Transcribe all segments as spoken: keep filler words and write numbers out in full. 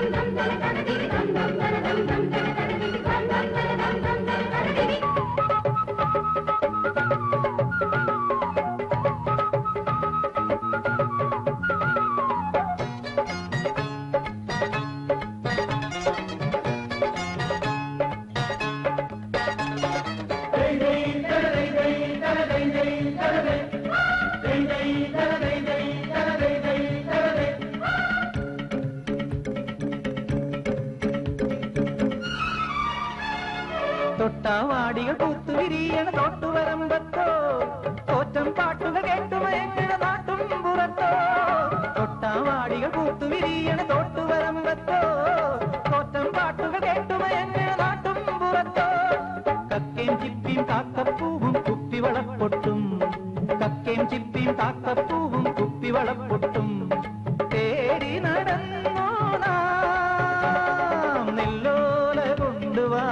തൊട്ടാവാടികൾ പൂത്തുവിരിയണ തൊട്ടുവരമ്പത്തോ തോറ്റം പാട്ടുകൾ കേട്ടുമയങ്ങണ നാട്ടും പുറത്തോ തൊട്ടാവാടികൾ പൂത്തുവിരിയണ തൊട്ടുവരമ്പത്തോ തോറ്റം പാട്ടുകൾ കേട്ടുമയങ്ങണ നാട്ടും പുറത്തോ കക്കേം ചിപ്പിയും കാക്കപ്പൂവും കുപ്പിവളപ്പൊട്ടും കക്കേം ചിപ്പിയും കാക്കപ്പൂവും കുപ്പിവളപ്പൊട്ടും തേടി നടന്നോ നാം നെല്ലോല കൊണ്ടുവാ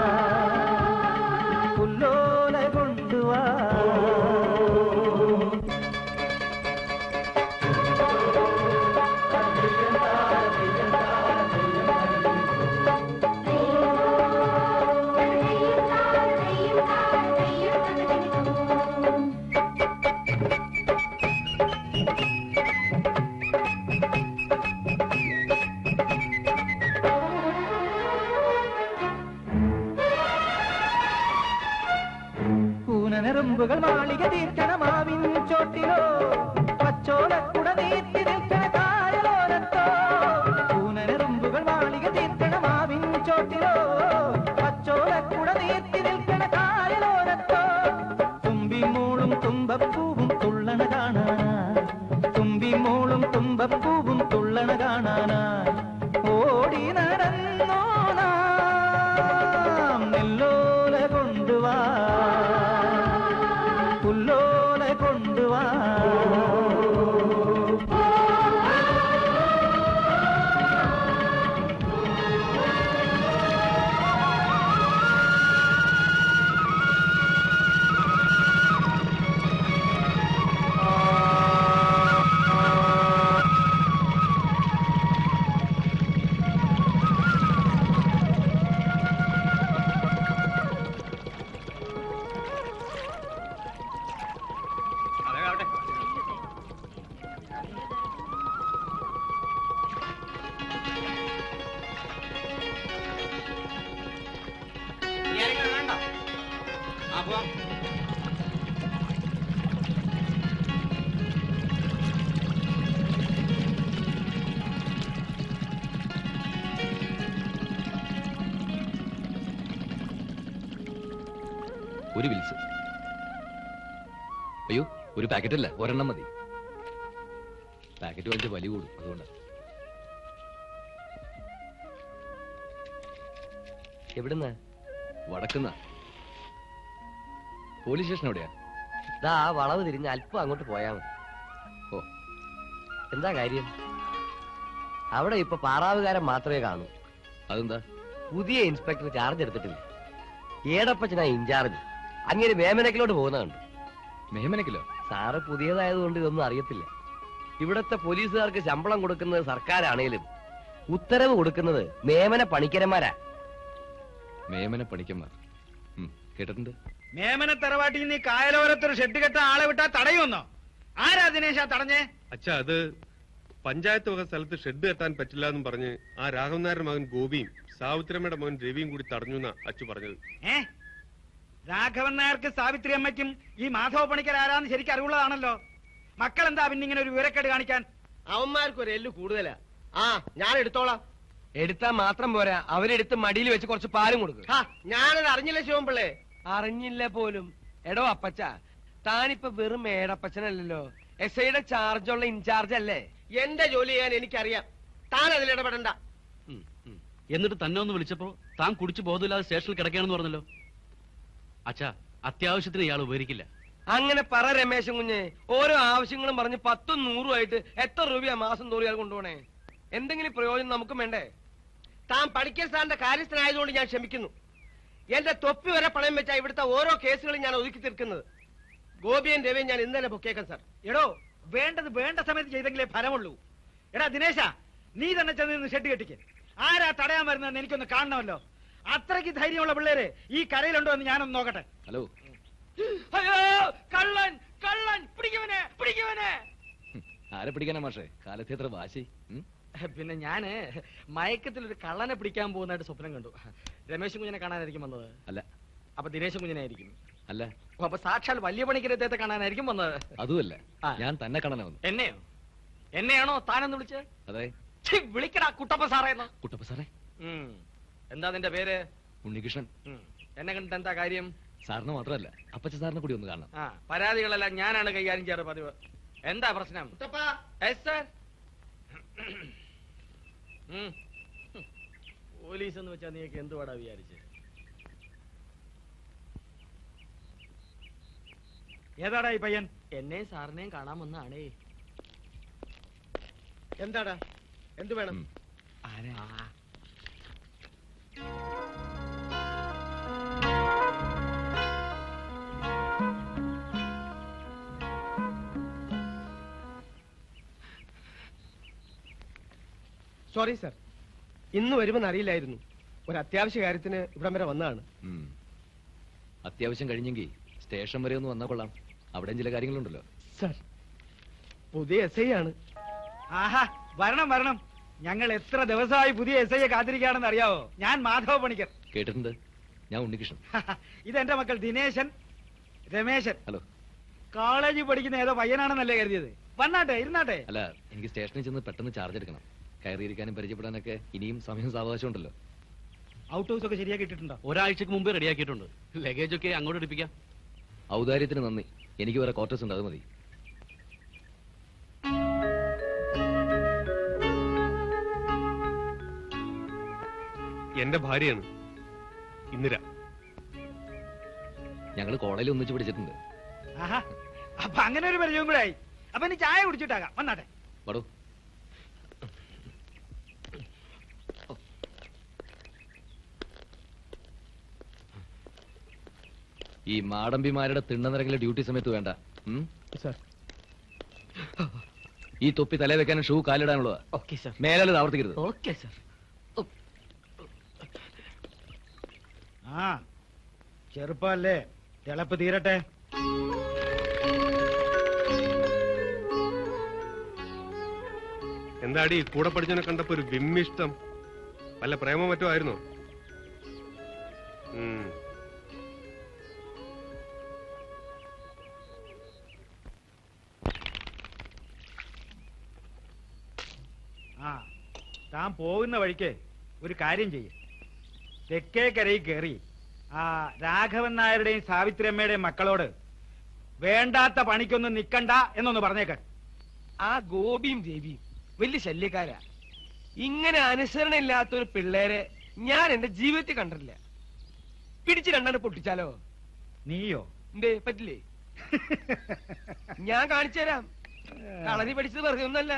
നെറുമ്പുകൾ മാളിക തീർക്കണ മാവിൻ ചോട്ടിലോ പച്ചോലക്കുട നീത്തി നിൽക്കണ കായലോരത്തോ പൂനെറുമ്പുകൾ മാളിക തീർക്കണ മാവിൻ ചോട്ടിലോ പച്ചോലക്കുട നീത്തി നിൽക്കണ കായലോരത്തോ തുമ്പി മൂളും തുമ്പപ്പൂവും തുള്ളണ കാണാനാ തുമ്പി മൂളും തുമ്പപ്പൂവും തുള്ളണ കാണാനാ ഓടി നടന്നോ നാം നെല്ലോല കൊണ്ടുവാ പുല്ലോല കൊണ്ടുവാ ഒരു വിൽസ്. അയ്യോ, ഒരു പാക്കറ്റ് അല്ല, ഒരെണ്ണം മതി. പാക്കറ്റ് വലിച്ച വലിയ കൂടും, അതുകൊണ്ടാ. എവിടുന്ന്? വടക്കുന്ന. പോലീസ് സ്റ്റേഷൻ എവിടെയാ? ദാ വളവ് തിരിഞ്ഞ് അല്പം അങ്ങോട്ട് പോയാ മതി. ഓ, എന്താ കാര്യം? അവിടെ ഇപ്പൊ പാറാവുകാരൻ മാത്രമേ കാണൂ. അതെന്താ? പുതിയ ഇൻസ്പെക്ടർ ചാർജ് എടുത്തിട്ടില്ല. ഏടപ്പച്ചനാ ഇൻചാർജ്. അങ്ങനെ മേമനക്കിലോട്ട് പോകുന്ന കണ്ടു. മേമനക്കിലോ? സാറ് പുതിയതായതുകൊണ്ട് ഇതൊന്നും അറിയത്തില്ല. ഇവിടത്തെ പോലീസുകാർക്ക് ശമ്പളം കൊടുക്കുന്നത് സർക്കാരാണേലും ഉത്തരവ് കൊടുക്കുന്നത് മേമന പണിക്കരന്മാരാ. മേമന പണിക്കന്മാർ കേട്ടിട്ടുണ്ട്. മേമന തറവാട്ടിൽ നിന്ന് കായലോരത്തൊരു ഷെഡ് കെട്ടാൻ ആളെ വിട്ടാ തടയുമെന്നോ? ആരാ ദിനേശാ തടഞ്ഞേ? അച്ഛാ, അത് പഞ്ചായത്ത് വക സ്ഥലത്ത് ഷെഡ് കെട്ടാൻ പറ്റില്ല എന്നും പറഞ്ഞ് ആ രാഘവൻ നായരുടെ മകൻ ഗോപിയും സാവിത്രിയമ്മയുടെ മകൻ രവിയും കൂടി തടഞ്ഞു എന്നാ അച്ചു പറഞ്ഞത്. ഏ രാഘവൻ നായർക്ക് സാവിത്രി അമ്മയ്ക്കും ഈ മാധവ പണിക്കർ ആരാന്ന് ശരിക്കും അറിവുള്ളതാണല്ലോ. മക്കൾ എന്താ പിന്നെ ഇങ്ങനെ ഒരു വിവരക്കേട് കാണിക്കാൻ? അവന്മാർക്ക് ഒരു എല്ല് കൂടുതലാ. ആ, ഞാൻ എടുത്തോളാം. എടുത്താ മാത്രം പോരാ, അവരെടുത്ത് മടിയിൽ വെച്ച് കുറച്ച് പാലും കൊടുക്കും. ഞാനത് അറിഞ്ഞില്ല ശിവൻപിള്ളേ. അറിഞ്ഞില്ല പോലും. എടോ അപ്പച്ച, താനിപ്പോ വെറും ഏടപ്പച്ചനല്ലോ, എസ് ഐയുടെ ചാർജുള്ള ഇൻചാർജ് അല്ലേ? എന്റെ ജോലി ചെയ്യാൻ എനിക്കറിയാം. താൻ അതിൽ ഇടപെടണ്ട. എന്നിട്ട് തന്നെ ഒന്ന് വിളിച്ചപ്പോ താൻ കുടിച്ചു ബോധമില്ലാതെ സ്റ്റേഷനിൽ കിടക്കുകയാണെന്ന് പറഞ്ഞല്ലോ. അച്ഛാ, അത്യാവശ്യത്തിന് ഇയാൾ ഉപകരിക്കില്ല. അങ്ങനെ പറ രമേശൻ കുഞ്ഞെ. ഓരോ ആവശ്യങ്ങളും പറഞ്ഞ് പത്തും നൂറും ആയിട്ട് എത്ര രൂപയാ മാസം തോറും ഇയാൾ കൊണ്ടുപോണേ? എന്തെങ്കിലും പ്രയോജനം നമുക്കും വേണ്ടേ? താൻ പണിക്കർ സാറിന്റെ കാര്യസ്ഥനായതുകൊണ്ട് ഞാൻ ക്ഷമിക്കുന്നു. എന്റെ തൊപ്പി വരെ പണയം വെച്ചാ ഇവിടുത്തെ ഓരോ കേസുകളും ഞാൻ ഒതുക്കി തീർക്കുന്നത്. ഗോപിയൻ രവിയും ഞാൻ ഇന്നലെ പൊക്കേക്കാം സാർ. എടോ, വേണ്ടത് വേണ്ട സമയത്ത് ചെയ്തെങ്കിലേ ഫലമുള്ളൂ. എടാ ദിനേശ, നീ തന്നെ ചെന്ന് ഷെഡ് കെട്ടിക്ക്. ആരാ തടയാൻ വരുന്നതെന്ന് എനിക്കൊന്ന് കാണണമല്ലോ. അത്രയ്ക്ക് ധൈര്യമുള്ള പിള്ളേര് ഈ കരയിലുണ്ടോ എന്ന് ഞാനൊന്ന് നോക്കട്ടെ. ഹലോ, അയ്യോ കള്ളൻ കള്ളൻ പിടിക്കുവനെ പിടിക്കുവനെ. ആരെ പിടിക്കാനാ മാഷേ? കാലത്തെ എത്ര വാശി. ഉം? പിന്നെ ഞാന് മയക്കത്തിൽ ഒരു കള്ളനെ പിടിക്കാൻ പോകുന്നതായിട്ട് സ്വപ്നം കണ്ടു. രമേശ് കുഞ്ഞിനെ കാണാനായിരിക്കും വന്നത്? അല്ല. അപ്പൊ ദിനേശ് കുഞ്ഞിനായിരിക്കും? അല്ല. അപ്പൊ സാക്ഷാൽ വലിയ പണിക്കരത്തെ കാണാനായിരിക്കും വന്നത്? അതുമല്ല, ആ. ഞാൻ തന്നെ കാണാൻ വന്നു. എന്നെയോ? എന്നെയാണോ താനെന്ന് വിളിച്ചത്? അതെ. ഛി, വിളിക്കടാ കുട്ടപ്പ സാറേന്ന്. കുട്ടപ്പ സാറേ. ഉം. എന്താ നിന്റെ പേര്? ഉണ്ണികൃഷ്ണൻ. ഉം. എന്നെ കണ്ടിട്ട് എന്താ കാര്യം? സാറിന് മാത്രമല്ല, അപ്പച്ച സാറിനെ കൂടി ഒന്ന് കാണണം. ആ, പരാതികളെല്ലാം ഞാനാണ് കൈകാര്യം ചെയ്യാറ് പതിവ്. എന്താ പ്രശ്നം? Yes, sir. ഉം. പോലീസ് എന്ന് വെച്ചാ നീക്ക് എന്തുവാടാ വിചാരിച്ച്? ഏതാടാ ഈ പയ്യൻ? എന്നെയും സാറിനെയും കാണാൻ വന്നാണേ. എന്താടാ, എന്ത് വേണം? ഉം. ആ. സോറി സർ, ഇന്ന് വരുമെന്ന് അറിയില്ലായിരുന്നു. ഒരു അത്യാവശ്യ കാര്യത്തിന് ഇവിടം വരെ വന്നതാണ്. ഉം. അത്യാവശ്യം കഴിഞ്ഞെങ്കിൽ സ്റ്റേഷൻ വരെ ഒന്ന് വന്നാൽ കൊള്ളാം. അവിടെയും ചില കാര്യങ്ങളുണ്ടല്ലോ. സർ, പുതിയ എസ് ഐ ആണ്. ആഹാ, വരണം വരണം. ഞങ്ങൾ എത്ര ദിവസമായി പുതിയ എസ് ഐയെ കാത്തിരിക്കുകയാണെന്ന് അറിയാവോ? ഞാൻ മാധവ പണിക്കർ. കേട്ടിട്ടുണ്ട്. ഞാൻ ഉണ്ണികൃഷ്ണൻ. ഇതെന്റെ മക്കൾ ദിനേശൻ, രമേശൻ. ഹലോ. കോളേജിൽ പഠിക്കുന്ന ഏതോ പയ്യനാണെന്നല്ലേ കരുതിയത്? വന്നാട്ടെ, ഇരുന്നാട്ടെ. അല്ല, എനിക്ക് സ്റ്റേഷനിൽ ചെന്ന് പെട്ടെന്ന് ചാർജ് എടുക്കണം. കയറിയിരിക്കാനും പരിചയപ്പെടാനൊക്കെ ഇനിയും സമയം സാവകാശം ഉണ്ടല്ലോ. ഔട്ട് ഹൗസ് ഒക്കെ ശരിയാക്കി ഇട്ടിട്ടുണ്ടോ? ഒരാഴ്ചക്ക് മുമ്പേ റെഡിയാക്കിയിട്ടുണ്ട്. ലഗേജ് ഒക്കെ അങ്ങോട്ട് എടുപ്പിക്കാം. ഔദാര്യത്തിന് നന്ദി. എനിക്ക് വേറെ ക്വാർട്ടേഴ്സ് ഉണ്ട്, അത് മതി. എന്റെ ഭാര്യയാണ് ഇന്ദിര. ഞങ്ങൾ കോളേജിൽ ഒന്നിച്ച് പഠിച്ചിട്ടുണ്ട്. ആഹാ, അപ്പൊ അങ്ങനെ ഒരു പരിചയം കൂടെ ആയി. അപ്പൊ ഇനി ചായ കുടിച്ചിട്ടാകാം. വന്നാട്ടെ. വടോ. ഈ മാടമ്പിമാരുടെ തിണ്ണനിറങ്ങിലെ ഡ്യൂട്ടി സമയത്ത് വേണ്ട. ഉം? സർ. ഈ തൊപ്പി തലേ വെക്കാനും ഷൂ കാലിടാനുള്ളതാ. Okay sir. മേലാൽ ആവർത്തിക്കരുത്. Okay sir. ആ, ചെറുപ്പല്ലേ, തിളപ്പ് തീരട്ടെ. എന്താടി കൂടെ പഠിച്ചവനെ കണ്ടപ്പോ ഒരു വിമ്മിഷ്ടം? വല്ല പ്രേമം മറ്റോ ആയിരുന്നോ? ഉം. ആ, താൻ പോകുന്ന വഴിക്ക് ഒരു കാര്യം ചെയ്യും. തെക്കേക്കരയിൽ കയറി ആ രാഘവൻ നായരുടെയും സാവിത്രിയമ്മയുടെയും മക്കളോട് വേണ്ടാത്ത പണിക്കൊന്നും നിക്കണ്ട എന്നൊന്ന് പറഞ്ഞേക്ക. ആ ഗോപിയും ദേവിയും വലിയ ശല്യക്കാരാ. ഇങ്ങനെ അനുസരണ ഇല്ലാത്തൊരു പിള്ളേരെ ഞാൻ എന്റെ ജീവിതത്തിൽ കണ്ടിട്ടില്ല. പിടിച്ച് രണ്ടെണ്ണം പൊട്ടിച്ചാലോ? നീയോ? എന്തേ പറ്റില്ലേ? ഞാൻ കാണിച്ചു തരാം. കളരി പഠിച്ചത് വെറുതെ ഒന്നല്ല.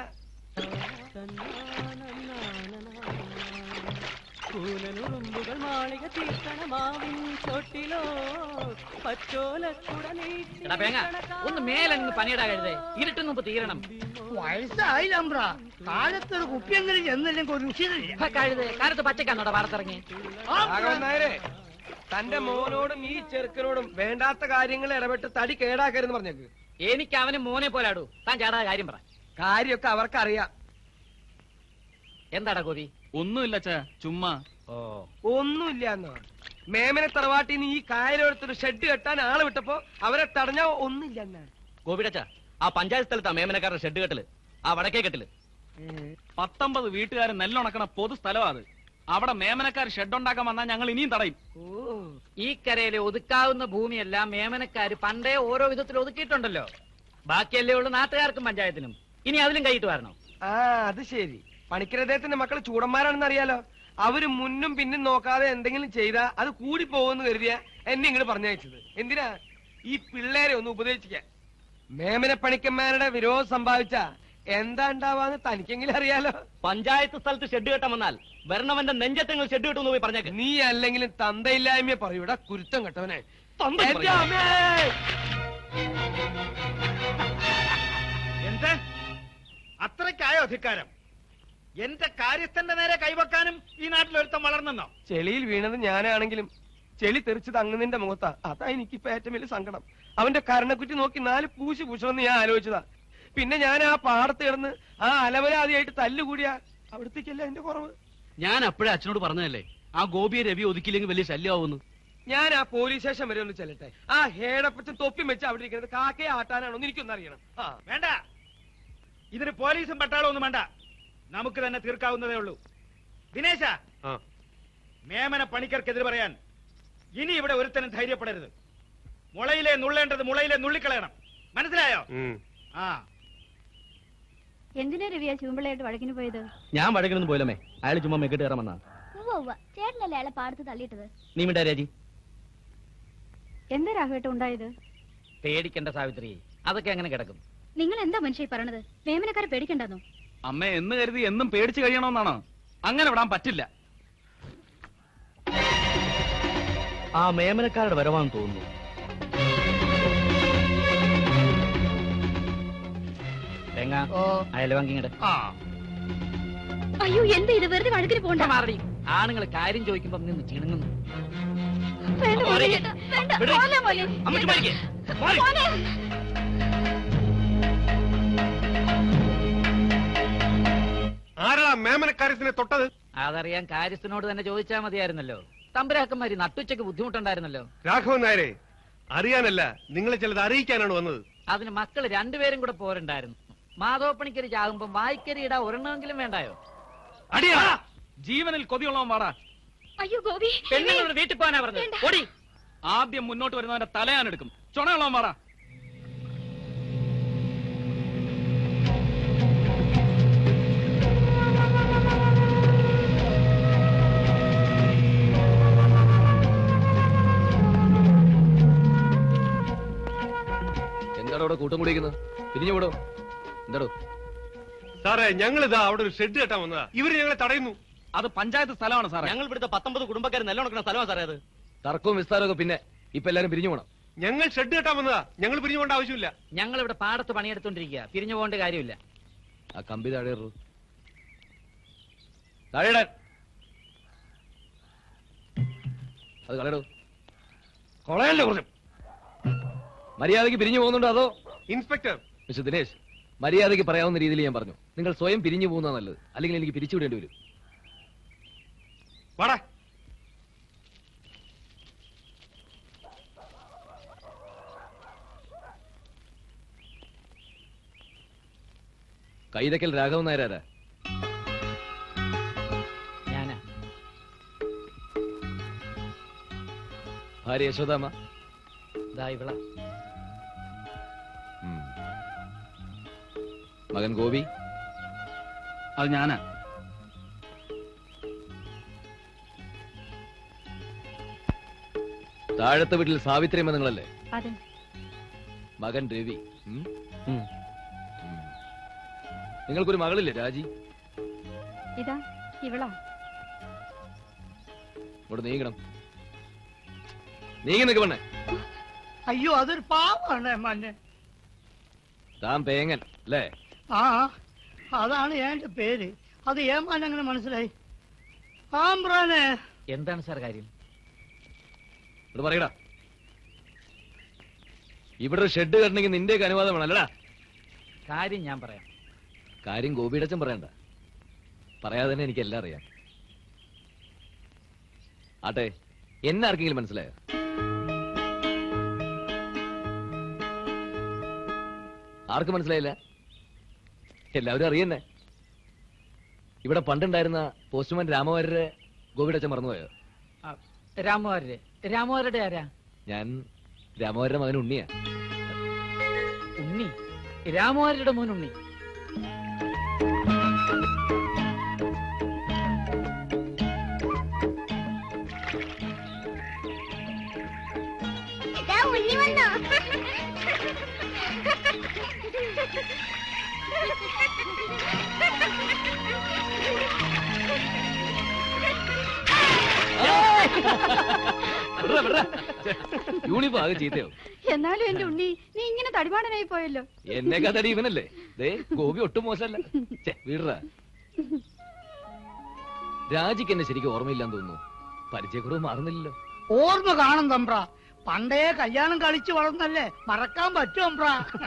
കൂനനുറുമ്പുകൾ മാളിക തീർക്കണമാവിൻ ചോട്ടിലോ പച്ചോലക്കുട എടാ പേങ്ങ, ഒന്ന് മേലങ്ങ് പണിയിടാ കഴുതേ. ഇരുട്ടും മുമ്പ് തീരണം. വയസ്സായി നമ്പ്ര, കാലത്തൊരു കുപ്പിയെങ്കിലും ചെന്നില്ലെങ്കിൽ ഒരു രുചിയില്ല. കഴുതേ, കാലത്ത് പച്ചക്കാന്നോടാ വാർത്തിറങ്ങി. രാഘവന്നായരെ, തന്റെ മോനോടും ഈ ചെറുക്കനോടും വേണ്ടാത്ത കാര്യങ്ങൾ ഇടപെട്ട് തടി കേടാക്കരുന്ന് പറഞ്ഞേക്ക്. എനിക്ക് അവന് മോനെ പോലാടൂ. താൻ ചേടാ കാര്യം പറ. കാര്യമൊക്കെ അവർക്കറിയാം. എന്താടാ ഗോപി? ഒന്നുമില്ല അച്ഛാ, ചുമ്മാ. ഓ, ഒന്നുമില്ല എന്നോ. മേമനെ തറവാട്ടിൽ നിന്ന് ഈ കായലോടത്തൊരു ഷെഡ് കെട്ടാൻ ആളെ വിട്ടപ്പോ അവരെ തടഞ്ഞാ ഒന്നുമില്ല എന്നാ. ഗോപിടച്ചാ, ആ പഞ്ചായത്ത് സ്ഥലത്താ മേമനക്കാരുടെ ഷെഡ് കെട്ടല്. ആ വടക്കേ കെട്ടില്. പത്തൊമ്പത് വീട്ടുകാരൻ നെല്ലുണക്കണ പൊതു സ്ഥലമാ അത്. അവിടെ മേമനക്കാർ ഷെഡ് ഉണ്ടാക്കാൻ വന്നാൽ ഞങ്ങൾ ഇനിയും തടയും. ഈ കരയിലെ ഒതുക്കാവുന്ന ഭൂമിയെല്ലാം മേമനക്കാര് പണ്ടേ ഓരോ വിധത്തിൽ ഒതുക്കിയിട്ടുണ്ടല്ലോ. ബാക്കിയല്ലേ ഉള്ളു നാട്ടുകാർക്കും പഞ്ചായത്തിനും. ഇനി അതിലും കൈയിട്ട് വരണം. ആ, അത് ശരി. പണിക്കരദ്ദേഹത്തിന്റെ മക്കള് ചൂടന്മാരാണെന്ന് അറിയാലോ. അവര് മുന്നും പിന്നും നോക്കാതെ എന്തെങ്കിലും ചെയ്താ അത് കൂടി പോകുമെന്ന് കരുതിയാ എന്നെ ഇങ്ങോട്ട് പറഞ്ഞയച്ചത്. എന്തിനാ? ഈ പിള്ളേരെ ഒന്ന് ഉപദേശിക്കാൻ. മേമന പണിക്കന്മാരുടെ വിരോധം സംഭാവിച്ച എന്താ ഉണ്ടാവാന്ന് തനിക്കെങ്കിലും അറിയാലോ. പഞ്ചായത്ത് സ്ഥലത്ത് ഷെഡ് കെട്ടാൻ വന്നാൽ വരണവന്റെ നെഞ്ചത്തെങ്ങൾ ഷെഡ് കെട്ടുമെന്ന് പോയി പറഞ്ഞേക്ക്. നീ അല്ലെങ്കിലും തന്തയില്ലായ്മയെ പറയൂടാ കുരുത്തം കെട്ടവനെ. തന്ത എന്ത് അത്രയ്ക്കായോ അധികാരം? എന്റെ കാര്യസ്ഥന്റെ നേരെ കൈവെക്കാനും ഈ നാട്ടിൽ ഒരുത്തം വളർന്നെന്നോ? ചെളിയിൽ വീണത് ഞാനാണെങ്കിലും ചെളി തെറിച്ചത് അങ്ങുന്നതിന്റെ മുഖത്താ. അതാ എനിക്കിപ്പോ ഏറ്റവും വലിയ സങ്കടം. അവന്റെ കരണക്കുറ്റി നോക്കി നാല് പൂശി പൂശണമെന്ന് ഞാൻ ആലോചിച്ചതാ. പിന്നെ ഞാൻ ആ പാടത്ത് കിടന്ന് ആ അലവലാതിയായിട്ട് തല്ലുകൂടിയ അവിടത്തേക്കല്ല എന്റെ കുറവ്. ഞാൻ അപ്പോഴേ അച്ഛനോട് പറഞ്ഞതല്ലേ ആ ഗോപിയെ രവി ഒതുക്കില്ലെങ്കിൽ വലിയ ശല്യമാവുന്നു. ഞാൻ ആ പോലീസ് സ്റ്റേഷൻ വരെ ഒന്ന് ചെല്ലട്ടെ. ആ ഹേടപ്പച്ചൻ തൊപ്പി വെച്ച് അവിടെ ഇരിക്കുന്നത് കാക്കയെ ആട്ടാനാണോ എന്ന് എനിക്കൊന്നും അറിയണം. ആ വേണ്ട, ഇതിന് പോലീസും പട്ടാളവും ഒന്നും വേണ്ട, നമുക്ക് തന്നെ തീർക്കാവുന്നതേ ഉള്ളൂ. ദിനേശ, ആ മേമന പണിക്കർക്കെതിരെ പറയാൻ ഇനി ഇവിടെ ഒരുത്തനും ധൈര്യപ്പെടരുത്. മുളയിലെ നുള്ളേണ്ടത് മുളയിലെ നുള്ളിക്കളയണം, മനസ്സിലായോ? ഉം. ആ എന്തിനാ രവിയാ ശിവമ്പിള്ളയായിട്ട് വഴക്കിന് പോയത്? ഞാൻ വഴക്കിനൊന്നും പോയില്ലമ്മേ, അയാൾ ചുമ്മാ മെക്കിട്ട് കയറാൻ വന്നാ. ചേട്ടനല്ലേ അയാളെ പാടത്ത് തള്ളിയിട്ടത്? നീ മിണ്ടാ രാജി. എന്താ രാഘവേട്ട ഉണ്ടായത്? പേടിക്കണ്ട സാവിത്രി, അതൊക്കെ അങ്ങനെ കിടക്കും. നിങ്ങൾ എന്താ മനുഷ്യ പറയണത്? വേമനക്കാരെ പേടിക്കണ്ടെന്നോ? അമ്മ എന്ന് കരുതി എന്നും പേടിച്ചു കഴിയണമെന്നാണോ? അങ്ങനെ വിടാൻ പറ്റില്ല. ആ മേമനക്കാരുടെ വരവാന്ന് തോന്നുന്നു. അയലവാങ്കിങ്ങടെ അയ്യോ, എന്താ ഇത്? വെറുതെ വഴക്കിന് പോണ്ട. മാറി. ആണുങ്ങൾ കാര്യം ചോദിക്കുമ്പോ നിന്ന് ചിണുങ്ങുന്നു. വേണ്ട മോനെ, വേണ്ട. പോലെ മോനെ. മോനെ. ആരാ മേമനക്കാര്യത്തിനെ തൊട്ടത്? അതറിയാൻ കാര്യസ്ഥനോട് തന്നെ ചോദിച്ചാൽ മതിയായിരുന്നല്ലോ. തമ്പുരാക്കന്മാര് നട്ടുച്ചയ്ക്ക് ബുദ്ധിമുട്ടുണ്ടായിരുന്നല്ലോ. രാഘവൻ നായരെ, അറിയാനല്ല, നിങ്ങളെ ചിലത് അറിയിക്കാനാണ് വന്നത്. അതിന് മക്കള് രണ്ടുപേരും കൂടെ പോരണ്ടായിരുന്നു. മാധവപ്പണിക്കര് ചാകുമ്പോ വായിക്കരിയിടാ ഒരെണ്ണമെങ്കിലും വേണ്ടായോ? അടിയാ, ജീവനിൽ കൊതിയുള്ളവൻ വാടാ. അയ്യോ ഗോപി, പെണ്ണുങ്ങളോട് വീട്ടിൽ പോകാനാ പറഞ്ഞത്. ഓടി. ആദ്യം മുന്നോട്ട് വരുന്നവന്റെ തലയാനെടുക്കും. ചുണയുള്ളവൻ വാടാ. എന്താടോ അവിടെ കൂട്ടം കൂടിയിരിക്കുന്നത്? പിരിഞ്ഞു വിടോ. എന്താടോ? സാറേ, ഞങ്ങളിതാ അവിടെ ഒരു ഷെഡ് കെട്ടാൻ വന്നതാ. ഇവര് ഞങ്ങളെ തടയുന്നു. അത് പഞ്ചായത്ത് സ്ഥലമാണ് സാറേ. ഞങ്ങൾ ഇവിടുത്തെ പത്തൊമ്പത് കുടുംബക്കാർ നല്ലോണം സ്ഥലമാണ് സാറേ അത്. തർക്കവും വിസ്താരവും ഒക്കെ പിന്നെ. ഇപ്പൊ എല്ലാരും പിരിഞ്ഞു പോണം. ഞങ്ങൾ ഷെഡ് കെട്ടാൻ വന്നതാ. ഞങ്ങൾ പിരിഞ്ഞു പോകേണ്ട ആവശ്യമില്ല. ഞങ്ങൾ ഇവിടെ പാടത്ത് പണിയെടുത്തോണ്ടിരിക്കുക, പിരിഞ്ഞു പോകേണ്ട കാര്യമില്ല. ആ കമ്പി താഴെ താഴെടാൻ. അത് കളയടോ. കൊളയല്ലേ കുറച്ച്. മര്യാദയ്ക്ക് പിരിഞ്ഞു പോകുന്നുണ്ടോ അതോ? ഇൻസ്പെക്ടർ മിസ്റ്റർ ദിനേശ്, മര്യാദയ്ക്ക് പറയാവുന്ന രീതിയിൽ ഞാൻ പറഞ്ഞു. നിങ്ങൾ സ്വയം പിരിഞ്ഞു പോകുന്ന നല്ലത്, അല്ലെങ്കിൽ എനിക്ക് പിരിച്ചുവിടേണ്ടി വരും. വാടാ. കൈതക്കൽ രാഘവൻ നായരാരാ? ഞാനാ. ഭാര്യ യശോദാമ്മ? ഇതാ ഇവള. മകൻ ഗോപി? അത് ഞാനാ. താഴത്തെ വീട്ടിൽ സാവിത്രിയമ്മ നിങ്ങളല്ലേ? അതെ. മകൻ രവി. നിങ്ങൾക്കൊരു മകളില്ലേ രാജി? ഇതാ ഇവളാ. ഇവിടെ നീങ്ങണം. നീങ്ങി നിൽക്ക് പെണ്ണെ. അയ്യോ, അതൊരു പാവാണ് മന്നെ. താൻ പേങ്ങൻ അല്ലേ? ആ, അതാണ് എന്റെ പേര്. അത് ഏമാൻ അങ്ങനെ മനസ്സിലായി? ആമ്പ്രാനെ. എന്താണ് സാർ കാര്യം? ഇവിടെ പറയടാ. ഇവിടെ ഒരു ഷെഡ് കെട്ടണമെങ്കിൽ നിന്റെയൊക്കെ അനുവാദം വേണം അല്ലടാ? കാര്യം ഞാൻ പറയാം. കാര്യം ഗോപിയുടെ അച്ഛൻ പറയണ്ട. പറയാതെ തന്നെ എനിക്ക് എല്ലാം അറിയാം. ആട്ടെ, എന്നെ ആർക്കെങ്കിലും മനസ്സിലായോ? ആർക്ക് മനസ്സിലായില്ല? എല്ലാവരും അറിയന്നെ. ഇവിടെ പണ്ടുണ്ടായിരുന്ന പോസ്റ്റ്മാൻ രാമവാര്യരെ ഗോപിയുടെ അച്ഛൻ മറന്നുപോയോ? രാമവാര്യരെ? രാമവാര്യരുടെ ആരാ? ഞാൻ രാമവാര്യരുടെ മകൻ ഉണ്ണിയാ. ഉണ്ണി? രാമവാര്യരുടെ മോൻ ഉണ്ണി? ഉണ്ണി വന്നോ? യൂണിഫോം ആകെ ചീത്തയോ? എന്നാലും എന്റെ ഉണ്ണി, നീ ഇങ്ങനെ തടിപാടനായി പോയല്ലോ. എന്നെക്കാ തടി ഇവനല്ലേ? ദേ ഗോപി ഒട്ടും മോശമല്ല. വിടറാ. രാജിക്ക് എന്നെ ശരിക്കും ഓർമ്മയില്ലാന്ന് തോന്നുന്നു. പരിചയക്കുറവ് മാറുന്നില്ലല്ലോ. ഓർമ്മ കാണും തമ്പ്ര. പണ്ടേ കല്യാണം കളിച്ചു വളർന്നല്ലേ, മറക്കാൻ പറ്റും തമ്പ്ര.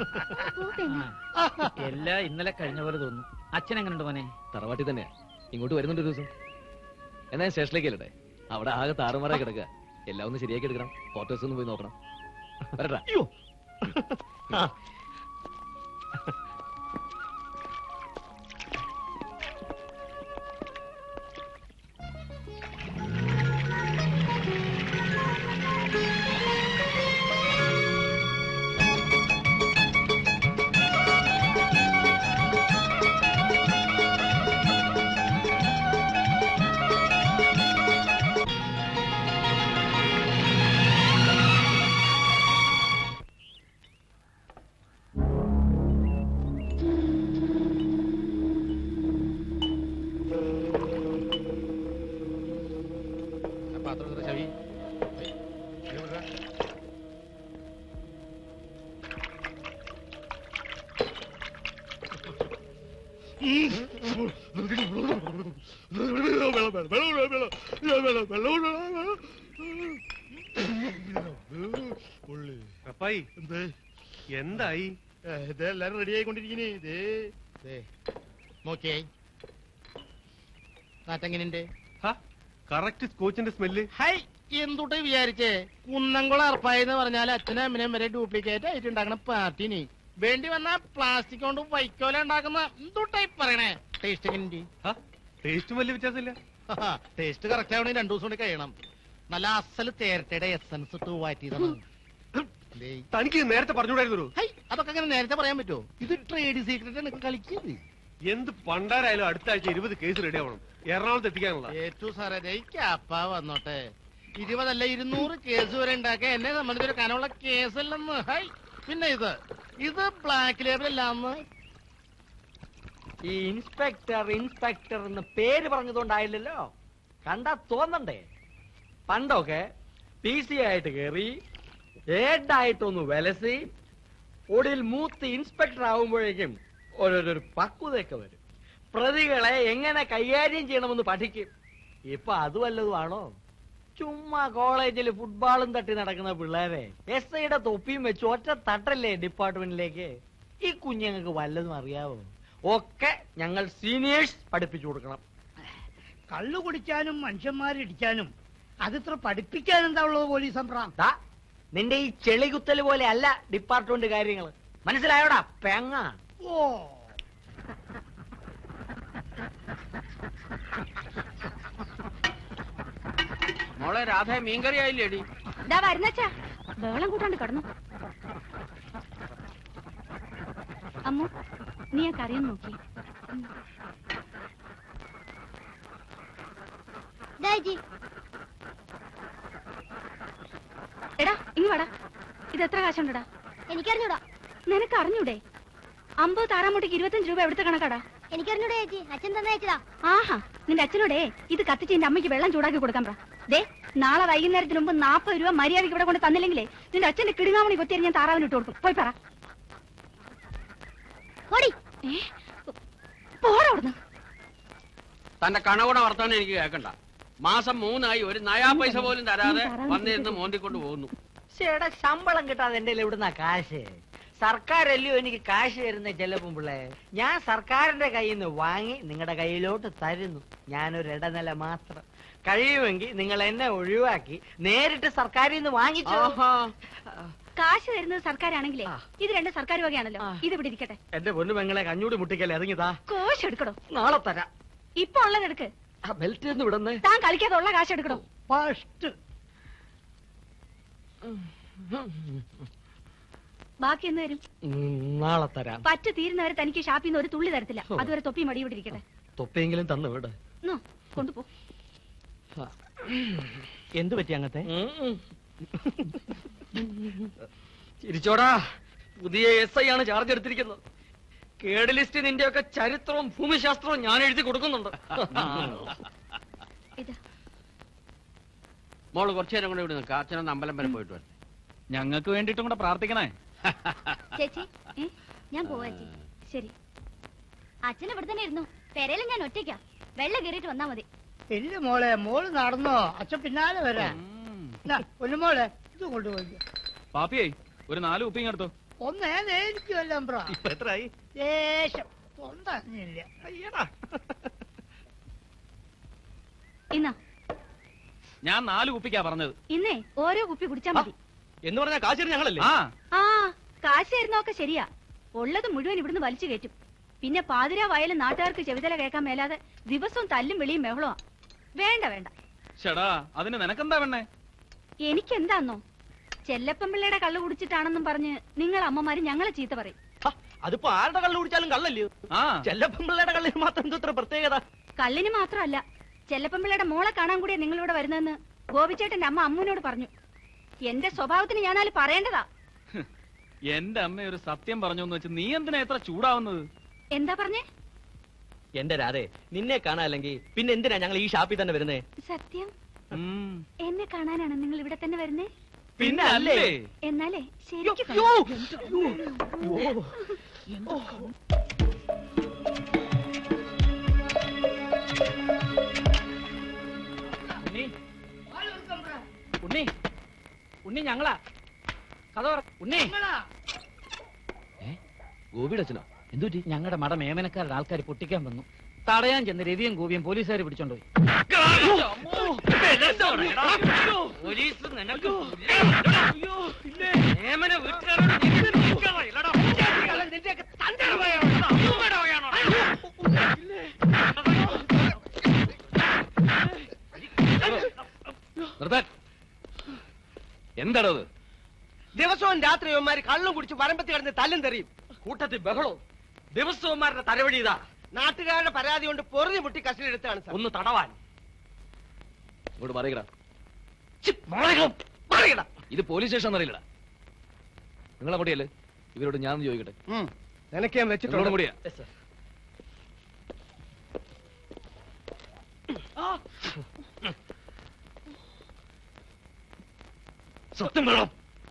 എല്ലാം ഇന്നലെ കഴിഞ്ഞ പോലെ തോന്നുന്നു. അച്ഛൻ എങ്ങനെയുണ്ട് മോനെ? തറവാട്ടി തന്നെയാ. ഇങ്ങോട്ട് വരുന്നുണ്ട് ഒരു ദിവസം. എന്നാ സ്റ്റേഷനിലേക്ക് അല്ലേ? അവിടെ ആകെ താറുമാറായി കിടക്കുക. എല്ലാം ഒന്ന് ശരിയാക്കി എടുക്കണം. ഫോട്ടോസ് ഒന്ന് പോയി നോക്കണം. വരട്ടാ. അപ്പായി എന്തായി? എല്ലാരും റെഡി ആയിക്കൊണ്ടിരിക്കുന്നേ. നോക്കിയേ നാട്ടെങ്ങനെയുണ്ട്? കറക്റ്റ് സ്കോച്ചിന്റെ സ്മെല്ല്. ഹൈ, എന്തുട്ട് വിചാരിച്ചേ? കുന്നംകുളം അർപ്പായി എന്ന് പറഞ്ഞാൽ അച്ഛനും അമ്മനും വരെ ഡ്യൂപ്ലിക്കേറ്റ് ആയിട്ട് ഉണ്ടാക്കണ പാർട്ടിനി വേണ്ടി വന്ന പ്ലാസ്റ്റിക് കൊണ്ട് വൈക്കോല ഉണ്ടാക്കുന്ന എന്തുട്ടായി പറയണേ? ടേസ്റ്റ് എങ്ങനെയുണ്ട്? ടേസ്റ്റ് വലിയ വ്യത്യാസമില്ല. ടേസ്റ്റ് കറക്റ്റ് ആവണമെങ്കിൽ രണ്ടു ദിവസം കൊണ്ട് കഴിയണം. നല്ല അസല് തേരട്ടയുടെ എസൻസ് ഇട്ട് വാറ്റിയതാണ്. തനിക്ക് നേരത്തെ പറഞ്ഞുകൂടായിരുന്നു. അതൊക്കെ അങ്ങനെ നേരത്തെ പറയാൻ പറ്റുമോ? ഇത് ട്രേഡ് സീക്രട്ട് ആണ് കളിക്കുന്നത്. എന്ത് പണ്ടാരായാലും അടുത്ത ആഴ്ച ഇരുപത് കേസ് റെഡി ആവണം. എറണാകുളത്ത് എത്തിക്കാനുള്ള. ഏറ്റവും സാറേ ക്യാപ്പ വന്നോട്ടെ. ഇരുപതല്ല ഇരുന്നൂറ് കേസ് വരെ ഉണ്ടാക്കുക എന്നെ സംബന്ധിച്ചൊരു കനമുള്ള കേസല്ലെന്ന്. ഹൈ, പിന്നെ ഇത് ഇത് ബ്ലാക്ക് ലേബൽ അല്ലാന്ന്. ഈ ഇൻസ്പെക്ടർ ഇൻസ്പെക്ടർ എന്ന് പേര് പറഞ്ഞതുകൊണ്ടായില്ലല്ലോ. കണ്ടാ തോന്നണ്ടേ? പണ്ടൊക്കെ പി സി ആയിട്ട് കയറി ഏഡായിട്ടൊന്ന് വിലസി ഒടുവിൽ മൂത്ത് ഇൻസ്പെക്ടർ ആവുമ്പോഴേക്കും ഓരോരോ പക്വതയൊക്കെ വരും. പ്രതികളെ എങ്ങനെ കൈകാര്യം ചെയ്യണമെന്ന് പഠിക്കും. ഇപ്പൊ അത് വല്ലതുമാണോ? ചുമ്മാ കോളേജിൽ ഫുട്ബോളും തട്ടി നടക്കുന്ന പിള്ളേരെ എസ് ഐയുടെ തൊപ്പിയും വെച്ച് ഒറ്റ തട്ടല്ലേ ഡിപ്പാർട്ട്മെന്റിലേക്ക്. ഈ കുഞ്ഞുങ്ങൾക്ക് വല്ലതും അറിയാവോ? ഒക്കെ ഞങ്ങൾ സീനിയേഴ്സ് പഠിപ്പിച്ചു കൊടുക്കണം. കള്ളു കുടിക്കാനും മനുഷ്യന്മാരിടിക്കാനും അതിത്ര പഠിപ്പിക്കാൻ എന്താ ഉള്ളത് പോലീസ് അമ്പ്രാം? നിന്റെ ഈ ചെളികുത്തല് പോലെ അല്ല ഡിപ്പാർട്ട്മെന്റ് കാര്യങ്ങൾ. മനസ്സിലായോടാ പെങ്ങ? ഓ, മോളെ രാധ മീൻകറി ആയില്ലേടി? ഇതാ വരുന്നച്ചാ, ബഹളം കൂട്ടാണ്ട് കടന്നു. അമ്മു, നീ ആ കറിയൊന്ന് നോക്കി. എടാ ഇങ്ങ് വാടാ. ഇത് എത്ര കാശുണ്ടടാ? എനിക്കറിഞ്ഞൂടാ. നിനക്ക് അറിഞ്ഞൂടെ? അമ്പത് താറാമുട്ടിക്ക് ഇരുപത്തഞ്ച് രൂപ എവിടുത്തെ കണക്കാടാ? എനിക്കറിഞ്ഞൂടെ ചേച്ചി, അച്ഛൻ തന്നയച്ചതാ. ആഹാ, നിന്റെ അച്ഛനോടെ ഇത് കത്തിച്ച് എന്റെ അമ്മയ്ക്ക് വെള്ളം ചൂടാക്കി കൊടുക്കാൻ പറ. ദേ, നാളെ വൈകുന്നേരത്തിന് മുമ്പ് നാപ്പത് രൂപ മര്യാദയ്ക്ക് ഇവിടെ കൊണ്ട് തന്നില്ലെങ്കിലേ നിന്റെ അച്ഛന്റെ കിടുങ്ങാമണി കൊത്തിയാൽ ഞാൻ താറാവിന് ഇട്ട് കൊടുക്കും. പോയി പറ. പോടവിടുന്ന്. തന്റെ കണകുണ വർത്താനം എനിക്ക് കേൾക്കണ്ട. മാസം മൂന്നായി ഒരു നയാ പൈസ പോലും തരാതെ വന്നിരുന്ന് മോന്തിക്കൊണ്ട് പോകുന്നു. ചേട്ടാ, ശമ്പളം കിട്ടാതെ എന്റെ എവിടുന്ന കാശ്? സർക്കാരല്ലയോ എനിക്ക് കാശ് തരുന്ന ചെലപ്പം പിള്ളേ. ഞാൻ സർക്കാരിന്റെ കയ്യിൽ നിന്ന് വാങ്ങി നിങ്ങളുടെ കയ്യിലോട്ട് തരുന്നു. ഞാനൊരു ഇടനില മാത്രം. കഴിയുമെങ്കിൽ നിങ്ങൾ എന്നെ ഒഴിവാക്കി നേരിട്ട് സർക്കാരിൽ നിന്ന് വാങ്ങിച്ചോ. കാശ് തരുന്നത് സർക്കാരാണെങ്കിലേ ഇത് രണ്ട് സർക്കാർ വകയാണല്ലോ. ഇത് ഇവിടെ ഇരിക്കട്ടെ. എന്റെ പൊന്നു പെങ്ങളെ കഞ്ഞൂടി മുട്ടിക്കല്ലേ, ഇറങ്ങിതാ. കോശ് എടുക്കടോ. നാളെ തരാം. ഇപ്പൊ ഉള്ളതെടുക്ക്. ബെൽറ്റ് ഒന്ന് വിടന്ന്. താൻ കളിക്കാതെ ഉള്ള കാശ് എടുക്കണോ? ഫസ്റ്റ് ബാക്കി എന്ന് വരും. നാളെ തരാം. പറ്റ് തീരുന്നവരെ തനിക്ക് ഷാപ്പിൽ നിന്ന് ഒരു തുള്ളി തരത്തില്ല. അതുവരെ തൊപ്പി മടി ഇവിടെ ഇരിക്കട്ടെ. തൊപ്പിയെങ്കിലും തന്നു വിട്. കൊണ്ടുപോ. എന്തു പറ്റി അങ്ങത്തെ? ചിരിച്ചോടാ. പുതിയ എസ് ഐ ആണ് ചാർജ് എടുത്തിരിക്കുന്നത്. കേഡ് ലിസ്റ്റ് നിന്റെയൊക്കെ ചരിത്രവും ഭൂമിശാസ്ത്രവും ഞാൻ എഴുതി കൊടുക്കുന്നുണ്ട്. മോള് കുറച്ചു നേരം കൂടെ ഇവിടെ നിൽക്കാം. അച്ഛനൊന്ന് അമ്പലം വരെ പോയിട്ട് വരും. ഞങ്ങൾക്ക് വേണ്ടിയിട്ടും കൂടെ പ്രാർത്ഥിക്കണേ. ചേച്ചി, ഞാൻ പോവാ ചേച്ചി. ശരി, അച്ഛൻ ഇവിടെ തന്നെ ഇരുന്നു. പെരയിലും ഞാൻ ഒറ്റയ്ക്കാ. വെള്ളം കയറിയിട്ട് വന്നാ മതി. ഇല്ല മോളെ, മോള് നടന്നോ, അച്ഛൻ പിന്നാലെ വരാം. പൊന്നുമോളെ ഇത് കൊണ്ടുപോയി. പാപ്പിയേ ഒരു നാല് ഉപ്പിങ് എടുത്തോ. ഒന്ന് ഏതായിരിക്കുമല്ലോ ബ്രോ. ഇപ്പൊ എത്രയായി? ദേശം ഒന്നറിഞ്ഞില്ല. അയ്യടാ, ഇന്നാ ഞാൻ നാല് കുപ്പിക്കാ പറഞ്ഞത്. ഇന്നേ ഓരോ കുപ്പി കുടിച്ചാ മതി എന്ന് പറഞ്ഞാൽ കാശ് ഞങ്ങളല്ലേ? ആ കാശ് തരുന്നൊക്കെ ശരിയാ, ഉള്ളത് മുഴുവൻ ഇവിടുന്ന് വലിച്ചു കയറ്റും. പിന്നെ പാതിരാ വയലും നാട്ടുകാർക്ക് ചെവിതല കേൾക്കാൻ മേലാതെ ദിവസവും തല്ലും വിളിയും ബഹളമാ. വേണ്ട വേണ്ട. ചേടാ അതിന് നിനക്കെന്താ വേണേ? എനിക്കെന്താന്നോ, ചെല്ലപ്പൻ പിള്ളയുടെ കള്ളു കുടിച്ചിട്ടാണെന്നും പറഞ്ഞ് നിങ്ങൾ അമ്മമാര് ഞങ്ങളെ ചീത്ത പറയും. അതിപ്പോ ആരുടെ കള്ളു കുടിച്ചാലും കള്ളല്ലയോ? ചെല്ലപ്പൻ പിള്ളയുടെ കള്ളിന് മാത്രം എന്തോ പ്രത്യേകത? കള്ളിന് മാത്രമല്ല, ചെല്ലപ്പൻ പിള്ളയുടെ മോളെ കാണാൻ കൂടിയാ നിങ്ങളിവിടെ വരുന്നതെന്ന് ഗോപിച്ചേട്ടന്റെ അമ്മ അമ്മൂനോട് പറഞ്ഞു. എന്റെ സ്വഭാവത്തിന് ഞാനാല് പറയേണ്ടതാ. എന്റെ അമ്മ ഒരു സത്യം പറഞ്ഞു എന്ന് വെച്ച് നീ എന്തിനാ എത്ര ചൂടാവുന്നത്? എന്താ പറഞ്ഞേ? എന്റെ രാധേ, നിന്നെ കാണാല്ലെങ്കിൽ പിന്നെ എന്തിനാ ഞങ്ങൾ ഈ ഷാപ്പിൽ തന്നെ വരുന്നേ? സത്യം എന്നെ കാണാനാണ് നിങ്ങൾ ഇവിടെ തന്നെ വരുന്നേ? പിന്നെ അല്ലേ? എന്നാലേ ശരിക്കും ഉണ്ണി ഉണ്ണി ഞങ്ങളാ കഥ ഉണ്ണി. ഗോപിയുടെ അച്ഛനോ? എന്തുപറ്റി? ഞങ്ങളുടെ മട മേമനക്കാരുടെ ആൾക്കാർ പൊട്ടിക്കാൻ വന്നു. തടയാൻ ചെന്ന് രവിയും ഗോപിയും പോലീസുകാർ പിടിച്ചോണ്ടുപോയി. പോലീസ് നിനക്ക് എന്താണോ അത്? ദിവസവും രാത്രി യവന്മാര് കള്ളും കുടിച്ച് വരമ്പത്തി കിടന്ന് തല്ലും തെറിയും, കൂട്ടത്തിൽ ബഹളവും. ദിവസവന്മാരുടെ തലവടി ഇതാ. നാട്ടുകാരുടെ പരാതി കൊണ്ട് പൊറിഞ്ഞു മുട്ടി കസ്റ്റഡി എടുത്താണ് സാർ. ഒന്ന് തടവാൻ. ഇങ്ങോട്ട് പറയടാ. പറയടാ. ഇത് പോലീസ് സ്റ്റേഷൻ അറിയില്ലടാ. നിങ്ങളെ മുടിയല്ലേ? ഇവരോട് ഞാൻ ചോദിക്കട്ടെ. നിനക്ക് ഞാൻ വെച്ചിട്ടുണ്ട് മുടിയാ. സത്യം വേണം.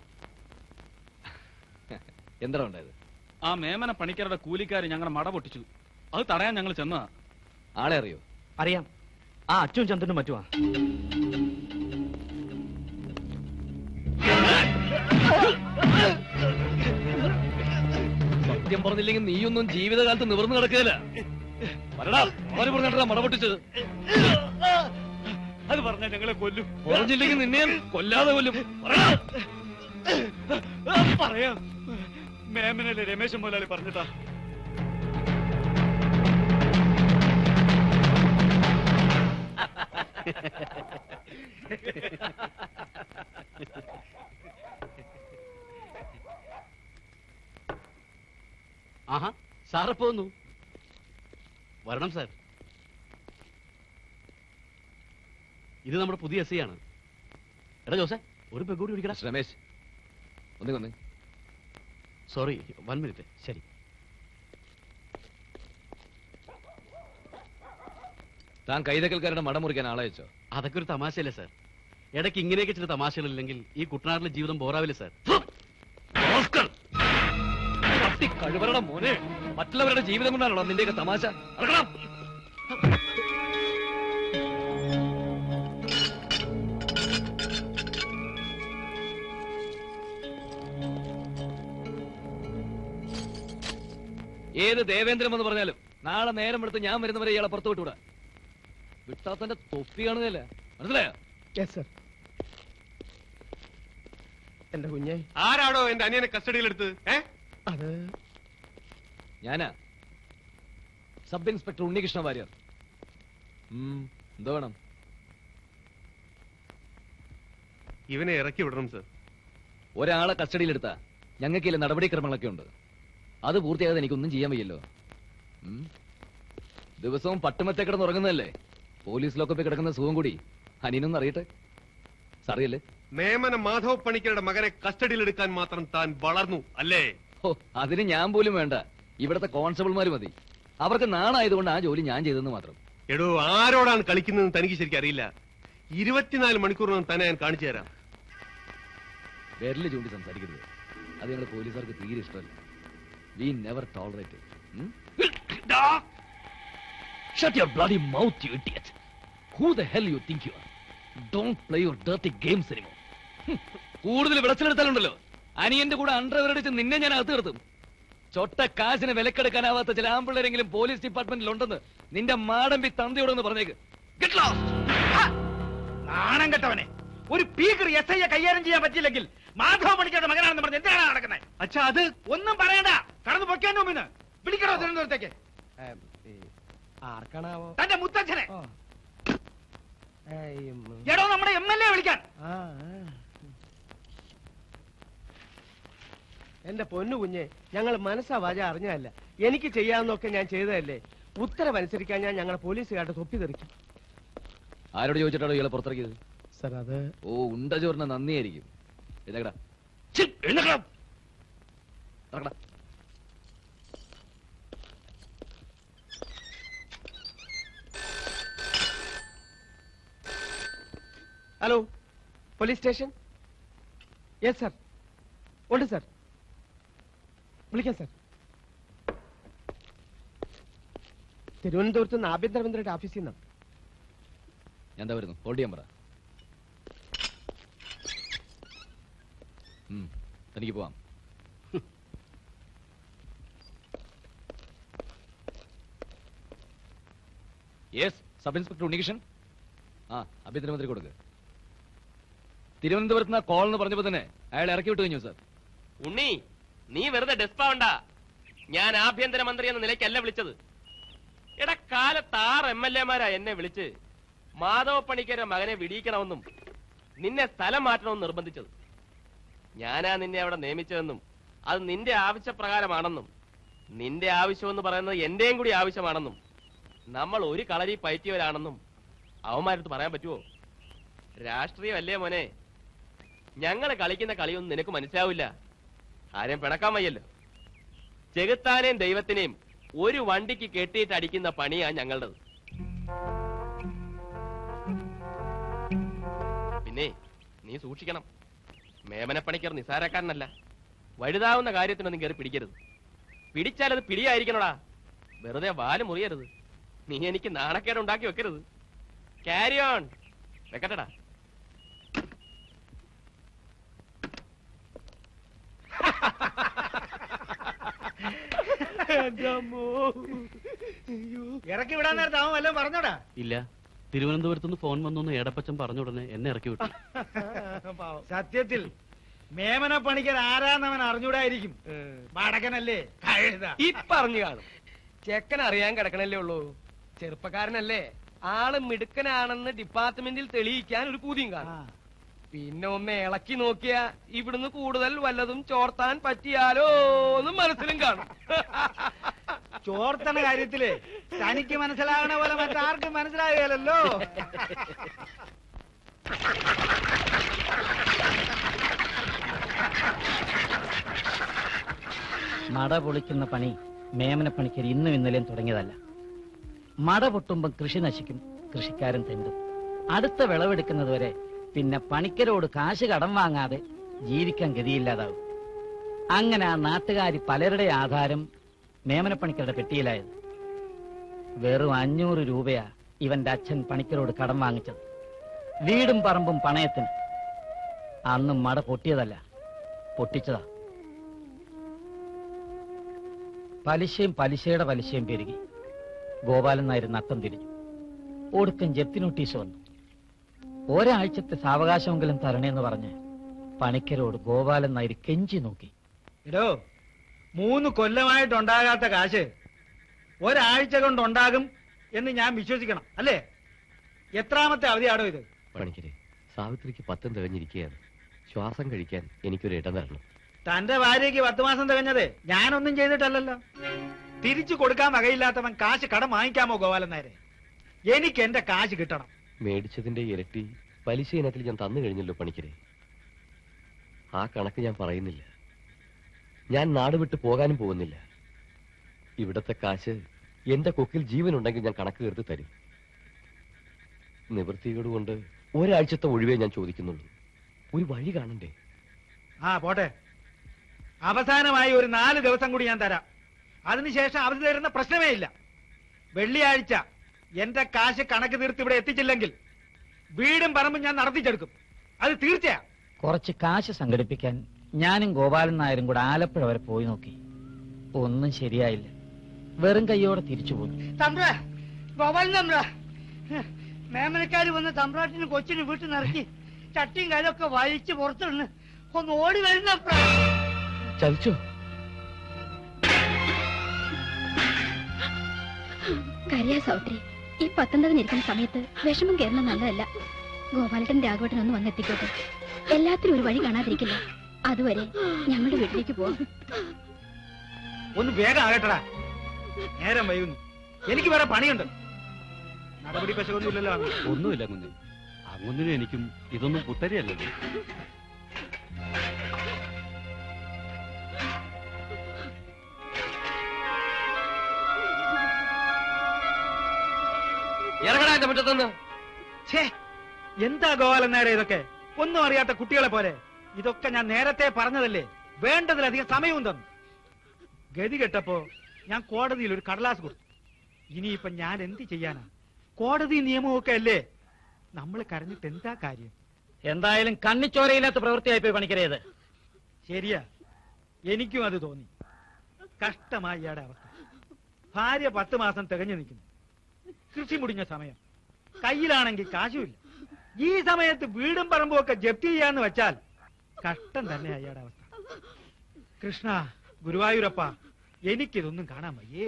എന്താ ഉണ്ടായത്? ആ മേമന പണിക്കാരുടെ കൂലിക്കാര് ഞങ്ങളുടെ മട പൊട്ടിച്ചു. അത് തടയാൻ ഞങ്ങൾ ചെന്നതാ. ആളെ അറിയോ? അറിയാം. ആ അച്ഛനും ചന്ദ്രനും മറ്റുവാ. സത്യം പറഞ്ഞില്ലെങ്കിൽ നീയൊന്നും ജീവിതകാലത്ത് നിവർന്നു കിടക്കുകയില്ല. ആര് പറഞ്ഞിട്ടാ മട പൊട്ടിച്ചത്? അത് പറഞ്ഞാൽ ഞങ്ങളെ കൊല്ലും. പറഞ്ഞില്ലെങ്കിൽ നിന്നെയും കൊല്ലാതെ കൊല്ലും. പറയാം. മേമനല്ലേ രമേശൻ മുതലാളി പറഞ്ഞിട്ടാ. ആഹാ, സാറപ്പോ വന്നു. വരണം സാർ. ഇത് നമ്മുടെ പുതിയ എസ് ഐ ആണ്. എടാ ജോസേ, ഒരു പെഗൂടി പിടിക്കടാ. രമേശ് ഒന്നേ വന്നേ. Sorry, one minute. ശരി. താൻ കൈതക്കൽക്കാരുടെ മടം മുറിക്കാൻ ആളയച്ചോ? അതൊക്കെ ഒരു തമാശയല്ലേ സാർ? ഇടയ്ക്ക് ഇങ്ങനെയൊക്കെ ചില തമാശകളില്ലെങ്കിൽ ഈ കുട്ടനാട്ടിലെ ജീവിതം ബോറാവില്ല സാർ. കഴിവറട മോനെ, മറ്റുള്ളവരുടെ ജീവിതം കൊണ്ടാണല്ലോ നിന്റെയൊക്കെ തമാശ. ഏത് ദേവേന്ദ്രം എന്ന് പറഞ്ഞാലും നാളെ നേരം എടുത്ത് ഞാൻ വരുന്നവരെ ഇയാളെ പുറത്തു വിട്ടുകൂടാ. വിട്ടാത്തന്റെ തൊപ്പി കാണുകയല്ല, മനസ്സിലായോ? എന്റെ കുഞ്ഞെ, ആരാടോ എന്റെ അനിയനെ കസ്റ്റഡിയിലെടുത്ത്? അത് ഞാനാ, സബ് ഇൻസ്പെക്ടർ ഉണ്ണികൃഷ്ണ വാര്യർ. എന്താ വേണം? ഇവനെ ഇറക്കി വിടണം സർ. ഒരാളെ കസ്റ്റഡിയിലെടുത്താ ഞങ്ങൾക്ക് ചില നടപടിക്രമങ്ങളൊക്കെ ഉണ്ട്. അത് പൂർത്തിയാകാതെ എനിക്കൊന്നും ചെയ്യാൻ വയ്യല്ലോ. ദിവസവും പട്ടുമത്തെ കിടന്ന് ഉറങ്ങുന്നതല്ലേ? പോലീസിലൊക്കെ പോയി കിടക്കുന്ന സുഖം കൂടി അനിയനൊന്നും അറിയട്ടെ. സാറിയല്ലേ? മേമന മാധവ് പണിക്കരുടെ മകനെ കസ്റ്റഡിയിലെടുക്കാൻ മാത്രം താൻ വളർന്നു അല്ലേ? ഓ, അതിന് ഞാൻ പോലും വേണ്ട. ഇവിടത്തെ കോൺസ്റ്റബിൾമാര് മതി. അവർക്ക് നാണായതുകൊണ്ട് ആ ജോലി ഞാൻ ചെയ്തെന്ന് മാത്രം. എടോ, ആരോടാണ് കളിക്കുന്നതെന്ന് തനിക്ക് ശരിക്കും അറിയില്ല. ഇരുപത്തിനാല് മണിക്കൂറിനൊന്നും തന്നെ ഞാൻ കാണിച്ചു തരാം. വിരല് ചൂണ്ടി സംസാരിക്കരുത്. അത് ഞങ്ങൾ പോലീസുകാർക്ക് തീരെ ഇഷ്ടമല്ല. We never tolerate it. Hmm? Shut your bloody mouth, you idiot. Who the hell you think you are? Don't play your dirty games anymore. കൂടുതൽ വിളച്ചിലെടുത്താലുണ്ടല്ലോ അനിയന്റെ കൂടെ അണ്ടർവെയർ അടിച്ച് നിന്നെ ഞാൻ അകത്ത് നിർത്തും. ചൊട്ട കാശിന് വിലക്കെടുക്കാനാവാത്ത ചില ആമ്പിള്ളേരെങ്കിലും പോലീസ് ഡിപ്പാർട്ട്മെന്റിൽ ഉണ്ടെന്ന് നിന്റെ മാടമ്പി തന്തയോടൊന്ന് പറഞ്ഞേക്ക്. Get lost! നാണം കെട്ടവനെ, ഒരു പീക്കർ എസ് ഐയെ കൈകാര്യം ചെയ്യാൻ പറ്റിയില്ലെങ്കിൽ മാധവ പണിക്കരുടെ മകനാണെന്ന് പറഞ്ഞ് എന്തിനാണ് നടക്കുന്നത്? അച്ഛാ അത് ഒന്നും പറയണ്ട, കടന്നു പൊക്കാൻ മുമ്പിന്ന് വിളിക്കണോ തിരുവനന്തപുരത്തേക്ക്? ആർക്കാണാവോ? തന്റെ മുത്തച്ഛനെ. എടോ നമ്മുടെ എം എൽ എ വിളിക്കാൻ. എന്റെ പൊന്നു കുഞ്ഞെ, ഞങ്ങൾ മനസ്സാ വാച അറിഞ്ഞതല്ല. എനിക്ക് ചെയ്യാവുന്നൊക്കെ ഞാൻ ചെയ്തതല്ലേ. ഉത്തരവനുസരിക്കാൻ ഞാൻ ഞങ്ങളെ പോലീസുകാരുടെ തൊപ്പി തെറിക്കും. ആരോട് ചോദിച്ചിട്ടാണോ ഇയാളെ പുറത്തിറക്കിയത്? സർ അത് ഓ ഉണ്ട ചോറിന് നന്ദിയായിരിക്കും. എഴുന്നേക്കടാ. Hello, police station? Yes sir, ഉണ്ട് സർ, വിളിക്കാം സർ. തിരുവനന്തപുരത്ത് നിന്ന് ആഭ്യന്തരമന്ത്രിയുടെ ഓഫീസിൽ നിന്നാണ്. ഞാൻ എന്താ വരുന്നു? ഹോൾഡ് ചെയ്യാൻ പറ. തനിക്ക് പോവാം. Yes, sub inspector Unnikrishnan. ആ, ആഭ്യന്തരമന്ത്രി കൊടുക്ക്. തിരുവനന്തപുരത്ത് നിന്ന് കോൾ എന്ന് പറഞ്ഞപ്പോ തന്നെ അയാൾ ഇറക്കി വിട്ടു കഴിഞ്ഞു സാർ. ഉണ്ണി, നീ വെറുതെ ഡെസ്പാവണ്ട. ഞാൻ ആഭ്യന്തരമന്ത്രി എന്ന നിലയ്ക്കല്ല വിളിച്ചത്. എടാ, കാലത്ത് ആറ് എം എൽ എമാരാ എന്നെ വിളിച്ച് മാധവ പണിക്കരുടെ മകനെ വിടിയിക്കണമെന്നും നിന്നെ സ്ഥലം മാറ്റണമെന്നും നിർബന്ധിച്ചത്. ഞാനാ നിന്നെ അവിടെ നിയമിച്ചതെന്നും അത് നിന്റെ ആവശ്യപ്രകാരമാണെന്നും നിന്റെ ആവശ്യമെന്ന് പറയുന്നത് എന്റെയും കൂടി ആവശ്യമാണെന്നും നമ്മൾ ഒരു കളരി പയറ്റിയവരാണെന്നും അവന്മാരടുത്ത് പറയാൻ പറ്റുമോ? രാഷ്ട്രീയമല്ലേ മോനെ. ഞങ്ങൾ കളിക്കുന്ന കളിയൊന്നും നിനക്ക് മനസ്സിലാവില്ല. ആരെയും പിണക്കാൻ വയ്യല്ലോ. ചെകുത്താനെയും ദൈവത്തിനെയും ഒരു വണ്ടിക്ക് കെട്ടിയിട്ട് അടിക്കുന്ന പണിയാ ഞങ്ങളുടേത്. പിന്നെ നീ സൂക്ഷിക്കണം. മേമനപ്പണിക്കർ നിസാരക്കാരനല്ല. വലുതാവുന്ന കാര്യത്തിനൊന്നും കയറി പിടിക്കരുത്. പിടിച്ചാലത് പിടിയായിരിക്കണോടാ. വെറുതെ വാല് മുറിയരുത്. നീ എനിക്ക് നാണക്കേട് ഉണ്ടാക്കി വെക്കരുത്. Carry on. വെക്കട്ടടാ. ഇറക്കി വിടാൻ നേരത്തെ അവൻ വല്ലതും പറഞ്ഞോടാ? ഇല്ല, തിരുവനന്തപുരത്ത് നിന്ന് ഫോൺ വന്നു ഏടപ്പച്ചൻ പറഞ്ഞ ഉടനെ എന്നെ ഇറക്കി വിട്ടു. സത്യത്തിൽ മേമന പണിക്കർ ആരാന്നവൻ അറിഞ്ഞൂടായിരിക്കും. വടക്കനല്ലേ ഈ പറഞ്ഞു കാണും. ചെക്കൻ അറിയാൻ കിടക്കണല്ലേ ഉള്ളൂ. ചെറുപ്പക്കാരനല്ലേ, ആള് മിടുക്കനാണെന്ന് ഡിപ്പാർട്ട്മെന്റിൽ തെളിയിക്കാൻ ഒരു കൂതിയും കാണും. പിന്നെ ഒന്ന് ഇളക്കി നോക്കിയാ ഇവിടുന്ന് കൂടുതൽ വല്ലതും ചോർത്താൻ പറ്റിയാലോ എന്നും മനസ്സിലും കാണും. ചോർത്തണ കാര്യത്തില് തനിക്ക് മനസ്സിലാകണ പോലെ മറ്റാർക്കും മനസ്സിലാകുകയല്ലോ. മട പൊളിക്കുന്ന പണി മേമന പണിക്കർ ഇന്നും ഇന്നലെയും തുടങ്ങിയതല്ല. മട പൊട്ടുമ്പം കൃഷി നശിക്കും, കൃഷിക്കാരൻ തെണ്ടും. അടുത്ത വിളവെടുക്കുന്നതുവരെ പിന്നെ പണിക്കരോട് കാശ് കടം വാങ്ങാതെ ജീവിക്കാൻ ഗതിയില്ലാതാവും. അങ്ങനെ ആ നാട്ടുകാരി പലരുടെ ആധാരം മേമനപ്പണിക്കരുടെ പെട്ടിയിലായത്. വെറും അഞ്ഞൂറ് രൂപയാ ഇവന്റെ അച്ഛൻ പണിക്കരോട് കടം വാങ്ങിച്ചത്. വീടും പറമ്പും പണയത്തിന്. അന്ന് മട പൊട്ടിയതല്ല, പൊട്ടിച്ചതാ. പലിശയും പലിശയുടെ പലിശയും പെരുകി. ഗോപാലൻ നായർ നട്ടം തിരിഞ്ഞു. ഒടുക്കം ജപ്തി നോട്ടീസ് വന്നു. ഒരാഴ്ചത്തെ സാവകാശമെങ്കിലും തരണേന്ന് പറഞ്ഞ് പണിക്കരോട് ഗോപാലൻ നായർ കെഞ്ചി നോക്കി. എടോ, മൂന്ന് കൊല്ലമായിട്ടുണ്ടാകാത്ത കാശ് ഒരാഴ്ച കൊണ്ടുണ്ടാകും എന്ന് ഞാൻ വിശ്വസിക്കണം, അല്ലേ? എത്രാമത്തെ അവധിയാണോ ഇത്? പണിക്കരെ, സാവിത്രിക്ക് പത്തും തികഞ്ഞിരിക്കുകയാണ്. ശ്വാസം കഴിക്കാൻ എനിക്കൊരു ഇടം തരണം. തന്റെ ഭാര്യയ്ക്ക് പത്ത് മാസം തികഞ്ഞത് ഞാനൊന്നും ചെയ്തിട്ടല്ലല്ലോ. തിരിച്ചു കൊടുക്കാൻ വകയില്ലാത്തവൻ കാശ് കടം വാങ്ങിക്കാമോ ഗോപാലൻ നായരെ? എനിക്ക് എന്റെ കാശ് കിട്ടണം. മേടിച്ചതിന്റെ ഇരട്ടി പലിശ ഇനത്തിൽ ഞാൻ തന്നു കഴിഞ്ഞല്ലോ പണിക്കരെ. ആ കണക്ക് ഞാൻ പറയുന്നില്ല. ഞാൻ നാട് വിട്ട് പോകാനും പോകുന്നില്ല. ഇവിടത്തെ കാശ് എന്റെ കൊക്കിൽ ജീവനുണ്ടെങ്കിൽ ഞാൻ കണക്ക് തീർത്ത് തരും. നിവൃത്തിയോട് കൊണ്ട് ഒരാഴ്ചത്തെ ഒഴിവേ ഞാൻ ചോദിക്കുന്നുള്ളൂ. ഒരു വഴി കാണണ്ടേ? ആ പോട്ടെ, അവസാനമായി ഒരു നാല് ദിവസം കൂടി ഞാൻ തരാം. അതിനുശേഷം അവധി തരുന്ന പ്രശ്നമേ ഇല്ല. വെള്ളിയാഴ്ച എന്റെ കാശ് കണക്ക് തീർത്ത് ഇവിടെ എത്തിച്ചില്ലെങ്കിൽ വീടും പറമ്പും ഞാൻ നടത്തിച്ചെടുക്കും. അത് തീർച്ചയാ. കുറച്ച് കാശ് സംഘടിപ്പിക്കാൻ ഞാനും ഗോപാലൻ നായരും കൂടെ ആലപ്പുഴ വരെ പോയി നോക്കി. ഒന്നും ശരിയായില്ല. വെറും കൈയോടെ തിരിച്ചു പോന്നു. തമ്പ്ര ഗോപാലൻ തമ്പ്ര, മേമനക്കാര് വന്ന് തമ്പ്രാട്ടിന് കൊച്ചിന് വീട്ടിൽ നിറക്കി ചട്ടിയും കാലൊക്കെ വലിച്ച് പുറത്തുനിന്ന് ഒന്ന് ഓടി വരുന്ന ചതിച്ചു. കരയാ സൗത്രി, ഈ പത്തൊമ്പതിനിരിക്കുന്ന സമയത്ത് വിഷമം കയറുന്നത് നല്ലതല്ല. ഗോപാലട്ടൻ രാഘവട്ടൻ ഒന്ന് വന്നെത്തിക്കോട്ടെ. എല്ലാത്തിനും ഒരു വഴി കാണാതിരിക്കില്ല. അതുവരെ ഞങ്ങളുടെ വീട്ടിലേക്ക് പോവാം. ഒന്ന് വേഗം ആകട്ടടാ, നേരം വൈകുന്നു. എനിക്ക് വേറെ പണിയുണ്ട്. നടപടി പശകൊന്നുമില്ലല്ലോ. ഒന്നുമില്ല കുഞ്ഞ്, അങ്ങൊന്നിനും എനിക്കും ഇതൊന്നും പുത്തരിയല്ലല്ലോ. ഇറങ്ങടാ എന്റെ മുറ്റത്തുനിന്ന്. ഛേ, എന്താ ഗോപാലൻ നേരെ ഇതൊക്കെ? ഒന്നും അറിയാത്ത കുട്ടികളെ പോലെ. ഇതൊക്കെ ഞാൻ നേരത്തെ പറഞ്ഞതല്ലേ. വേണ്ടതിലധികം സമയവും തന്നു. ഗതി കെട്ടപ്പോ ഞാൻ കോടതിയിൽ ഒരു കടലാസ് കൊടുത്തു. ഇനിയിപ്പൊ ഞാൻ എന്ത് ചെയ്യാനാ? കോടതി നിയമമൊക്കെ അല്ലേ. നമ്മൾ കരഞ്ഞിട്ട് എന്താ കാര്യം? എന്തായാലും കണ്ണിച്ചോരയില്ലാത്ത പ്രവൃത്തിയായിപ്പോയി പണിക്കരേത്. ശരിയാ, എനിക്കും അത് തോന്നി. കഷ്ടമായി ഇയാടെ അവസ്ഥ. ഭാര്യ പത്ത് മാസം തികഞ്ഞു നിൽക്കുന്നു. കൃഷി മുടിഞ്ഞ സമയം, കയ്യിലാണെങ്കിൽ കാശുമില്ല. ഈ സമയത്ത് വീടും പറമ്പും ഒക്കെ ജപ്തി ചെയ്യാന്ന് വെച്ചാൽ കഷ്ടം തന്നെ അയാളുടെ അവസ്ഥ. കൃഷ്ണ, ഗുരുവായൂരപ്പ, എനിക്കിതൊന്നും കാണാൻ വയ്യേ.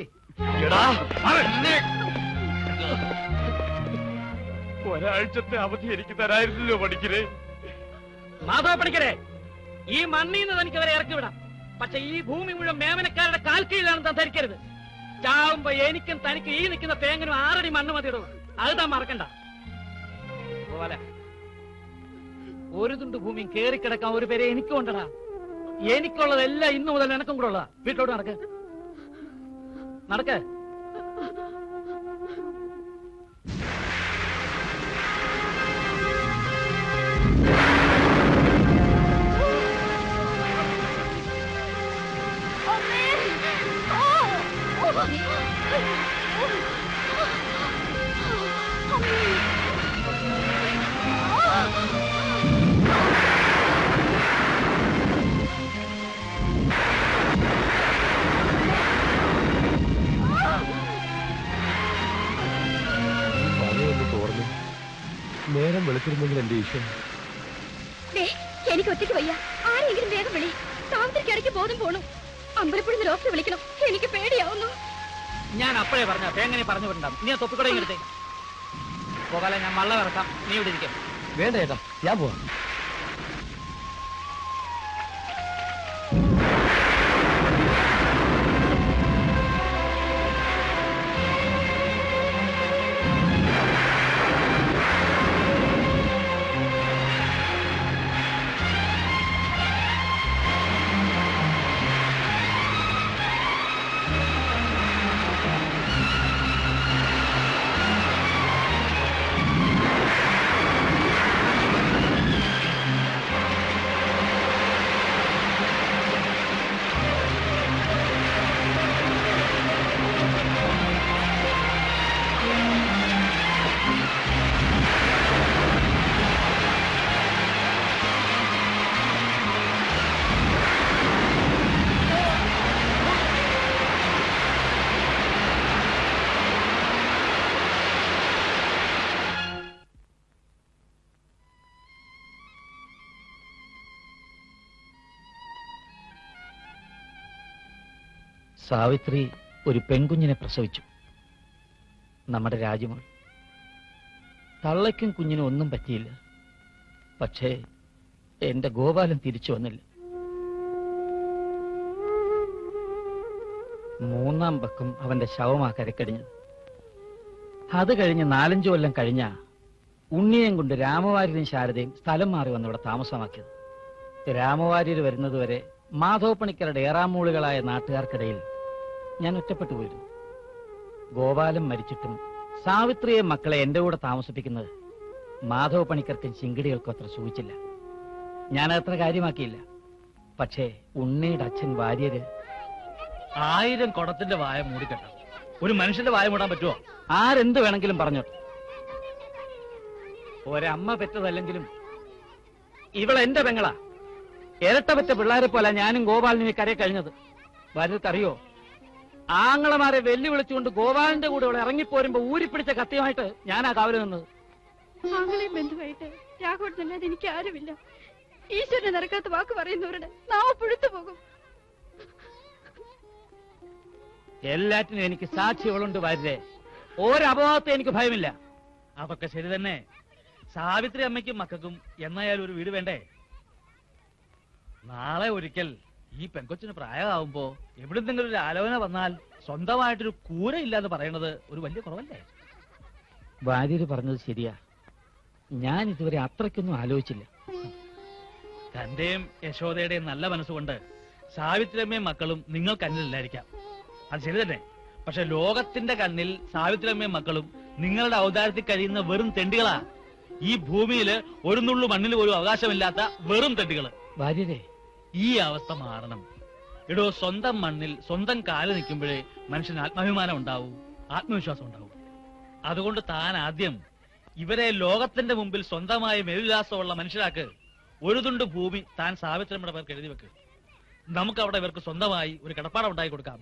ഒരാഴ്ചത്തെ അവധി എനിക്ക് തരായിരുന്നല്ലോ പണിക്കരെ. മാധവ പണിക്കരെ, ഈ മണ്ണിൽ നിന്ന് തനിക്ക് അവരെ ഇറക്കി വിടാം. പക്ഷെ ഈ ഭൂമി മുഴുവൻ മേമനക്കാരുടെ കാൽ കീഴിലാണെന്ന് താൻ ധരിക്കരുത്. ചാവുമ്പോ എനിക്കും തനിക്ക് ഈ നിൽക്കുന്ന തേങ്ങനും ആറടി മണ്ണ് മതിയിടും. അത് താൻ മറക്കണ്ട. ഒരു തുണ്ട് ഭൂമിയും കേറിക്കിടക്കാൻ ഒരു പേരെ എനിക്കും ഉണ്ടടാ. എനിക്കുള്ളതെല്ലാം ഇന്നു മുതൽ എനക്കും കൂടെ ഉള്ളതാ. വീട്ടിലോട്ട് നടക്ക് നടക്ക്. നേരം വെളുത്തിരുന്നെങ്കിൽ എന്റെ ഈശ്വരൻ. എനിക്ക് ഒറ്റയ്ക്ക് വയ്യ. ആരെങ്കിലും വേഗം വിളി. സാവിത്രിക്ക് ഇടയ്ക്ക് ബോധം പോണു. അമ്പലപ്പുഴ ഡോക്ടറെ വിളിക്കണം. എനിക്ക് പേടിയാവുന്നു. ഞാൻ അപ്പോഴേ പറഞ്ഞ തേങ്ങനെ പറഞ്ഞു വിടണ്ടാം. നീ ആ തൊപ്പിക്കൂടെ ഇങ്ങടുത്തേ. ഗോപാല, ഞാൻ വള്ളം ഇറക്കാം. നീ ഇവിടെ ഇരിക്കാം. വേണ്ട ചേട്ടാ, ഞാൻ പോവാം. സാവിത്രി ഒരു പെൺകുഞ്ഞിനെ പ്രസവിച്ചു. നമ്മുടെ രാജ്യമോൾ. തള്ളയ്ക്കും കുഞ്ഞിനും ഒന്നും പറ്റിയില്ല. പക്ഷേ എന്റെ ഗോപാലൻ തിരിച്ചു വന്നില്ല. മൂന്നാം പക്കം അവന്റെ ശവമാ കരക്കടിഞ്ഞത്. അത് കഴിഞ്ഞ് നാലഞ്ചു കൊല്ലം കഴിഞ്ഞ ഉണ്ണിയും കൊണ്ട് രാമവാര്യരും ശാരദയും സ്ഥലം മാറി വന്നിവിടെ താമസമാക്കിയത്. രാമവാര്യർ വരുന്നതുവരെ മാധവ പണിക്കരുടെ ഏറാമൂളുകളായ നാട്ടുകാർക്കിടയിൽ ഞാൻ ഒറ്റപ്പെട്ടു പോയിരുന്നു. ഗോപാലൻ മരിച്ചിട്ടും സാവിത്രിയെ മക്കളെ എന്റെ കൂടെ താമസിപ്പിക്കുന്നത് മാധവ പണിക്കർക്കും ചിങ്കിടികൾക്കും അത്ര സൂചിച്ചില്ല. ഞാനത്ര കാര്യമാക്കിയില്ല. പക്ഷേ ഉണ്ണിയുടെ അച്ഛൻ വാര്യര് ആയിരം കുടത്തിന്റെ വായ മൂടിക്കെട്ടാം. ഒരു മനുഷ്യന്റെ വായ മൂടാൻ പറ്റുമോ? ആരെന്ത് വേണമെങ്കിലും പറഞ്ഞു. ഒരമ്മ പെറ്റതല്ലെങ്കിലും ഇവൾ എന്റെ പെങ്ങളാ. ഇരട്ട പെറ്റ പിള്ളേരെ പോലെ ഞാനും ഗോപാലിനെ കരയെ കഴിഞ്ഞത്. ഭാര്യക്കറിയോ? ആങ്ങളമാരെ വെല്ലുവിളിച്ചുകൊണ്ട് ഗോപാലിന്റെ കൂടെ ഇവിടെ ഇറങ്ങിപ്പോരുമ്പോ ഊരിപ്പിടിച്ച കത്തിയുമായിട്ട് ഞാനാ കാവല് നിന്നത്. ആങ്ങളെയും ബന്ധുവായിട്ട് രാഘവട്ടനല്ലാതെ എനിക്ക് ആരുമില്ല. ഈശ്വരനെ നടക്കാത്ത വാക്ക് പറയുന്നവരുടെ നാവ് പുഴുത്തു പോകും. എല്ലാറ്റിനും എനിക്ക് സാക്ഷികളുണ്ട് ഭാര്യ. ഒരപവാദത്തെ എനിക്ക് ഭയമില്ല. അതൊക്കെ ശരി തന്നെ. സാവിത്രി അമ്മയ്ക്കും മക്കൾക്കും എന്നായാലും ഒരു വീട് വേണ്ടേ? നാളെ ഒരിക്കൽ ഈ പെൺകൊച്ചിന് പ്രായമാവുമ്പോ എവിടുന്നെങ്കിലും ഒരു ആലോചന വന്നാൽ സ്വന്തമായിട്ടൊരു കൂരയില്ലാന്ന് പറയണത് ഒരു വലിയ കുറവല്ലേ? ഭാര്യ പറഞ്ഞത് ശരിയാ. ഞാൻ ഇതുവരെ അത്രയ്ക്കൊന്നും ആലോചിച്ചില്ല. തന്റെയും യശോദയുടെയും നല്ല മനസ്സുകൊണ്ട് സാവിത്രിയമ്മയും മക്കളും നിങ്ങൾക്ക് അന്നില്ലായിരിക്കാം. അത് ശരി തന്നെ. പക്ഷെ ലോകത്തിന്റെ കണ്ണിൽ സാവിത്രിയമ്മയും മക്കളും നിങ്ങളുടെ ഔദാര്യത്തിൽ കഴിയുന്ന വെറും തെണ്ടികളാ. ഈ ഭൂമിയിൽ ഒരു നുള്ളു മണ്ണിൽ പോലും അവകാശമില്ലാത്ത വെറും തെണ്ടികള്. ഭാര്യരെ, ഈ അവസ്ഥ മാറണം. ഇടോ, സ്വന്തം മണ്ണിൽ സ്വന്തം കാല് നിൽക്കുമ്പോഴേ മനുഷ്യന് ആത്മാഭിമാനം ഉണ്ടാവും, ആത്മവിശ്വാസം ഉണ്ടാവും. അതുകൊണ്ട് താൻ ആദ്യം ഇവരെ ലോകത്തിന്റെ മുമ്പിൽ സ്വന്തമായി മേലുല്ലാസമുള്ള മനുഷ്യരാക്ക്. ഒരു തുണ്ട് ഭൂമി താൻ സാവിത്രിയമ്മയുടെ പേർക്ക് എഴുതി വെക്ക്. നമുക്ക് അവിടെ ഇവർക്ക് സ്വന്തമായി ഒരു കിടപ്പാടം ഉണ്ടാക്കി കൊടുക്കാം.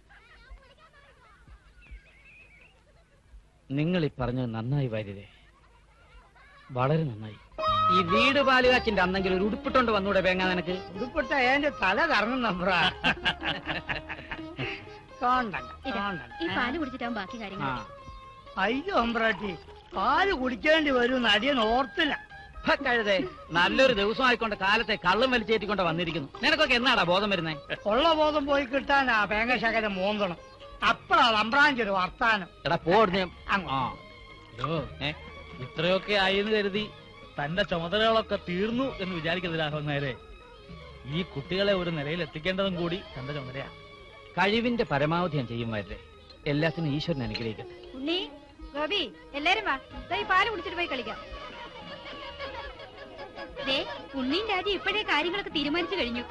നിങ്ങൾ ഈ പറഞ്ഞത് നന്നായി ഭാര്യരെ, വളരെ നന്നായി. ഈ വീട് പാലുകാച്ചിന്റെ അന്നെങ്കിലും ഒരു ഉടുപ്പിട്ടോണ്ട് വന്നൂടെ വേങ്ങാ നിനക്ക്? ഉടുപ്പിട്ട എന്റെ തല കറങ്ങും നമ്പ്ര. ഈ പാല് കുടിച്ചിട്ടാവും ബാക്കി കാര്യങ്ങൾ. അയ്യോ അമ്പ്രാട്ടി, പാല് കുടിക്കേണ്ടി വരും അടിയൻ ഓർത്തില്ല. കഴുതേ, നല്ലൊരു ദിവസം ആയിക്കൊണ്ട് കാലത്തെ കള്ളും വലിച്ചേറ്റിക്കൊണ്ട് വന്നിരിക്കുന്നു. നിനക്കൊക്കെ എന്നാടാ ബോധം വരുന്നേ? ഉള്ള ബോധം പോയി കിട്ടാനാ വേങ്ങ ശകലം മോന്തണം. അപ്പഴാ അമ്പ്രാഞ്ചൊരു വർത്താനം. എടാ പോടുന്നേ. ഇത്രയൊക്കെ ആയെന്ന് കരുതി തന്റെ ചുമതലകളൊക്കെ തീർന്നു എന്ന് വിചാരിക്കരുത് രാഘവൻ നായരെ. ഈ കുട്ടികളെ ഒരു നിലയിൽ എത്തിക്കേണ്ടതും കൂടി തന്റെ ചുമതലയാ. കഴിവിന്റെ പരമാവധി ഞാൻ ചെയ്യുമായിരുന്നേ. എല്ലാത്തിനും ഈശ്വരൻ അനുഗ്രഹിക്കട്ടെ. ഉണ്ണി, ഗോപി, എല്ലാരും വാ. ഈ പാല് കുടിച്ചിട്ട് പോയി കളിക്കാം. ഉണ്ണിയും രാജി ഇപ്പോഴേ കാര്യങ്ങളൊക്കെ തീരുമാനിച്ചു കഴിഞ്ഞു.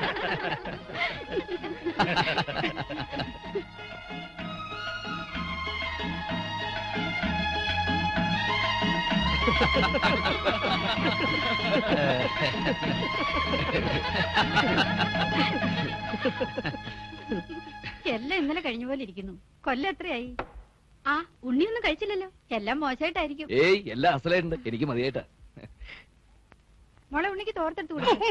എല്ലാം ഇന്നലെ കഴിഞ്ഞ പോലെ ഇരിക്കുന്നു. കൊല്ലം എത്രയായി? ആ, ഉണ്ണിയൊന്നും കഴിച്ചില്ലല്ലോ. എല്ലാം മോശമായിട്ടായിരിക്കും. ഏയ്, എല്ലാം അസലായിട്ടുണ്ട്. എനിക്ക് മതിയായിട്ടാ. മോളെ, ഉണ്ണിക്ക് തോർത്തെടുത്ത് കൊടുക്കും.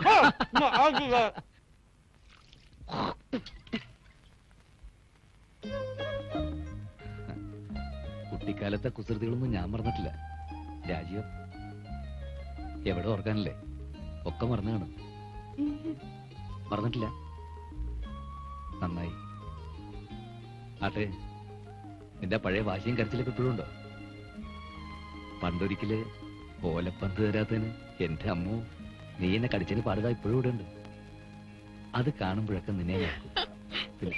കുട്ടിക്കാലത്തെ കുസൃതികളൊന്നും ഞാൻ മറന്നിട്ടില്ല. രാജീവ് എവിടെ ഓർക്കാനല്ലേ? ഒക്കെ മറന്നാണ്. മറന്നിട്ടില്ല. നന്നായി. ആട്ടെ, നിന്റെ പഴയ വാശിയും കരച്ചിലൊക്കെ ഇപ്പോഴും ഉണ്ടോ? പണ്ടൊരിക്കല് ഓലപ്പന്ത് തരാത്തതിന് എന്റെ അമ്മോ നീ എന്നെ കടിച്ചതിന് പാടുക ഇപ്പോഴും ഇവിടെ ഉണ്ട്. അത് കാണുമ്പോഴൊക്കെ നിന്നെ പിന്നെ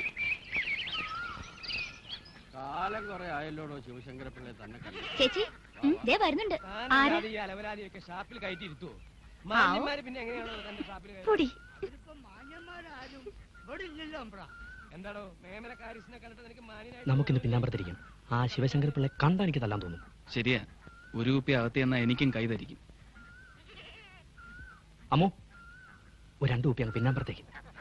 കാലം കുറെ ആയല്ലോടോ ശിവശങ്കരപ്പിള്ളെ തന്നെ കണ്ടു. ചേച്ചി ദേ വരുന്നുണ്ട്. ആരാ? അലവരാതിയൊക്കെ ഷാപ്പിൽ കയറ്റിയിരുത്തുവോ? മാന്യന്മാര് പിന്നെ എങ്ങനെയാണോ തന്റെ ഷാപ്പിൽ പൊടി. മാന്യന്മാരാരും ഇവിടെ ഇല്ലല്ലോ അമ്പ്ര. എന്താടോ മേമന കാര്യസ്ഥനെ കണ്ടിട്ട് നിനക്ക് മാന്യനായി? നമുക്കിന്ന് പിന്നാമ്പറത്തിരിക്കും. ആ ശിവശങ്കരപ്പിള്ളെ കണ്ടാ എനിക്ക് തല്ലാൻ തോന്നും. ശരിയാ, ഒരു കുപ്പി അകത്തി എന്നാ എനിക്കും കൈതരിക്കും. അമ്മോ, ഒരു രണ്ടു കുപ്പി അങ്ങ് പിന്നാമ്പറത്തേക്ക്.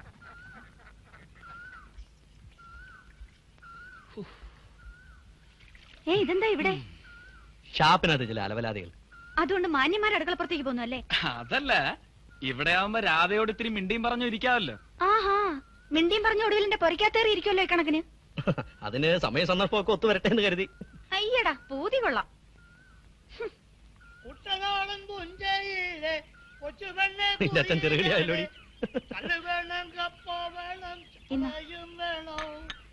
ഏ ഇതെന്താ ഇവിടെ? ഷാപ്പിനകത്ത് ചില അലവലാദികൾ. അതുകൊണ്ട് മാന്യന്മാർ അടുക്കളപ്പുറത്തേക്ക് പോന്നു അല്ലേ? അതല്ല, ഇവിടെ ആവുമ്പോ രാധയോട് ഇത്തിരി മിണ്ടിയും പറഞ്ഞു ഇരിക്കാവല്ലോ. ആഹാ, മിണ്ടിയും പറഞ്ഞ ഒടുവിലിന്റെ പൊറിക്കാത്തേറി ഇരിക്കുമല്ലോ ഈ കണക്കിന്. അതിന് സമയ സന്ദർഭമൊക്കെ ഒത്തു വരട്ടെ എന്ന് കരുതി. അയ്യടാ, പൂതി കൊള്ളാം. കുട്ടനാടൻ പുഞ്ചയിലെ കൊച്ചുപെണ്ണെ നിന്റെ അച്ഛൻ ചെറുകിളിയായല്ലോടി. കല്ല് വേണം, കപ്പ വേണം, ചായയും വേണം.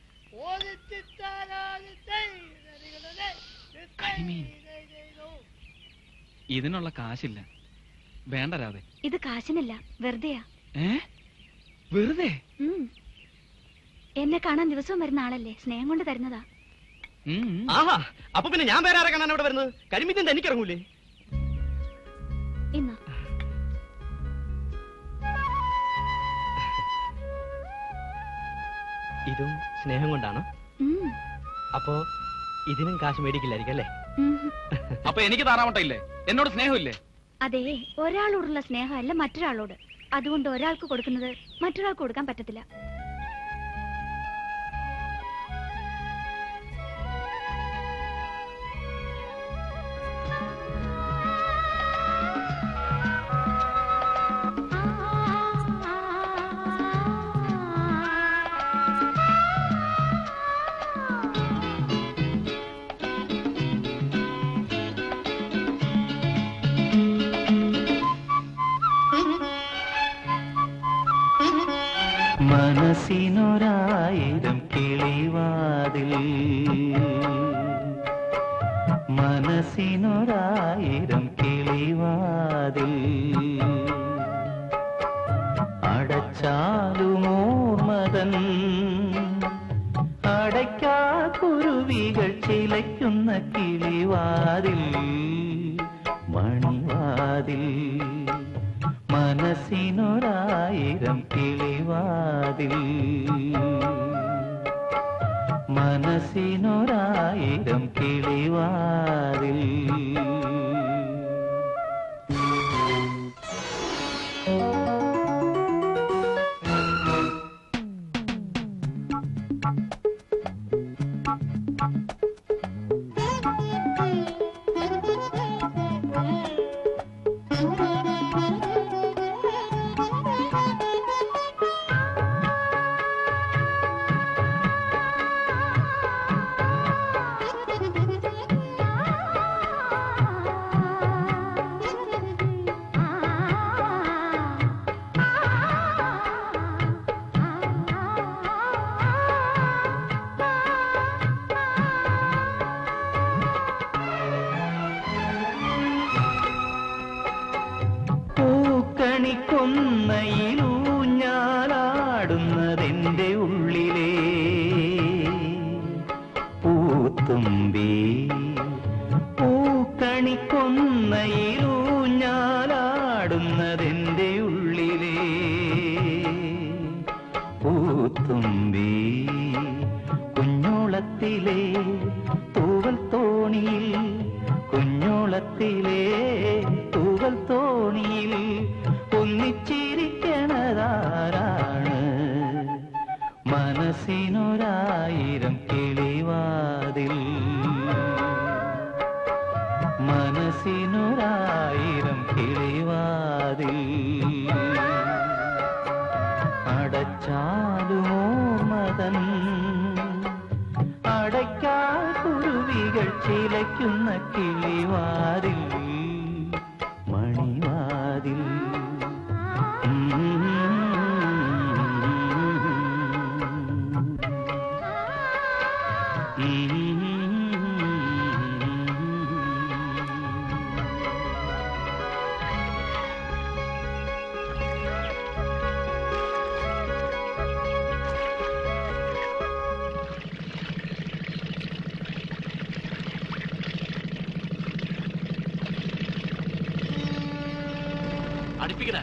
ഇതിനുള്ള കാശില്ല. വേണ്ട രാധേ. ഇത് കാശിനല്ല, വെറുതെയാ. ഏ വെറുതെ? എന്നെ കാണാൻ ദിവസവും വരുന്ന ആളല്ലേ, സ്നേഹം കൊണ്ട് തരുന്നതാ. ആഹാ, അപ്പൊ പിന്നെ ഞാൻ വേറെ ആരെ കാണാൻ അവിടെ വരുന്നത്? കരിമീൻ എനിക്കിറങ്ങൂലേ? ഇന്നാ ഇതും സ്നേഹം കൊണ്ടാണോ? അപ്പോ ഇതിനും കാശ് മേടിക്കില്ലായിരിക്കും അല്ലേ? അപ്പൊ എനിക്ക് താറാമട്ട ഇല്ലേ? എന്നോട് സ്നേഹമില്ലേ? അതെ, ഒരാളോടുള്ള സ്നേഹമല്ല മറ്റൊരാളോട്. അതുകൊണ്ട് ഒരാൾക്ക് കൊടുക്കുന്നത് മറ്റൊരാൾക്ക് കൊടുക്കാൻ പറ്റത്തില്ല. മനസ്സിനൊരായിരം കിളിവാതിൽ, മനസ്സിനൊരായിരം കിളിവാതിൽ, അടച്ചാലുമോർമതൻ അടയ്ക്കാ കുരുവികൾ ചിലയ്ക്കുന്ന കിളിവാതിൽ, മണിവാതിൽ, മനസ്സിനൊരായിരം കിളിവാതിൽ, മനസ്സിനൊരായിരം കിളിവാതിൽ. പൂക്കണിക്കൊന്നയിലൂഞ്ഞാലാടുന്നതെന്റെ ഉള്ളിലെ പൂത്തുമ്പി, പൂക്കണിക്കൊന്നയിലൂഞ്ഞാലാടുന്നതെന്റെ ഉള്ളിലെ പൂത്തുമ്പി, കുഞ്ഞോളത്തിലെ തൂവൽ തോണിയിൽ, കുഞ്ഞോളത്തിലെ തൂവൽ തോണിയിൽ ഒന്നിച്ചിരിക്കണതാരാണ്? മനസ്സിനൊരായിരം കിളിവാതിൽ, മനസ്സിനൊരായിരം കിളിവാതിൽ, അടച്ചാലുമോർമതൻ അടയ്ക്കാ കുരുവികൾ ചിലയ്ക്കുന്ന കിളിവാതിൽ, മണിവാതിൽ. അടുപ്പിക്കട.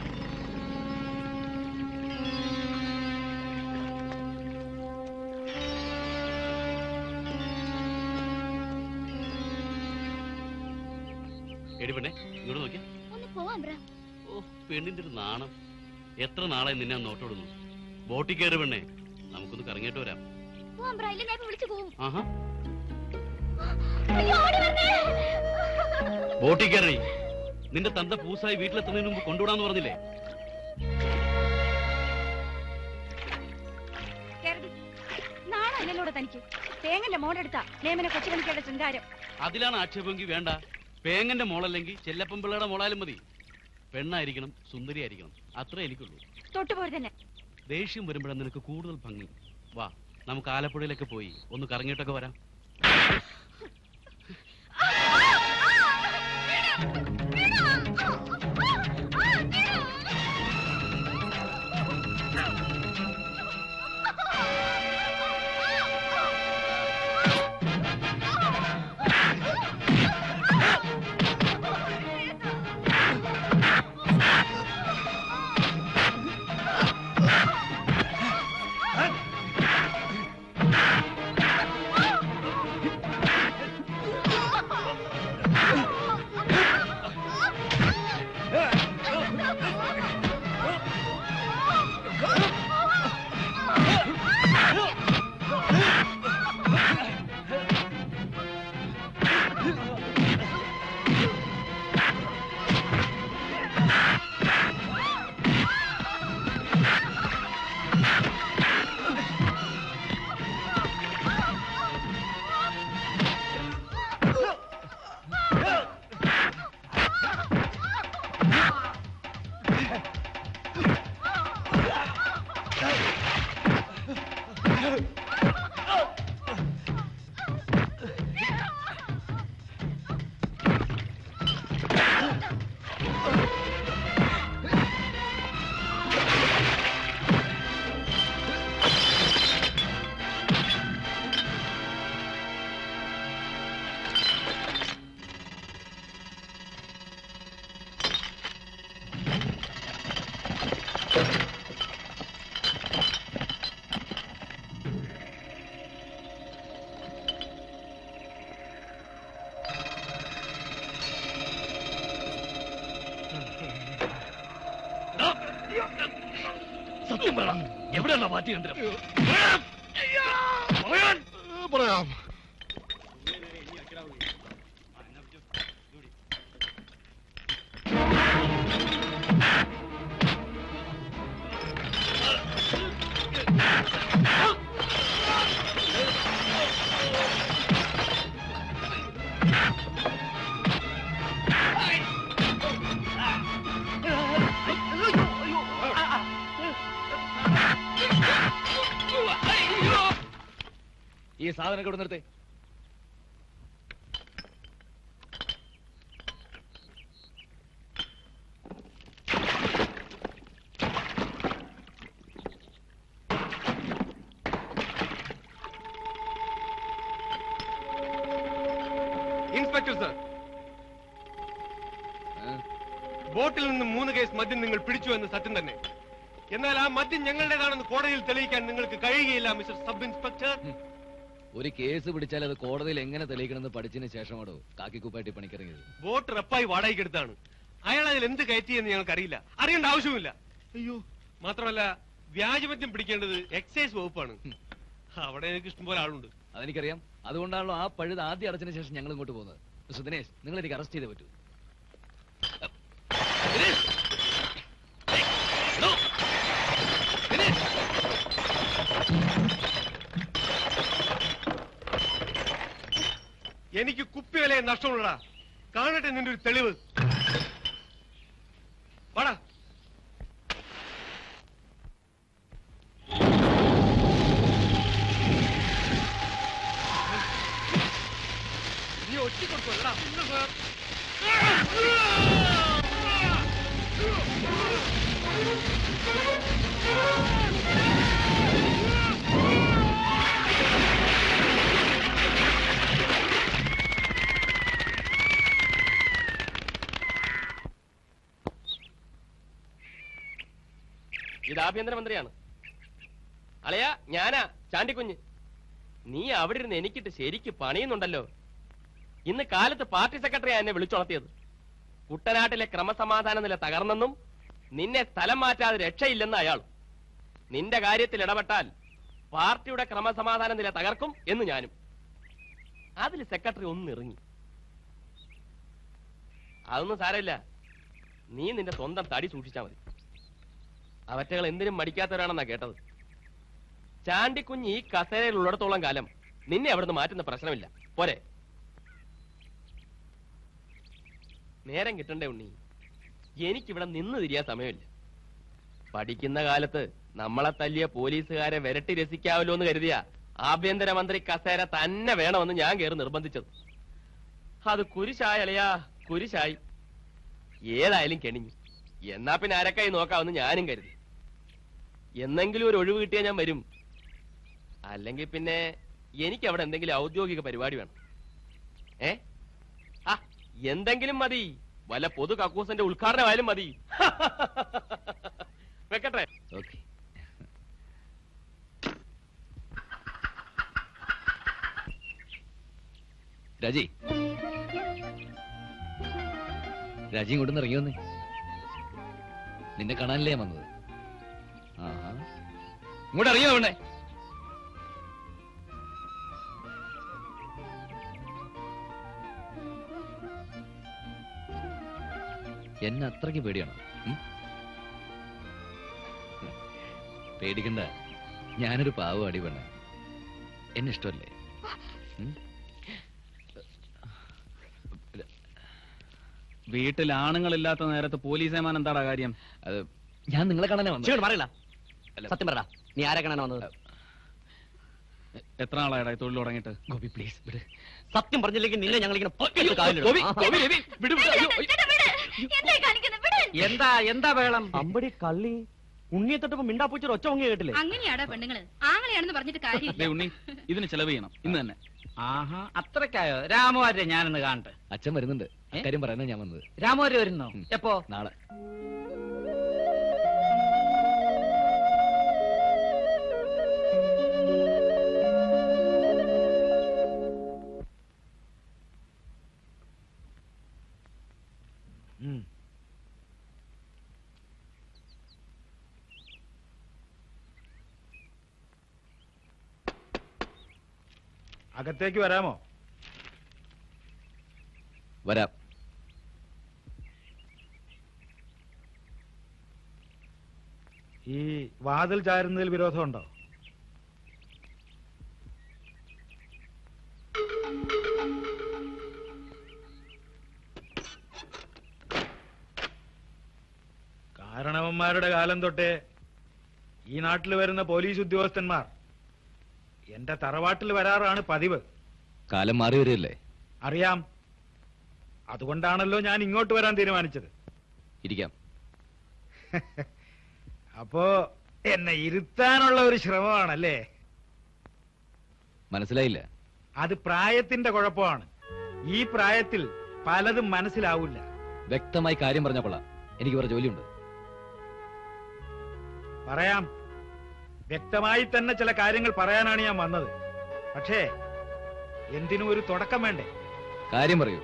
എടി പെണ്ണെ, ഇങ്ങോട്ട് നോക്കിയ. ഓ, പെണ്ണിന്റെ ഒരു നാണം. എത്ര നാളെ നിന്നെ നോട്ടോടുന്നു. ബോട്ടിൽ കയറി പെണ്ണെ, നമുക്കൊന്ന് കറങ്ങിയിട്ട് വരാം. ആഹാ, ബോട്ടിൽ കയറി. നിന്റെ തന്ത പൂസായി വീട്ടിലെത്തുന്നതിന് മുമ്പ് കൊണ്ടുവിടാന്ന് പറഞ്ഞില്ലേ? നാളല്ലല്ലോടെ തനിക്ക്. തേങ്ങന്റെ മോടെടുത്താ നേമനെ കൊച്ചുപണിക്കേണ്ട ശൃംഗാരം. അതിലാണ് ആക്ഷേപമെങ്കിൽ വേണ്ട. പേങ്ങന്റെ മോളല്ലെങ്കിൽ ചെല്ലപ്പൻ പിള്ളയുടെ മോളാലും മതി. പെണ്ണായിരിക്കണം, സുന്ദരിയായിരിക്കണം, അത്രേ എനിക്കുള്ളൂ. തൊട്ടുപോയി തന്നെ. ദേഷ്യം വരുമ്പോഴാണ് നിനക്ക് കൂടുതൽ ഭംഗി. വാ, നമുക്ക് ആലപ്പുഴയിലൊക്കെ പോയി ഒന്ന് കറങ്ങിയിട്ടൊക്കെ വരാം. സത്യം പറ, എവിടെയാണ് പാർട്ടി കേന്ദ്രം? പറയാം. ഈ സാധനം ഇവിടെ നിർത്തേ. ഇൻസ്പെക്ടർ സർ, ബോട്ടിൽ നിന്ന് മൂന്ന് കേസ് മദ്യം നിങ്ങൾ പിടിച്ചു എന്ന് സത്യം തന്നെ. എന്നാൽ ആ മദ്യം ഞങ്ങളുടേതാണെന്ന് കോടതിയിൽ തെളിയിക്കാൻ നിങ്ങൾക്ക് കഴിയുകയില്ല മിസ്റ്റർ സബ് ഇൻസ്പെക്ടർ. ഒരു കേസ് പിടിച്ചാൽ അത് കോടതിയിൽ എങ്ങനെ തെളിയിക്കണമെന്ന് പഠിച്ചതിന് ശേഷമാണോ കാക്കിക്കുപ്പായിട്ട് പണിക്കിറങ്ങിയത്? ബോട്ട് റപ്പായി വാടകയ്ക്കെടുത്താണ്. അയാൾ അതിൽ എന്ത് കയറ്റിയെന്ന് ഞങ്ങൾക്ക് അറിയില്ല, അറിയേണ്ട ആവശ്യമില്ല. അയ്യോ, മാത്രമല്ല വ്യാജമദ്യം പിടിക്കേണ്ടത് എക്സൈസ് വകുപ്പാണ്. അവിടെ എനിക്ക് ഇഷ്ടംപോലെ ആളുണ്ട്. അതെനിക്കറിയാം. അതുകൊണ്ടാണല്ലോ ആ പഴുത് ആദ്യം അടച്ചതിന് ശേഷം ഞങ്ങൾ ഇങ്ങോട്ട് പോകുന്നത്. മിസ്റ്റർ ദിനേശ്, നിങ്ങൾ എനിക്ക് അറസ്റ്റ് ചെയ്തേ പറ്റൂ. എനിക്ക് കുപ്പിവില നഷ്ടമുള്ളടാ. കാണട്ടെ നിന്റെ ഒരു തെളിവ്. വാടാ. നീ ഒറ്റിക്കൊടുക്കല്ലടാ. ഇത് ആഭ്യന്തരമന്ത്രിയാണ്. അളയാ, ഞാനാ ചാണ്ടിക്കുഞ്ഞ്. നീ അവിടെ ഇരുന്ന് എനിക്കിട്ട് ശരിക്ക് പണിയുന്നുണ്ടല്ലോ. ഇന്ന് കാലത്ത് പാർട്ടി സെക്രട്ടറിയാ എന്നെ വിളിച്ചുണർത്തിയത്. കുട്ടനാട്ടിലെ ക്രമസമാധാന നില തകർന്നെന്നും നിന്നെ സ്ഥലം മാറ്റാതെ രക്ഷയില്ലെന്ന് അയാൾ. നിന്റെ കാര്യത്തിൽ ഇടപെട്ടാൽ പാർട്ടിയുടെ ക്രമസമാധാന നില തകർക്കും എന്ന് ഞാനും. അതിൽ സെക്രട്ടറി ഒന്നിറങ്ങി. അതൊന്നും സാരമില്ല, നീ നിന്റെ സ്വന്തം തടി സൂക്ഷിച്ചാൽ മതി. അവറ്റകൾ എന്തിനും മടിക്കാത്തവരാണെന്നാ കേട്ടത്. ചാണ്ടിക്കുഞ്ഞ് ഈ കസേരയിൽ ഉള്ളിടത്തോളം കാലം നിന്നെ അവിടുന്ന് മാറ്റുന്ന പ്രശ്നമില്ല. പോരെ? നേരം കിട്ടണ്ടേ ഉണ്ണി? എനിക്കിവിടെ നിന്ന് തിരിയാൻ സമയമില്ല. പഠിക്കുന്ന കാലത്ത് നമ്മളെ തല്ലിയ പോലീസുകാരെ വിരട്ടി രസിക്കാവല്ലോ എന്ന് കരുതിയ ആഭ്യന്തരമന്ത്രി കസേര തന്നെ വേണമെന്ന് ഞാൻ കയറി നിർബന്ധിച്ചത്. അത് കുരിശായി അലയാ, കുരിശായി. ഏതായാലും കെണിഞ്ഞു. എന്നാ പിന്നെ അരക്കായി നോക്കാമെന്ന് ഞാനും കരുതി. എന്നെങ്കിലും ഒരു ഒഴിവ് കിട്ടിയാൽ ഞാൻ വരും. അല്ലെങ്കിൽ പിന്നെ എനിക്ക് അവിടെ എന്തെങ്കിലും ഔദ്യോഗിക പരിപാടി വേണം. ഏ ആ എന്തെങ്കിലും മതി. വല്ല പൊതു കക്കൂസിന്റെ ഉദ്ഘാടനമായാലും മതി. വെക്കട്ടെ? ഓക്കെ. രാജി, രാജി ഇങ്ങോട്ടൊന്ന് ഇറങ്ങി വന്നേ. നിന്നെ കാണാനല്ലേ ഞാൻ വന്നത്. ആഹാ, ഇങ്ങോട്ട് ഇറങ്ങിയോ വേണ്ടേ? എന്നെ അത്രയ്ക്ക് പേടിയാണോ? പേടിക്കണ്ട, ഞാനൊരു പാവം പെണ്ണ. എന്നെ ഇഷ്ടമല്ലേ? വീട്ടിൽ ആണുങ്ങളില്ലാത്ത നേരത്ത് പോലീസേമാൻ എന്താടാ കാര്യം? അത് ഞാൻ നിങ്ങളെ കാണാനാ വന്നത്. പറയല സത്യം പറ, നീ ആരെ കാണാൻ വന്നത്? എത്ര നാളായടാ തൊഴിൽ തുടങ്ങിയിട്ട്? ഗോപി പ്ലീസ് വിട്. സത്യം പറഞ്ഞില്ലെങ്കിൽ നിന്നെ ഞങ്ങൾ എന്താ എന്താ ബഹളം? അമ്പടി കള്ളി ഉണ്ണിയെ തൊട്ടപ്പോ മിണ്ടാപ്പൂച്ചൊരു ഒച്ച ഉങ്ങി കേട്ടില്ലേ? അങ്ങനെയാടാ പെണ്ണുങ്ങള്. ആങ്ങളെയാണെന്ന് പറഞ്ഞിട്ട് കാര്യമില്ല. ഉണ്ണി, ഇതിന് ചെലവ് ചെയ്യണം ഇന്ന് തന്നെ. ആഹാ, അത്രക്കായോ? രാമവാര്യ ഞാനൊന്ന് കാണട്ടെ. അച്ഛൻ വരുന്നുണ്ട്, കാര്യം പറയാനാ ഞാൻ വന്നത്. രാമവാര്യ വരുന്നോ? എപ്പോ? നാളെ. അകത്തേക്ക് വരാമോ? വരാം. ഈ വാതിൽ ചാരുന്നതിൽ വിരോധമുണ്ടോ? കാരണവന്മാരുടെ കാലം തൊട്ടേ ഈ നാട്ടിൽ വരുന്ന പോലീസ് ഉദ്യോഗസ്ഥന്മാർ എന്റെ തറവാട്ടിൽ വരാറാണ് പതിവ്. കാലം മാറി വരികയല്ലേ? അറിയാം. അതുകൊണ്ടാണല്ലോ ഞാൻ ഇങ്ങോട്ട് വരാൻ തീരുമാനിച്ചത്. ഇരിക്കാം. അപ്പോ എന്നെ ഇരുത്താനുള്ള ഒരു ശ്രമമാണല്ലേ? മനസ്സിലായില്ല. അത് പ്രായത്തിന്റെ കുഴപ്പമാണ്. ഈ പ്രായത്തിൽ പലതും മനസ്സിലാവില്ല. വ്യക്തമായി കാര്യം പറഞ്ഞ കൊള്ളാം. എനിക്ക് വേറെ ജോലിയുണ്ട്. പറയാം. വ്യക്തമായി തന്നെ ചില കാര്യങ്ങൾ പറയാനാണ് ഞാൻ വന്നത്. പക്ഷേ എന്തിനും ഒരു തുടക്കം വേണ്ടേ? കാര്യം പറയൂ.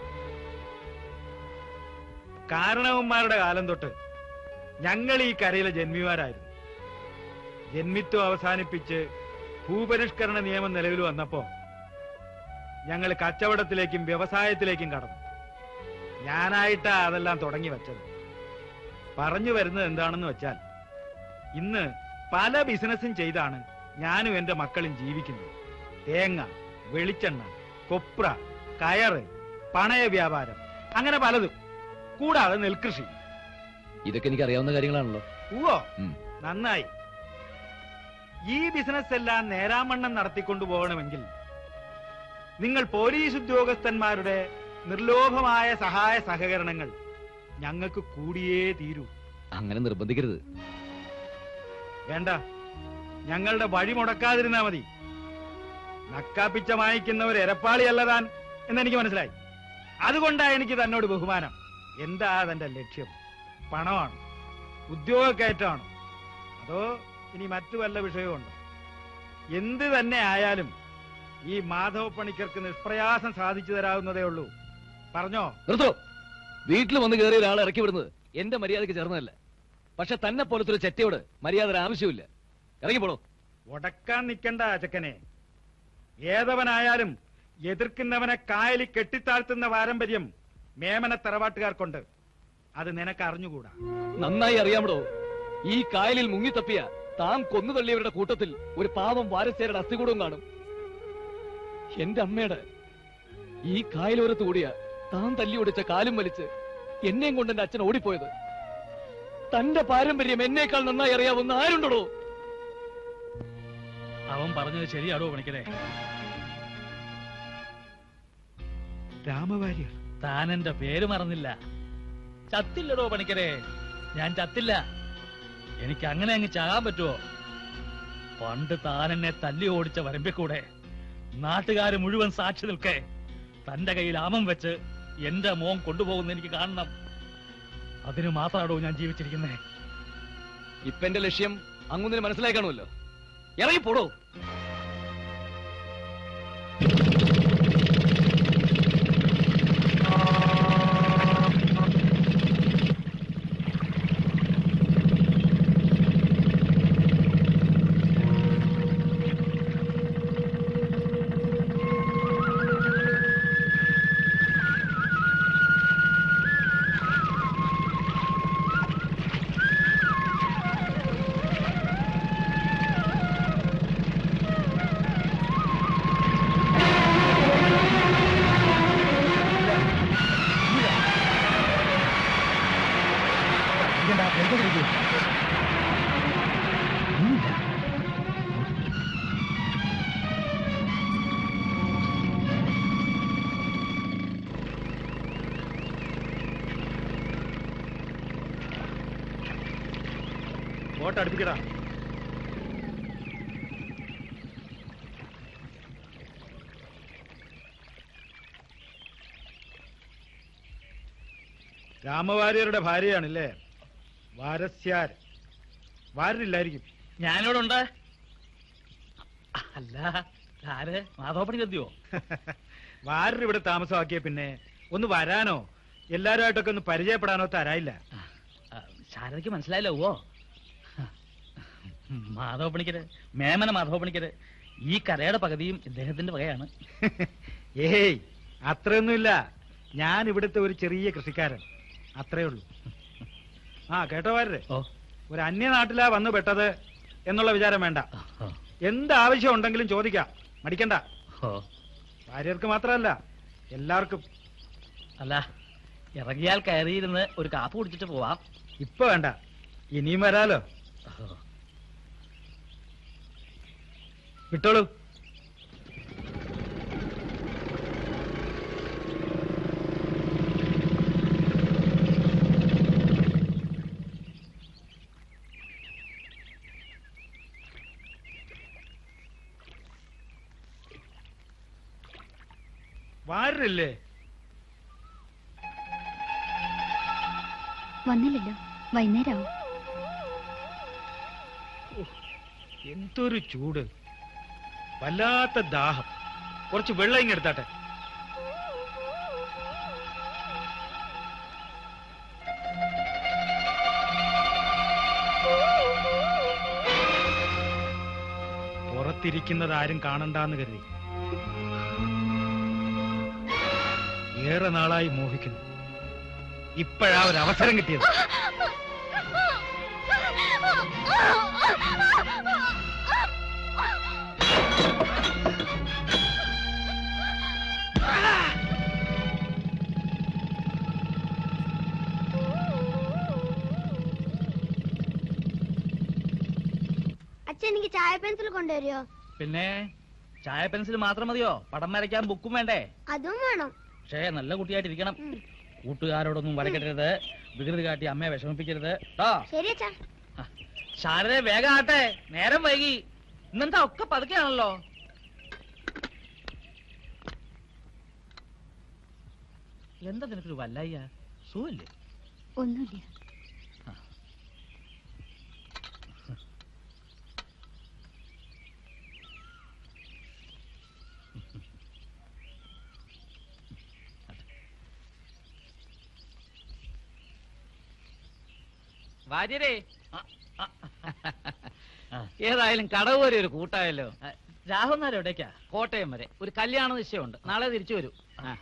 കാരണവന്മാരുടെ കാലം തൊട്ട് ഞങ്ങൾ ഈ കരയിലെ ജന്മിമാരായിരുന്നു. ജന്മിത്വം അവസാനിപ്പിച്ച് ഭൂപരിഷ്കരണ നിയമം നിലവിൽ വന്നപ്പോ ഞങ്ങൾ കച്ചവടത്തിലേക്കും വ്യവസായത്തിലേക്കും കടന്നു. ഞാനായിട്ടാ അതെല്ലാം തുടങ്ങി വെച്ചത്. പറഞ്ഞു വരുന്നത് എന്താണെന്ന് വെച്ചാൽ, ഇന്ന് പല ബിസിനസ്സും ചെയ്താണ് ഞാനും എന്റെ മക്കളും ജീവിക്കുന്നത്. തേങ്ങ, വെളിച്ചെണ്ണ, കൊപ്ര, കയറ്, പണയ വ്യാപാരം, അങ്ങനെ പലതും. കൂടാതെ നെൽകൃഷി. ഇതൊക്കെ എനിക്ക് അറിയാവുന്ന കാര്യങ്ങളാണല്ലോ. ഓ, നന്നായി. ഈ ബിസിനസ് എല്ലാം നേരാമണ്ണം നടത്തിക്കൊണ്ടു പോകണമെങ്കിൽ നിങ്ങൾ പോലീസ് ഉദ്യോഗസ്ഥന്മാരുടെ നിർലോഭമായ സഹായ സഹകരണങ്ങൾ ഞങ്ങൾക്ക് കൂടിയേ തീരൂ. അങ്ങനെ നിർബന്ധിക്കരുത്. വേണ്ട, ഞങ്ങളുടെ വഴി മുടക്കാതിരുന്നാ മതി. നക്കാപ്പിച്ച വാങ്ങിക്കുന്നവർ എരപ്പാളിയല്ല താൻ എന്നെനിക്ക് മനസ്സിലായി. അതുകൊണ്ടാ എനിക്ക് തന്നോട് ബഹുമാനം. എന്താ തന്റെ ലക്ഷ്യം? പണമാണ്? ഉദ്യോഗക്കയറ്റമാണ്? അതോ ഇനി മറ്റു വല്ല വിഷയമുണ്ടോ? എന്ത് തന്നെ ആയാലും ഈ മാധവ പണിക്കർക്ക് നിഷ്പ്രയാസം സാധിച്ചു തരാവുന്നതേ ഉള്ളൂ. പറഞ്ഞോ? നിർത്തോ. വീട്ടിൽ വന്ന് കയറിയ ഒരാളെ ഇറക്കി വിടുന്നത് എന്റെ മര്യാദയ്ക്ക് ചേർന്നതല്ല. പക്ഷെ തന്നെ പോലത്തെ ഒരു ചെറ്റയോട് മര്യാദ ആവശ്യമില്ല. ഇറങ്ങിപ്പോളൂ. ഉടക്കാൻ നിൽക്കണ്ട ചെക്കനെ. ഏതവനായാലും എതിർക്കുന്നവനെ കായലി കെട്ടിത്താഴ്ത്തുന്ന പാരമ്പര്യം മേമന തറവാട്ടുകാർക്കുണ്ട്. അത് നിനക്ക് അറിഞ്ഞുകൂടാ. നന്നായി അറിയാമടോ. ഈ കായലിൽ മുങ്ങിത്തപ്പിയ താൻ കൊന്നു തള്ളിയവരുടെ കൂട്ടത്തിൽ ഒരു പാവം വാരസ്യരുടെ അസ്ഥികൂടവും കാണും. എന്റെ അമ്മയുടെ ഈ കായലോരത്ത് കൂടിയ താൻ തല്ലി ഒടിച്ച കാലും വലിച്ച് എന്നെയും കൊണ്ട് എന്റെ അച്ഛൻ ഓടിപ്പോയത്. തന്റെ പാരമ്പര്യം എന്നേക്കാൾ നന്നായി അറിയാവുന്ന ആരുണ്ടോ? അവൻ പറഞ്ഞത് ശരിയാടോ പണിക്കരെ. രാമവാര്യർ, താൻ എന്റെ പേര് മറന്നില്ല. ചത്തില്ലടോ പണിക്കരെ, ഞാൻ ചത്തില്ല. എനിക്ക് അങ്ങനെ അങ്ങ് ചാകാൻ പറ്റുമോ? പണ്ട് താൻ എന്നെ തല്ലി ഓടിച്ച വരമ്പിക്കൂടെ നാട്ടുകാര് മുഴുവൻ സാക്ഷി നിൽക്കെ തന്റെ കയ്യിൽ ആമം വെച്ച് എന്റെ മോൻ കൊണ്ടുപോകുന്ന എനിക്ക് കാണണം. അതിന് മാത്രമാണോ ഞാൻ ജീവിച്ചിരിക്കുന്നത്. ഇപ്പൊ എന്റെ ലക്ഷ്യം അങ്ങൊന്നിന് മനസ്സിലായി കാണുമല്ലോ. ഇറങ്ങിപ്പോടോ. ബോട്ട് അടുപ്പിക്കടാ. രാമവാര്യരുടെ ഭാര്യയാണല്ലേ വാരസ്യാർ? വാരില്ലായിരിക്കും. ഞാനിവിടെ അല്ല. ആര്? മാധവപ്പണി കത്തിയോ? വാരർ ഇവിടെ താമസമാക്കിയ പിന്നെ ഒന്ന് വരാനോ എല്ലാരുമായിട്ടൊക്കെ ഒന്ന് പരിചയപ്പെടാനോ തരായില്ല. ശാരദയ്ക്ക് മനസ്സിലായില്ല. ഓ, മാധവ പണിക്കര്, മേമന മാധവ പണിക്കര് ഈ കരയുടെ പകുതിയും ഇദ്ദേഹത്തിന്റെ വകയാണ്. ഏയ് അത്രയൊന്നുമില്ല, ഞാൻ ഇവിടുത്തെ ഒരു ചെറിയ കൃഷിക്കാരൻ, അത്രേ ഉള്ളൂ. ആ കേട്ടോ വാരരെ, ഒരു അന്യനാട്ടിലാ വന്നു പെട്ടത് എന്നുള്ള വിചാരം വേണ്ട. എന്താവശ്യം ഉണ്ടെങ്കിലും ചോദിക്കാം, മടിക്കണ്ട. ഭാര്യർക്ക് മാത്രമല്ല എല്ലാവർക്കും. അല്ല, ഇറങ്ങിയാൽ കയറിയിരുന്ന് ഒരു കാപ്പ് കുടിച്ചിട്ട് പോവാം. ഇപ്പൊ വേണ്ട, ഇനിയും വരാലോ. വിട്ടോളൂ. വാരല്ലേ? വന്നില്ലല്ലോ, വൈകുന്നേരമാവും. എന്തൊരു ചൂട്, വല്ലാത്ത ദാഹം. കുറച്ച് വെള്ളം ഇങ്ങ് എടുത്താട്ടെ. പുറത്തിരിക്കുന്നത് ആരും കാണണ്ടാന്ന് കരുതി ഏറെ നാളായി മോഹിക്കുന്നു. ഇപ്പോഴാ ഒരു അവസരം കിട്ടിയത്. അച്ഛൻ എനിക്ക് ചായ പെൻസിൽ കൊണ്ടുവരുമോ? പിന്നെ ചായ പെൻസിൽ മാത്രം മതിയോ? പടം വരയ്ക്കാൻ ബുക്കും വേണ്ടേ? അതും വേണം. പക്ഷേ നല്ല കുട്ടിയായിട്ടിരിക്കണം. കൂട്ടുകാരോടൊന്നും വരക്കരുത്, വികൃതി കാട്ടി അമ്മയെ വിഷമിപ്പിക്കരുത്. ശരി അച്ഛാ. ശാരദയെ വേഗം ആട്ടെ, നേരം വൈകി. ഇന്നെന്താ ഒക്കെ പതുക്കെയാണല്ലോ. എന്താ നിനക്കൊരു വല്ലായ്യ? സുഖല്ലേ? ഒന്നുമില്ല. വാര്യരേ, ഏതായാലും കടവ് വരെ ഒരു കൂട്ടായല്ലോ. രാഹുൽ നേരം എവിടേക്കാ? കോട്ടയം വരെ ഒരു കല്യാണ നിശ്ചയമുണ്ട്, നാളെ തിരിച്ചു വരൂ.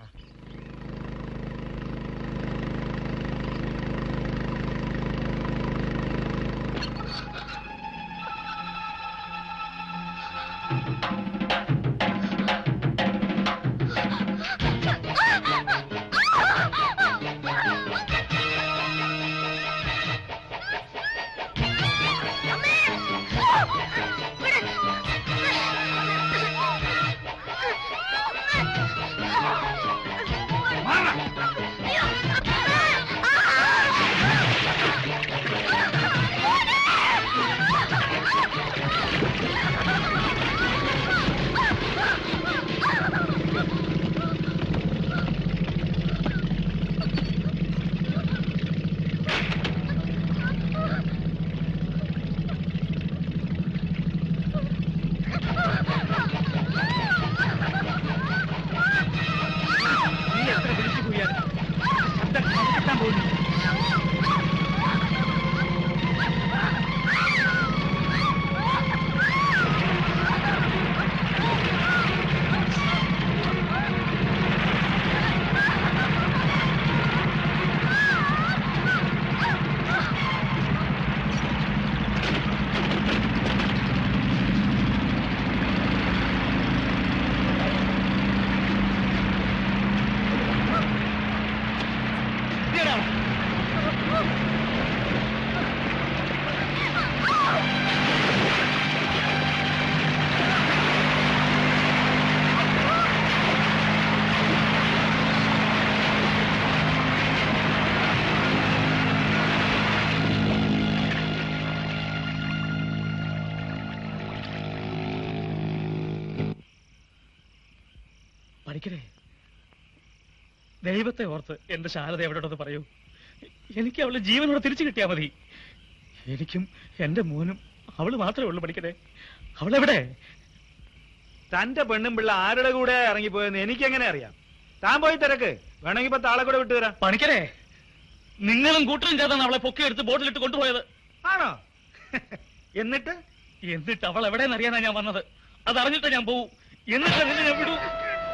പഠിക്കണേ, ദൈവത്തെ ഓർത്ത് എന്റെ ശാരദ എവിടെയോടൊന്ന് പറയൂ. എനിക്ക് അവള് ജീവനോടെ തിരിച്ചു കിട്ടിയാ മതി. എനിക്കും എന്റെ മോനും അവള് മാത്രമേ ഉള്ളൂ. പഠിക്കണേ, അവളെവിടെ? തന്റെ പെണ്ണും പിള്ള ആരുടെ കൂടെ ഇറങ്ങിപ്പോയെന്ന് എനിക്കെങ്ങനെ അറിയാം? താൻ പോയി തിരക്ക്, വേണമെങ്കിൽ ഇപ്പൊ താളെ കൂടെ വിട്ടുതരാം. പണിക്കരെ, നിങ്ങളും കൂട്ടരും ചേർന്നാണ് അവളെ പൊക്കിയെടുത്ത് ബോട്ടിലിട്ട് കൊണ്ടുപോയത്. ആണോ? എന്നിട്ട് എന്നിട്ട് അവൾ എവിടെയെന്ന് അറിയാനാ ഞാൻ വന്നത്. അത് അറിഞ്ഞിട്ട് ഞാൻ പോവും. എന്നിട്ട് നിന്നെ ഞാൻ വിടൂ.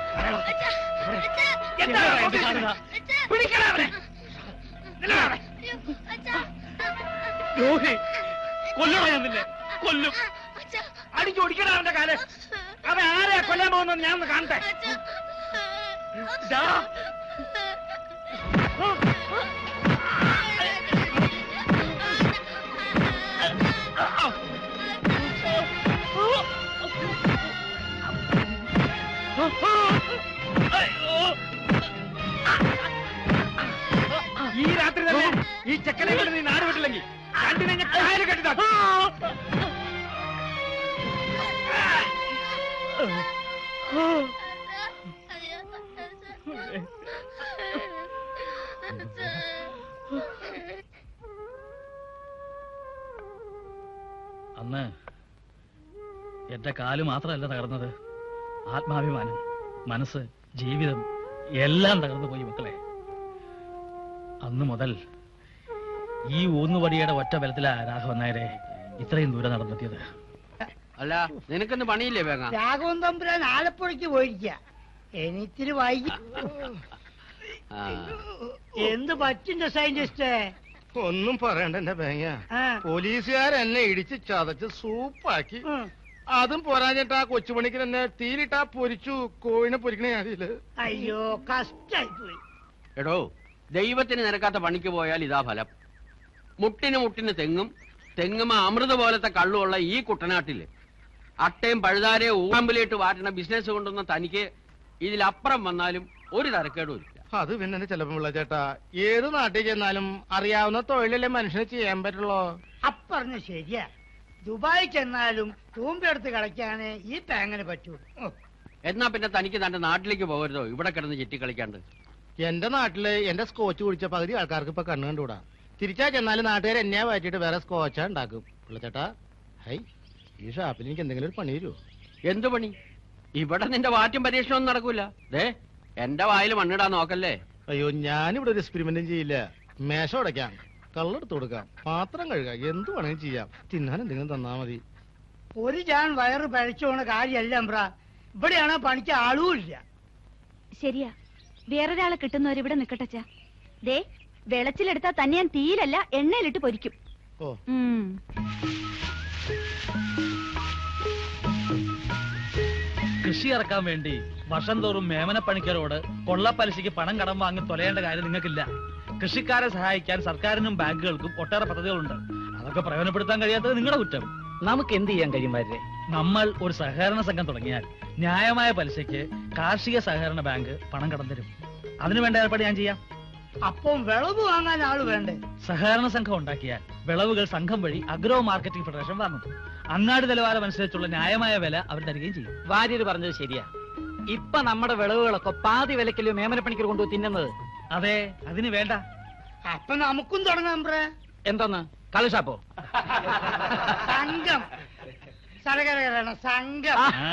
രോഹി, കൊല്ലണോ ഞാൻ നിന്നെ? കൊല്ലും. അടിച്ചോടിക്കടാ അവന്റെ കാല്. അവൻ ആരെയാ കൊല്ലാൻ പോകുന്നത് ഞാൻ ഒന്ന് കാണട്ടെ. ഈ രാത്രി തന്നെ ഈ ചെക്കനെ കൊണ്ട് നീ നാട് വിട്ടില്ലെങ്കിൽ രണ്ടിനെ ഞാൻ കാല് കെട്ടിതാ. അന്ന് എന്റെ കാല് മാത്രമല്ല തകർന്നത്, ആത്മാഭിമാനം, മനസ്സ്, ജീവിതം എല്ലാം തകർന്നു പോയി മക്കളെ. അന്ന് മുതൽ ഈ ഊന്നുവടിയുടെ ഒറ്റ ബലത്തിലാ രാഘവൻ നായരെ ഇത്രയും ദൂരം നടന്നെത്തിയത്. അല്ല, നിനക്കൊന്ന് പണിയില്ലേ വേഗ? രാഘവൻ തമ്പുരാൻ ആലപ്പുഴയ്ക്ക് പോയിരിക്ക. എനിത്തിരി വൈകി. എന്ത് പറ്റിന്റെ സയന്റിസ്റ്റേ? ഒന്നും പറയണ്ട എന്റെ ബേങ്ങ. പോലീസുകാരെന്നെ ഇടിച്ച് ചതച്ച് സൂപ്പാക്കി. അതും പോരാഞ്ഞിട്ട് ആ കൊച്ചുപണിക്ക് തന്നെ തീരിട്ടാ പൊരിച്ചു കോഴിനെ പൊരിക്കണേ അതില്. അയ്യോ, കഷ്ടായി പോയി. എടോ, ദൈവത്തിന് നിരക്കാത്ത പണിക്ക് പോയാൽ ഇതാ ഫലം. മുട്ടിന് മുട്ടിന് തെങ്ങും തെങ്ങുമ അമൃത പോലത്തെ കള്ളുള്ള ഈ കുട്ടനാട്ടില് അട്ടയും പഴുതാരയും ഊമ്പലിട്ട് വാറ്റണ ബിസിനസ് കൊണ്ടുവന്ന തനിക്ക് ഇതിലപ്പുറം വന്നാലും ഒരു തരക്കേടും ഇല്ല. അത് പിന്നെ എന്റെ ചെലപ്പം പിള്ള ചേട്ടാ, ഏത് നാട്ടിൽ ചെന്നാലും അറിയാവുന്ന തൊഴിലല്ലേ മനുഷ്യന് ചെയ്യാൻ പറ്റുള്ളൂ. അപ്പറഞ്ഞ ശരിയാ. ദുബായി ചെന്നാലും തൂമ്പെടുത്ത് കളിക്കാനേ ഈ തേങ്ങനെ പറ്റൂ. എന്നാ പിന്നെ തനിക്ക് തന്റെ നാട്ടിലേക്ക് പോകരുതോ ഇവിടെ കിടന്ന് ചുറ്റി കളിക്കാണ്ട്? എന്റെ നാട്ടില് എന്റെ സ്കോച്ച് കുടിച്ച പകുതി ആൾക്കാർക്ക് ഇപ്പൊ കണ്ണു കണ്ടുകൂടാ. തിരിച്ചാ ചെന്നാലും നാട്ടുകാർ എന്നെയാ വായിച്ചിട്ട് വേറെ സ്കോച്ചാ ഉണ്ടാക്കും. പിള്ളച്ചേട്ടാ, ഹൈ, ഈ ഷാപ്പിൽ എനിക്ക് എന്തെങ്കിലും ഒരു പണി തരുമോ? എന്തു പണി? ഇവിടെ നിന്റെ വാറ്റും പരീക്ഷണമൊന്നും നടക്കൂല. ദേ, എന്റെ വായിൽ മണ്ണിടാൻ നോക്കല്ലേ. അയ്യോ, ഞാനിവിടെ ഒരു എക്സ്പെരിമെന്റും ചെയ്യില്ല. മേശ ഉടയ്ക്കാം, കള്ളെടുത്ത് കൊടുക്കാം, പാത്രം കഴുകാം, എന്ത് വേണമെങ്കിലും ചെയ്യാം. തിന്നാൻ എന്തെങ്കിലും തന്നാ മതി. ഒരു ജാൻ വയറ് പഴിച്ചോണ കാര്യമല്ല ബ്രാ. ഇവിടെയാണോ പണിക്ക് ആളും ഇല്ല. ശരിയാ, വേറൊരാളെ കിട്ടുന്നവരിവിടെ നിക്കട്ടച്ചാ. ദേ, വെളച്ചിലെടുത്താ തന്നെ ഞാൻ തീയിലല്ല എണ്ണയിലിട്ട് പൊരിക്കും. ഓ, കൃഷി ഇറക്കാൻ വേണ്ടി വർഷം തോറും മേമനപ്പണിക്കരോട് കൊള്ളപ്പലിശയ്ക്ക് പണം കടം വാങ്ങി തൊലയേണ്ട കാര്യം നിങ്ങൾക്കില്ല. കൃഷിക്കാരെ സഹായിക്കാൻ സർക്കാരിനും ബാങ്കുകൾക്കും ഒട്ടേറെ പദ്ധതികളുണ്ട്. അതൊക്കെ പ്രയോജനപ്പെടുത്താൻ കഴിയാത്തത് നിങ്ങളുടെ കുറ്റം. നമുക്ക് എന്ത് ചെയ്യാൻ കഴിയും വരെ? നമ്മൾ ഒരു സഹകരണ സംഘം തുടങ്ങിയാൽ ന്യായമായ പലിശയ്ക്ക് കാർഷിക സഹകരണ ബാങ്ക് പണം കടം തരും. അതിനുവേണ്ട ഏർപ്പാട് ഞാൻ ചെയ്യാം. അപ്പം വിളവ് വാങ്ങാൻ ആള് വേണ്ടേ? സഹകരണ സംഘം ഉണ്ടാക്കിയാൽ വിളവുകൾ സംഘം വഴി അഗ്രോ മാർക്കറ്റിംഗ് ഫെഡറേഷൻ വാങ്ങും. അങ്ങാടി നിലവാരം അനുസരിച്ചുള്ള ന്യായമായ വില അവർ തരികയും ചെയ്യും. വാര്യര് പറഞ്ഞത് ശരിയാ. ഇപ്പൊ നമ്മുടെ വിളവുകളൊക്കെ പാതി വിലക്കല്ലോ മേമനപ്പണിക്കർ കൊണ്ടുപോയി തിന്നുന്നത്. അതെ, അതിന് വേണ്ട. അപ്പൊ നമുക്കും തുടങ്ങാം. എന്തോന്ന് കളഷാപ്പോ? സംഘം, സഹകരണ സംഘം.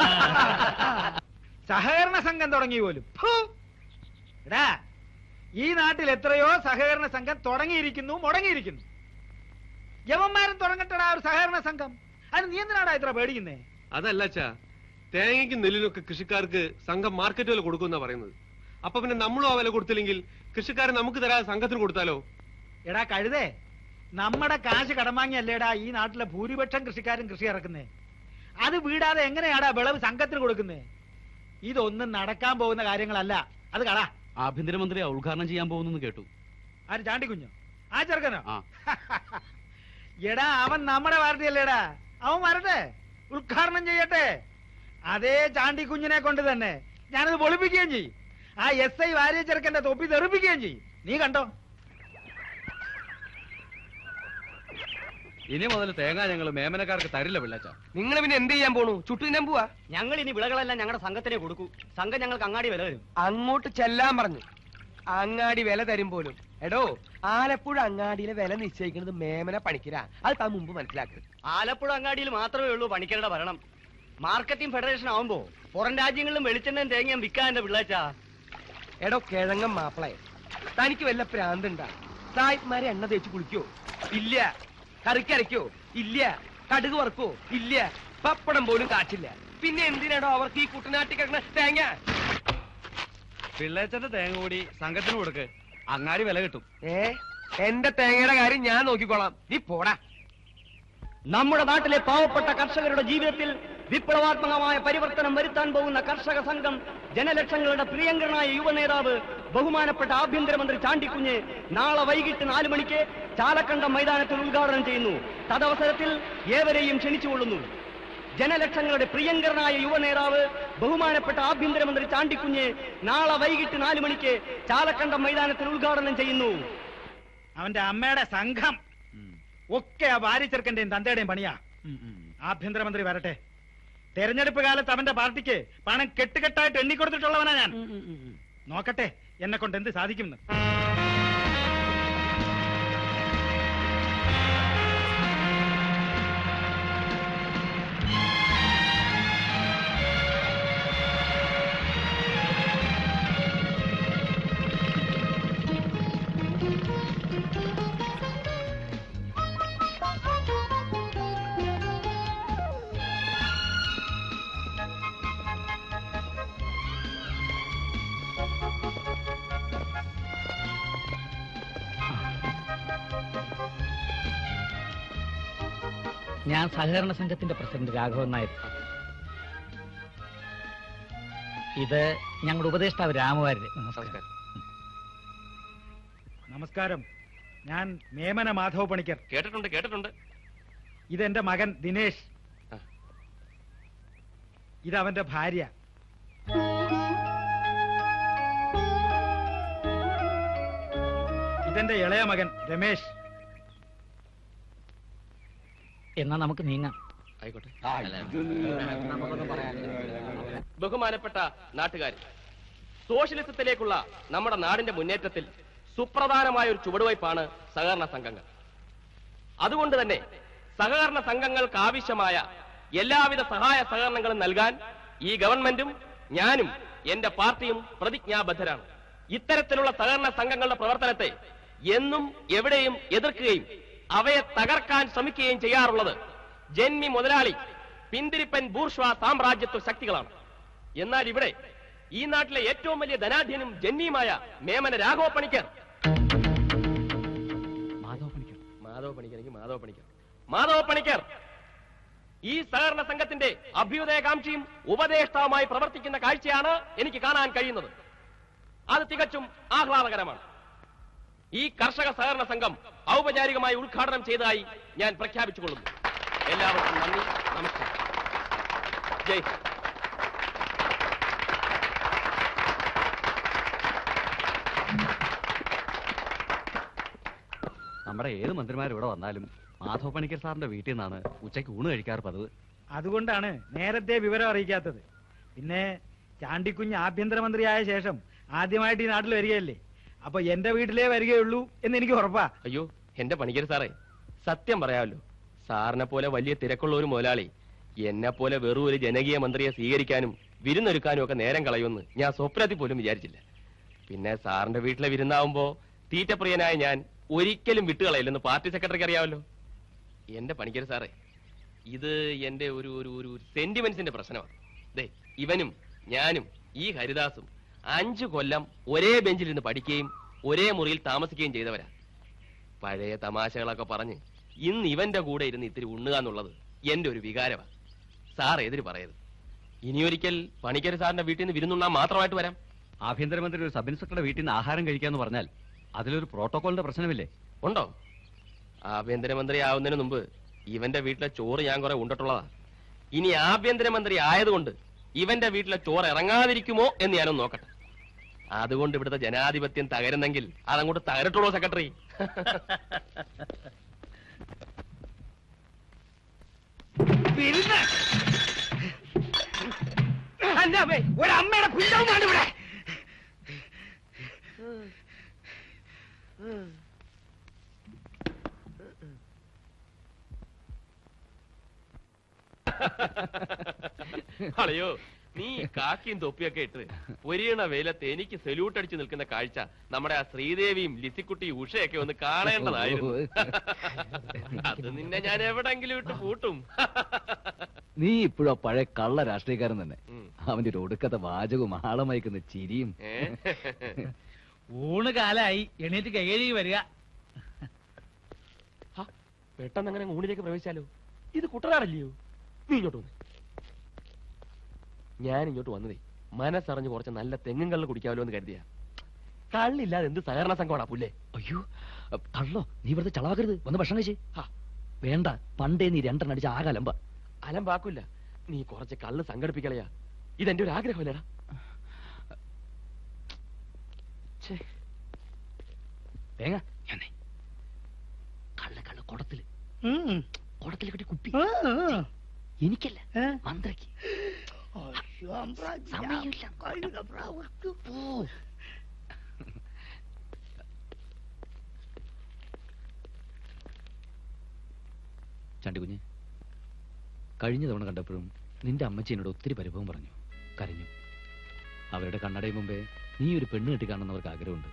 സഹകരണ സംഘം തുടങ്ങി പോലും. എടാ, ഈ നാട്ടിൽ എത്രയോ സഹകരണ സംഘം തുടങ്ങിയിരിക്കുന്നു, മുടങ്ങിയിരിക്കുന്നു. യവന്മാരും തുടങ്ങട്ടടാ ഒരു സഹകരണ സംഘം. അതിന് നീ എന്തിനാടാ ഇത്ര പേടിക്കുന്നേ? അതല്ല അച്ഛാ, തേങ്ങയ്ക്കും നെല്ലിനൊക്കെ കൃഷിക്കാർക്ക് സംഘം മാർക്കറ്റ് വില കൊടുക്കുമെന്നാ പറയുന്നത്. അപ്പൊ പിന്നെ നമ്മളും ആ വില കൊടുത്തില്ലെങ്കിൽ കൃഷിക്കാരൻ നമുക്ക് തരാതെ സംഘത്തിന് കൊടുത്താലോ? എടാ കഴുതേ, നമ്മുടെ കാശ് കടം വാങ്ങിയല്ലേടാ ഈ നാട്ടിലെ ഭൂരിപക്ഷം കൃഷിക്കാരും കൃഷി ഇറക്കുന്നേ. അത് വീടാതെ എങ്ങനെയാടാ വിളവ് സംഘത്തിന് കൊടുക്കുന്നേ? ഇതൊന്നും നടക്കാൻ പോകുന്ന കാര്യങ്ങളല്ല. അത് കടാ. ആഭ്യന്തരമന്ത്രി ഉദ്ഘാടനം ചെയ്യാൻ പോകുന്നു കേട്ടു. ആര്, ചാണ്ടിക്കുഞ്ഞോ? ആ ചെറുക്കനോ? എടാ, അവൻ നമ്മുടെ പാർട്ടിയല്ലേടാ. അവൻ വരട്ടെ, ഉദ്ഘാടനം ചെയ്യട്ടെ. അതേ ചാണ്ടിക്കുഞ്ഞിനെ കൊണ്ട് തന്നെ ഞാനത് പൊളിപ്പിക്കുകയും ചെയ്യും. ആ എസ് ഐ വാര്യ ചെറുക്കന്റെ തൊപ്പി തെറിപ്പിക്കുകയും ചെയ്യും. നീ കണ്ടോ? ഇനി മുതൽ തേങ്ങ ഞങ്ങൾ മേമനക്കാർക്ക് തരില്ല പിള്ളച്ച. നിങ്ങൾ പിന്നെ എന്ത് ചെയ്യാൻ പോണു? ചുട്ടിനെ പോവാ? ഞങ്ങൾ ഇനി വിളകളെല്ലാം ഞങ്ങളുടെ സംഘത്തിനെ കൊടുക്കൂ. സംഘം ഞങ്ങൾക്ക് അങ്ങാടി വില തരും. അങ്ങോട്ട് ചെല്ലാൻ പറഞ്ഞു. അങ്ങാടി വില തരും പോലും. എടോ, ആലപ്പുഴ അങ്ങാടിയിലെ വില നിശ്ചയിക്കുന്നത് മേമന പണിക്കരാ. അത് താൻ മുമ്പ് മനസ്സിലാക്കുക. ആലപ്പുഴ അങ്ങാടിയിൽ മാത്രമേ ഉള്ളൂ പണിക്കരുടെ ഭരണം. മാർക്കറ്റിംഗ് ഫെഡറേഷൻ ആവുമ്പോ പുറം രാജ്യങ്ങളിലും വെളിച്ചെണ്ണയും തേങ്ങയും വിൽക്കാൻ എന്റെ പിള്ളേച്ചാ. എടോ കിഴങ്ങൻ മാപ്പിളെ, തനിക്ക് വല്ല പ്രാന്തുണ്ടാ? സായിപ്പ്മാരെ എണ്ണ തേച്ച് കുളിക്കോ? ഇല്ല. കറിക്കരയ്ക്കോ? ഇല്ല. കടുക് വറക്കോ? ഇല്ല. പപ്പടം പോലും കാച്ചില്ല. പിന്നെ എന്തിനാണോ അവർക്ക് ഈ കുട്ടനാട്ടി കിടക്കുന്ന തേങ്ങ? പിള്ളേച്ചന്റെ തേങ്ങ കൂടി സംഘത്തിന് കൊടുക്ക്, അങ്ങാടി വില കിട്ടും. ഏ എന്റെ തേങ്ങയുടെ കാര്യം ഞാൻ നോക്കിക്കോളാം, നീ പോടാ. നമ്മുടെ നാട്ടിലെ പാവപ്പെട്ട കർഷകരുടെ ജീവിതത്തിൽ വിപ്ലവാത്മകമായ പരിവർത്തനം വരുത്താൻ പോകുന്ന കർഷക സംഘം ജനലക്ഷങ്ങളുടെ പ്രിയങ്കരനായ യുവനേതാവ് ബഹുമാനപ്പെട്ട ആഭ്യന്തരമന്ത്രി ചാണ്ടിക്കുഞ്ഞ് നാളെ വൈകിട്ട് നാലു മണിക്ക് ചാലക്കണ്ടം മൈതാനത്തിൽ ഉദ്ഘാടനം ചെയ്യുന്നു. തദവസരത്തിൽ ഏവരെയും ക്ഷണിച്ചുകൊള്ളുന്നു. ജനലക്ഷങ്ങളുടെ പ്രിയങ്കരനായ യുവനേതാവ് ബഹുമാനപ്പെട്ട ആഭ്യന്തരമന്ത്രി ചാണ്ടിക്കുഞ്ഞ് നാളെ വൈകിട്ട് നാലു മണിക്ക് ചാലക്കണ്ടം മൈതാനത്തിൽ ഉദ്ഘാടനം ചെയ്യുന്നു. അവന്റെ അമ്മയുടെ സംഘം ഒക്കെ ആ ഭാര്യ ചെറുക്കന്റെയും തന്തയുടെയും പണിയാ. ആഭ്യന്തരമന്ത്രി വരട്ടെ. തെരഞ്ഞെടുപ്പ് കാലത്ത് അവന്റെ പാർട്ടിക്ക് പണം കെട്ടുകെട്ടായിട്ട് എണ്ണിക്കൊടുത്തിട്ടുള്ളവനാ ഞാൻ. നോക്കട്ടെ എന്നെ കൊണ്ട് എന്ത് സാധിക്കുമെന്ന്. ഞാൻ സഹകരണ സംഘത്തിന്റെ പ്രസിഡന്റ് രാഘവൻ നായർ. ഇത് ഞങ്ങളുടെ ഉപദേഷ്ടാവ് രാമവാര്യർ. നമസ്കാരം. നമസ്കാരം. ഞാൻ മേമന മാധവ പണിക്കർ. കേട്ടിട്ടുണ്ട് കേട്ടിട്ടുണ്ട്. ഇതെന്റെ മകൻ ദിനേശ്. ഇതവന്റെ ഭാര്യ. ഇതെന്റെ ഇളയ മകൻ രമേശ്. എന്നാ നമുക്ക് നീങ്ങാം. ആയിക്കോട്ടെ. ബഹുമാനപ്പെട്ട നാട്ടുകാർ, സോഷ്യലിസത്തിലേക്കുള്ള നമ്മുടെ നാടിന്റെ മുന്നേറ്റത്തിൽ സുപ്രധാനമായ ഒരു ചുവടുവയ്പാണ് സഹകരണ സംഘങ്ങൾ. അതുകൊണ്ട് തന്നെ സഹകരണ സംഘങ്ങൾക്ക് ആവശ്യമായ എല്ലാവിധ സഹായ സഹകരണങ്ങളും നൽകാൻ ഈ ഗവൺമെന്റും ഞാനും എന്റെ പാർട്ടിയും പ്രതിജ്ഞാബദ്ധരാണ്. ഇത്തരത്തിലുള്ള സഹകരണ സംഘങ്ങളുടെ പ്രവർത്തനത്തെ എന്നും എവിടെയും എതിർക്കുകയും അവയെ തകർക്കാൻ ശ്രമിക്കുകയും ചെയ്യാറുള്ളത് ജന്മി മുതലാളി പിന്തിരിപ്പൻ ബൂർഷ്വാ സാമ്രാജ്യത്വ ശക്തികളാണ്. എന്നാൽ ഇവിടെ ഈ നാട്ടിലെ ഏറ്റവും വലിയ ധനാഢ്യനും ജന്മിയുമായ മേമന രാഘവ പണിക്കർ മാധവ പണിക്കർ മാധവ പണിക്കർ മാധവ പണിക്കർ മാധവ പണിക്കർ ഈ സഹകരണ സംഘത്തിന്റെ അഭ്യുദയകാംക്ഷിയും ഉപദേഷ്ടാവുമായി പ്രവർത്തിക്കുന്ന കാഴ്ചയാണ് എനിക്ക് കാണാൻ കഴിയുന്നത്. അത് തികച്ചും ആഹ്ലാദകരമാണ്. ഈ കർഷക സഹകരണ സംഘം ഔപചാരികമായി ഉദ്ഘാടനം ചെയ്തതായി ഞാൻ പ്രഖ്യാപിച്ചുകൊള്ളുന്നു. എല്ലാവർക്കും നന്ദി, നമസ്കാരം. ജയ് ഹിന്ദ്. നമ്മുടെ ഏത് മന്ത്രിമാർ ഇവിടെ വന്നാലും മാധവ പണിക്കർ സാറിന്റെ വീട്ടിൽ നിന്നാണ് ഉച്ചയ്ക്ക് ഊണ് കഴിക്കാറ് പതിവ്. അതുകൊണ്ടാണ് നേരത്തെ വിവരം അറിയിക്കാത്തത്. പിന്നെ ചാണ്ടിക്കുഞ്ഞ് ആഭ്യന്തരമന്ത്രിയായ ശേഷം ആദ്യമായിട്ട് ഈ നാട്ടിൽ വരികയല്ലേ. അപ്പൊ എന്റെ വീട്ടിലേ വരികയുള്ളൂ എന്ന് എനിക്ക് ഉറപ്പാ. അയ്യോ എന്റെ പണിക്കർ സാറേ, സത്യം പറയാമല്ലോ, സാറിനെ പോലെ വലിയ തിരക്കുള്ള ഒരു മുതലാളി എന്നെ പോലെ വെറും ഒരു ജനകീയ മന്ത്രിയെ സ്വീകരിക്കാനും വിരുന്നൊരുക്കാനും ഒക്കെ നേരം കളയുമെന്ന് ഞാൻ സ്വപ്നത്തിൽ പോലും വിചാരിച്ചില്ല. പിന്നെ സാറിന്റെ വീട്ടിലെ വിരുന്നാവുമ്പോ തീറ്റപ്രിയനായ ഞാൻ ഒരിക്കലും വിട്ടുകളയില്ലെന്ന് പാർട്ടി സെക്രട്ടറിക്ക് അറിയാമല്ലോ. എന്റെ പണിക്കർ സാറേ, ഇത് എന്റെ ഒരു ഒരു ഒരു സെന്റിമെന്റ്സിന്റെ പ്രശ്നമാണ്. ദേ ഇവനും ഞാനും ഈ ഹരിദാസും അഞ്ചു കൊല്ലം ഒരേ ബെഞ്ചിൽ ഇരുന്ന് പഠിക്കുകയും ഒരേ മുറിയിൽ താമസിക്കുകയും ചെയ്തവരാ. പഴയ തമാശകളൊക്കെ പറഞ്ഞ് ഇന്ന് ഇവന്റെ കൂടെ ഇരുന്ന് ഇത്തിരി ഉണ്ണുക എന്നുള്ളത് എന്റെ ഒരു വികാരമാണ്. സാർ എതിര് പറയരുത്. ഇനിയൊരിക്കൽ പണിക്കർ സാറിന്റെ വീട്ടിൽ നിന്ന് വിരുന്നുണ്ണാൻ മാത്രമായിട്ട് വരാം. ആഭ്യന്തരമന്ത്രി ഒരു സബ് ഇൻസ്പെക്ടറുടെ വീട്ടിൽ നിന്ന് ആഹാരം കഴിക്കാന്ന് പറഞ്ഞാൽ അതിലൊരു പ്രോട്ടോകോളിന്റെ പ്രശ്നമില്ലേ? ഉണ്ടോ? ആഭ്യന്തരമന്ത്രി ആവുന്നതിന് മുമ്പ് ഇവന്റെ വീട്ടിലെ ചോറ് ഞാൻ കുറെ ഉണ്ടിട്ടുള്ളതാ. ഇനി ആഭ്യന്തരമന്ത്രി ആയതുകൊണ്ട് ഇവന്റെ വീട്ടിലെ ചോറ് ഇറങ്ങാതിരിക്കുമോ എന്ന് ഞാനൊന്ന് നോക്കട്ടെ. അതുകൊണ്ട് ഇവിടുത്തെ ജനാധിപത്യം തകരുന്നെങ്കിൽ അതങ്ങോട്ട് തകരട്ടുള്ളൂ സെക്രട്ടറി. ഒരമ്മയുടെ പിണ്ടവുമാണ് ഇവിടെ. അളയോ, നീ കാക്കിയും തൊപ്പിയൊക്കെ ഇട്ട് പൊരിയണ വെയിലത്ത് എനിക്ക് സല്യൂട്ട് അടിച്ചു നിൽക്കുന്ന കാഴ്ച നമ്മുടെ ആ ശ്രീദേവിയും ലിസിക്കുട്ടിയും ഉഷയൊക്കെ ഒന്ന് കാണേണ്ടതായിരുന്നു. അത് നിന്നെ ഞാൻ എവിടെങ്കിലും ഇട്ട് പൂട്ടും. നീ ഇപ്പോഴാ പഴയ കള്ള രാഷ്ട്രീയക്കാരൻ തന്നെ. അവന്റെ ഒരു ഒടുക്കത്തെ വാചകവും ആളമയക്കുന്ന ചിരിയും. ഊണ് കാലായി, എണീറ്റ് കൈകഴുകി വരിക. പെട്ടെന്ന് അങ്ങനെ ഊണിലേക്ക് പ്രവേശിച്ചാലോ? ഇത് കുട്ടനാടല്ലയോ? നീ ഇങ്ങോട്ട് വന്നേ. ഞാൻ ഇങ്ങോട്ട് വന്നതേ മനസ്സറിഞ്ഞ് കുറച്ച് നല്ല തെങ്ങും കള്ള് കുടിക്കാമല്ലോ എന്ന് കരുതിയാ. കള്ളില്ലാതെ എന്ത് സഹകരണ സംഘമാണാ പുല്ലേ? അയ്യോ കള്ളോ, നീ വെറുതെ ചളാകരുത്. വന്ന് ഭക്ഷണം കഴിച്ചേ. വേണ്ട, പണ്ടേ നീ രണ്ടെണ്ണം അടിച്ച ആകെ അലമ്പ. അലമ്പാക്കൂല, നീ കുറച്ച് കള്ള് സംഘടിപ്പിക്കളയാ. ഇതെന്റെ ഒരു ആഗ്രഹമല്ലേടാ. തേങ്ങ കള്ള കള്ള കുടത്തില് കുടത്തില് കെട്ടി കുപ്പി. എനിക്കല്ല, മന്ത്രിക്ക്. ചണ്ടിക്കുഞ്ഞ്, കഴിഞ്ഞ തവണ കണ്ടപ്പോഴും നിന്റെ അമ്മച്ചി എന്നോട് ഒത്തിരി പരിഭവം പറഞ്ഞു, കരഞ്ഞു. അവരുടെ കണ്ണടയും മുമ്പേ നീ ഒരു പെണ്ണ് കെട്ടി കാണുന്നവർക്ക് ആഗ്രഹമുണ്ട്.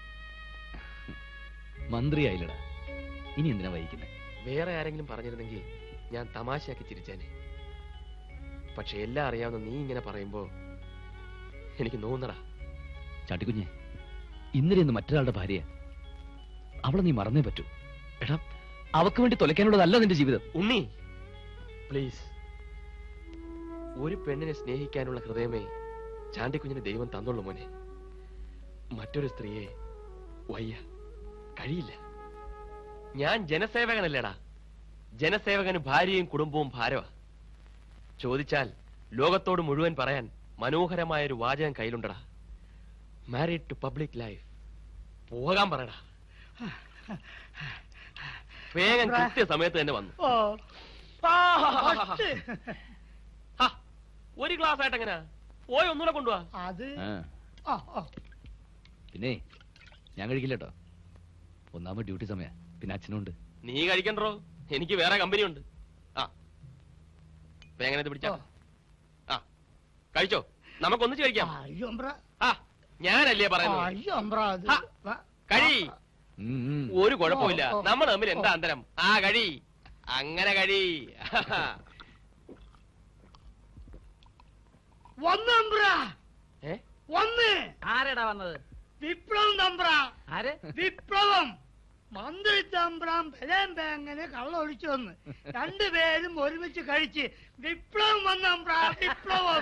മന്ത്രിയായില്ലടാ, ഇനി എന്തിനാ വഹിക്കുന്നത്? വേറെ ആരെങ്കിലും പറഞ്ഞിരുന്നെങ്കിൽ ഞാൻ തമാശയാക്കി ചിരിച്ചേനെ. പക്ഷെ എല്ലാം അറിയാവുന്ന നീ ഇങ്ങനെ പറയുമ്പോ എനിക്ക് നോന്നടാ. ചാട്ടിക്കുഞ്ഞെ, ഇന്നലെ ഇന്ന് മറ്റൊരാളുടെ ഭാര്യ, അവളെ നീ മറന്നേ പറ്റൂ. എടാ, അവക്ക് വേണ്ടി തൊലയ്ക്കാനുള്ളതല്ല നിന്റെ ജീവിതം. ഉണ്ണി പ്ലീസ്, ഒരു പെണ്ണിനെ സ്നേഹിക്കാനുള്ള ഹൃദയമേ ചാണ്ടിക്കുഞ്ഞിന് ദൈവം തന്നുള്ളൂ മോനെ. മറ്റൊരു സ്ത്രീയെ വയ്യ, കഴിയില്ല. ഞാൻ ജനസേവകനല്ലേടാ. ജനസേവകന് ഭാര്യയും കുടുംബവും ഭാരവാ. ചോദിച്ചാൽ ലോകത്തോട് മുഴുവൻ പറയാൻ മനോഹരമായൊരു വാചകം കയ്യിലുണ്ടടാ. Married to public life. പോകാൻ പറയടാ. വേഗം കൃത്യ സമയത്ത് തന്നെ വന്നു. ഒരു ഗ്ലാസ് ആയിട്ട് എങ്ങനെയാ പോയി ഒന്നുകൂടെ കൊണ്ടുപോവാ. അത് പിന്നെ ഞാൻ കഴിക്കില്ല കേട്ടോ. ഒന്നാമത് ഡ്യൂട്ടി സമയ, പിന്നെ അച്ഛനുണ്ട്. നീ കഴിക്കണ്ടോ, എനിക്ക് വേറെ കമ്പനി ഉണ്ട്. ആ എങ്ങനെ പിടിച്ചാ? ആ കഴിച്ചോ, നമുക്കൊന്നിച്ച് കഴിക്കാം. ആ ഞാനല്ലേ പറയുന്നത്. കഴി, ഒരു കുഴപ്പമില്ല. നമ്മൾ തമ്മിൽ എന്താ അന്തരം? ആ കഴി, അങ്ങനെ കഴി. ആരെടാ വന്നത്? വിപ്ലവം തമ്പ്ര. ആര്? വിപ്ലവം. മന്ത്രി തമ്പ്രാൻ ബലം ബാങ്കിന് കള്ളൊളിച്ചു വന്ന് രണ്ടുപേരും ഒരുമിച്ച് കഴിച്ച് വിപ്ലവം വന്നമ്പ്ര. വിപ്ലവം.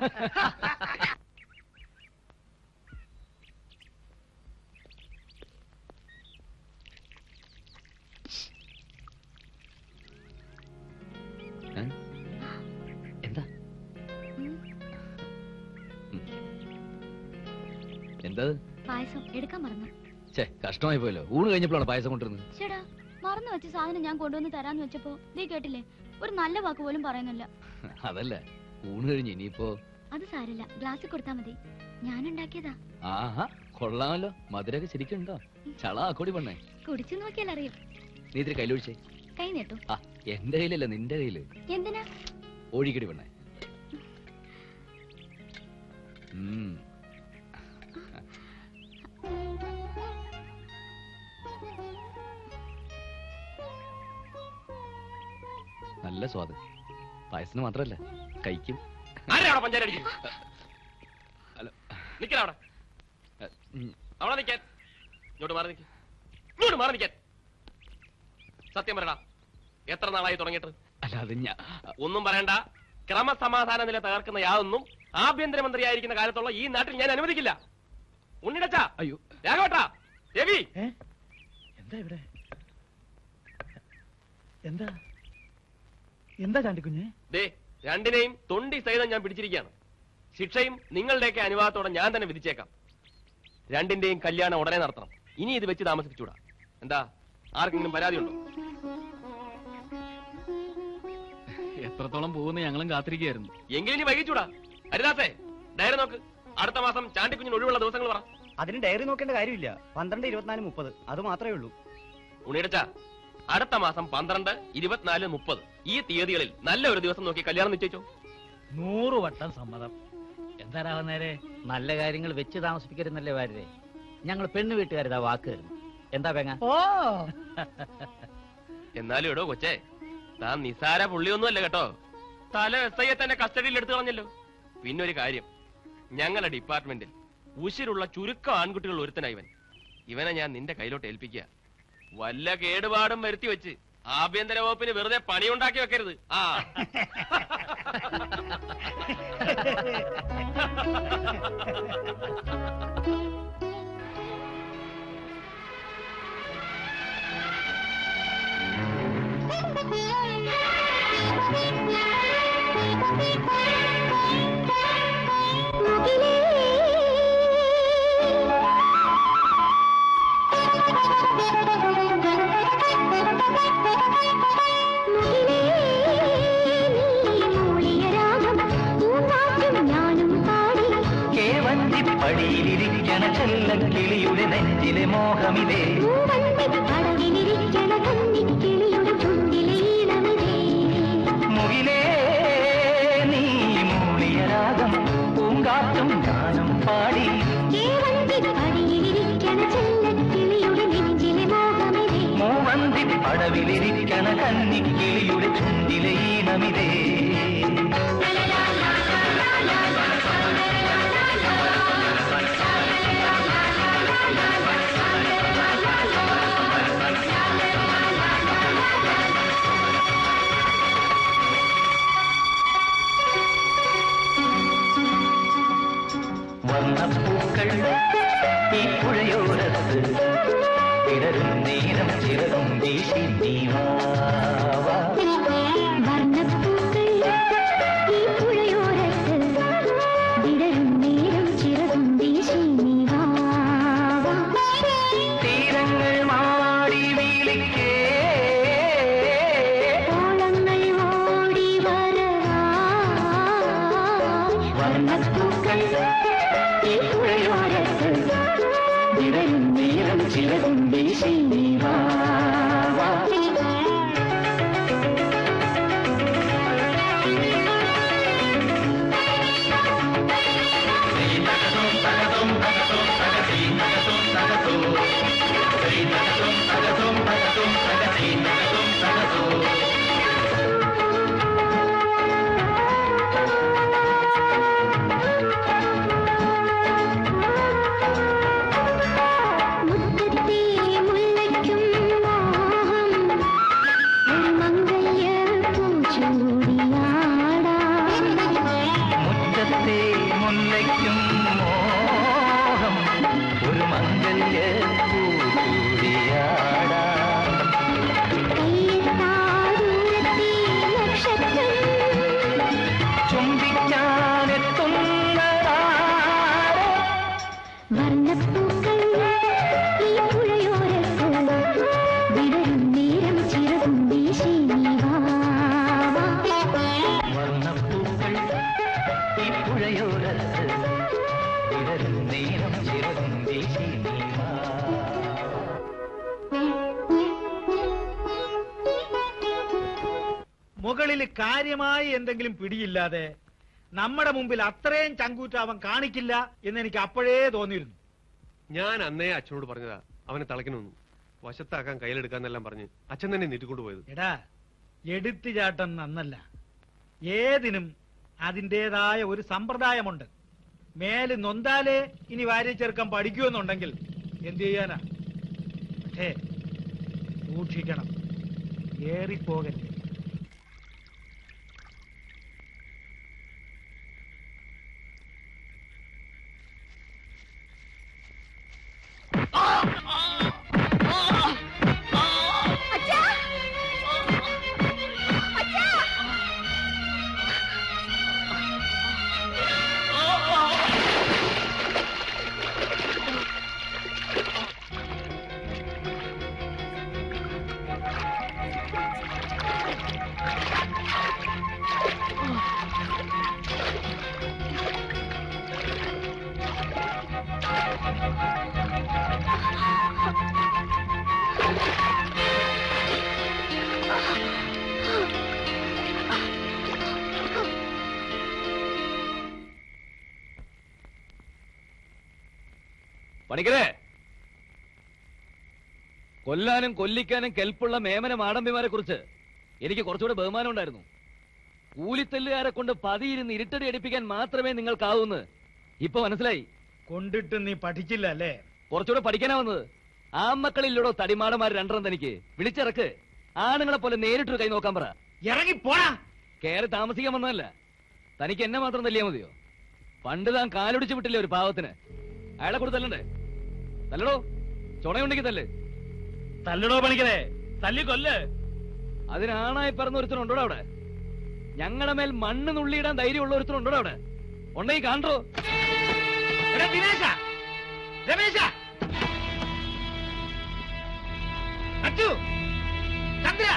എന്താ എന്താ പായസം എടുക്കാൻ മറന്നു. ഛേ, കഷ്ടമായി പോയല്ലോ. ഊണ് കഴിഞ്ഞപ്പോഴാണ് പായസം കൊണ്ടിരുന്നത്. ചേടാ, മറന്നു വെച്ച സാധനം ഞാൻ കൊണ്ടുവന്ന് തരാന്ന് വെച്ചപ്പോ നീ കേട്ടില്ലേ, ഒരു നല്ല വാക്ക് പോലും പറയുന്നില്ല. അതല്ല, ഊണ് കഴിഞ്ഞ് ഇനിയിപ്പോ. അത് സാരില്ല, ഗ്ലാസ്സിൽ കൊടുത്താ മതി. ഞാൻ ഉണ്ടാക്കിയതാ. ആഹാ, കൊള്ളാമല്ലോ. മധുരൊക്കെ ശരിക്കുണ്ടോ? ചള ആക്കോടി പെണ്ണേ. കുടിച്ചു നോക്കിയാൽ അറിയും. നീ ഇത്തിരി കയ്യിലൊഴിച്ചേ. കൈ നീട്ടു. ആ, എന്റെ കയ്യിലല്ല, നിന്റെ കയ്യില്. എന്തിനാ? ഒഴിക്കടി പെണ്ണേ. ഉം നല്ല സ്വാദ്. പായസത്തിന് മാത്രല്ല, കഴിക്കും. സത്യം പറയടാ, എത്ര നാളായി തുടങ്ങിയിട്ട്? അല്ലാതെ ഞാൻ ഒന്നും പറയണ്ട. ക്രമസമാധാന നില തകർക്കുന്ന യാതൊന്നും ആഭ്യന്തരമന്ത്രിയായിരിക്കുന്ന കാലത്തുള്ള ഈ നാട്ടിൽ ഞാൻ അനുവദിക്കില്ല. ഉണ്ണിടച്ചാ, അയ്യോ രാഘവട്ടാ, രവി. എന്താ ഇവിടെ? എന്താ എന്താ ചാണ്ടിക്കുഞ്ഞെ? ദേ, രണ്ടിനെയും തൊണ്ടി സഹിതം ഞാൻ പിടിച്ചിരിക്കുകയാണ്. ശിക്ഷയും നിങ്ങളുടെയൊക്കെ അനുവാദത്തോടെ ഞാൻ തന്നെ വിധിച്ചേക്കാം. രണ്ടിന്റെയും കല്യാണം ഉടനെ നടത്തണം. ഇനി ഇത് വെച്ച് താമസിപ്പിച്ചൂടാ. എന്താ, ആർക്കെങ്കിലും പരാതിയുണ്ടോ? എത്രത്തോളം പോകുന്ന ഞങ്ങളും കാത്തിരിക്കുകയായിരുന്നു. എങ്കിലും ഇനി വൈകിച്ചൂടാ. ഹരിദാസേ, ഡയറി നോക്ക്. അടുത്ത മാസം ചാണ്ടിക്കുഞ്ഞിന് ഒഴിവുള്ള ദിവസങ്ങൾ പറ. അതിന് ഡയറി നോക്കേണ്ട കാര്യമില്ല. പന്ത്രണ്ട് ഇരുപത്തിനാല് മുപ്പത് അത് മാത്രമേ ഉള്ളൂ. ഉണ്ണിയടച്ച, അടുത്ത മാസം പന്ത്രണ്ട് ഇരുപത്തിനാല് മുപ്പത് ഈ തീയതികളിൽ നല്ല ഒരു ദിവസം നോക്കി കല്യാണം നിശ്ചയിച്ചോ. നൂറ് വട്ടം സമ്മതം. എന്താ നേരെ? നല്ല കാര്യങ്ങൾ വെച്ച് താമസിപ്പിക്കരുന്നല്ലേ വാരരെ. ഞങ്ങൾ പെണ്ണ് വീട്ടുകാരിതാ വാക്ക് തരുന്നു. എന്താ പെങ്ങ? ഓ, എന്നാലും എടോ കൊച്ചേ, താൻ നിസാര പുള്ളിയൊന്നുമല്ല കേട്ടോ. സ്ഥലം എസ് ഐയെ തന്നെ കസ്റ്റഡിയിൽ എടുത്തു കളഞ്ഞല്ലോ. പിന്നൊരു കാര്യം, ഞങ്ങളുടെ ഡിപ്പാർട്ട്മെന്റിൽ ഉശിരുള്ള ചുരുക്കം ആൺകുട്ടികൾ ഒരുത്തനാ ഇവൻ. ഇവനെ ഞാൻ നിന്റെ കയ്യിലോട്ട് ഏൽപ്പിക്കുക. വല്ല കേടുപാടും വരുത്തി വെച്ച് ആഭ്യന്തര വകുപ്പിന് വെറുതെ പണിയുണ്ടാക്കി വെക്കരുത്. ആ പടിയിലിരിക്കണ ചെല്ലക്കിളിയുടെ നെഞ്ചിലെ മോഹമിതേ, മുകിലേ നീ മൂളിയ രാഗം പൂങ്കാറ്റും ഞാനും പാടി, മൂവന്തി പടവിലിരിക്കണ കന്നിക്കിളിയുടെ ചുണ്ടിലെ ഈണമിതേ. വർണ്ണപ്പൂക്കൾ ഈ പുഴയോരത്ത് വിടരും നേരം ചിറകും വീശി നീവാവാ. തീരങ്ങൾ മാടി വീളിക്കേ വർണ്ണപ്പൂക്കൾ ഈ പുഴയോരത്ത് വിടരും നേരം ചിറകും വീശി നീവാവാ. മുറ്റത്തെ മുല്ലയ്ക്കും മോഹം ഒരു മംഗല്യ പൂച്ചൂടിയാടാ. ചുംബിക്കാനെത്തുന്നതാരോ വർണ്ണപ്പൂക്കൾ ഈ പുഴയോരത്ത് വിടരും നേരം ചിറകും വീശി നീവാവാ. വർണ്ണപ്പൂക്കൾ ഈ പുഴയോരത്ത് വിടരും നേരം ചിറകും വീശി നീവാ. മുകളിൽ കാര്യമായി എന്തെങ്കിലും പിടിയില്ലാതെ നമ്മുടെ മുമ്പിൽ അത്രയും ചങ്കൂറ്റ അവൻ കാണിക്കില്ല എന്ന് എനിക്ക് അപ്പോഴേ തോന്നിയിരുന്നു. ഞാൻ അന്നേ അച്ഛനോട് പറഞ്ഞതാ അവനെ തളയ്ക്കണമെന്ന്. വശത്താക്കാൻ കയ്യിലെടുക്കാന്നെല്ലാം പറഞ്ഞ് അച്ഛൻ തന്നെ നീട്ടിക്കൊണ്ടുപോയത്. എടാ, എടുത്തുചാട്ടം നന്നല്ല. ഏതിനും അതിൻ്റെതായ ഒരു സമ്പ്രദായമുണ്ട്. മേല് നൊന്താലേ ഇനി വാരി ചെറുക്കം പഠിക്കുമെന്നുണ്ടെങ്കിൽ എന്ത് ചെയ്യാനാ? പക്ഷേ സൂക്ഷിക്കണം, ഏറിപ്പോകരുത്. പണിക്കരെ, കൊല്ലാനും കൊല്ലിക്കാനും കെൽപ്പുള്ള മേമന മാടമ്പിമാരെ കുറിച്ച് എനിക്ക് കുറച്ചുകൂടെ ബഹുമാനം ഉണ്ടായിരുന്നു. കൂലിത്തല്ലുകാരെ കൊണ്ട് പതിയിരുന്ന് ഇരുട്ടടി അടിപ്പിക്കാൻ മാത്രമേ നിങ്ങൾക്കാവൂന്ന് ഇപ്പൊ മനസ്സിലായി. കൊണ്ടിട്ട് നീ പഠിച്ചില്ല അല്ലേ? കുറച്ചുകൂടെ പഠിക്കാനാ വന്നത്. ആ മക്കളില്ലടോ തടിമാടന്മാർ രണ്ടെണ്ണം തനിക്ക്. വിളിച്ചിറക്ക്. ആണുങ്ങളെ പോലെ നേരിട്ടൊരു കൈ നോക്കാൻ പറ. ഇറങ്ങി പോടാ. കേറി താമസിക്കാൻ വന്നതല്ല. തനിക്ക് എന്നെ മാത്രം തല്ലിയാ മതിയോ? പണ്ട് താൻ കാലൊടിച്ച് വിട്ടില്ലേ ഒരു പാവത്തിന്. അയാളെ കൂടെ തല്ലണ്ടേ? തല്ലടോ. ചുണയുണ്ടെങ്കിൽ തല്ല്. തല്ലടോ പണിക്കരെ, തല്ലി കൊല്ല്. അതിനാണായി പറഞ്ഞ ഒരുത്തനുണ്ടോ അവിടെ? ഞങ്ങളുടെ മേൽ മണ്ണ് നുള്ളിയിടാൻ ധൈര്യമുള്ള ഒരുത്തനുണ്ടോ അവിടെ? ഉണ്ടെങ്കിൽ കാണോ? ദിനേശ, രമേശ, അച്ചു, ചന്ദ്ര,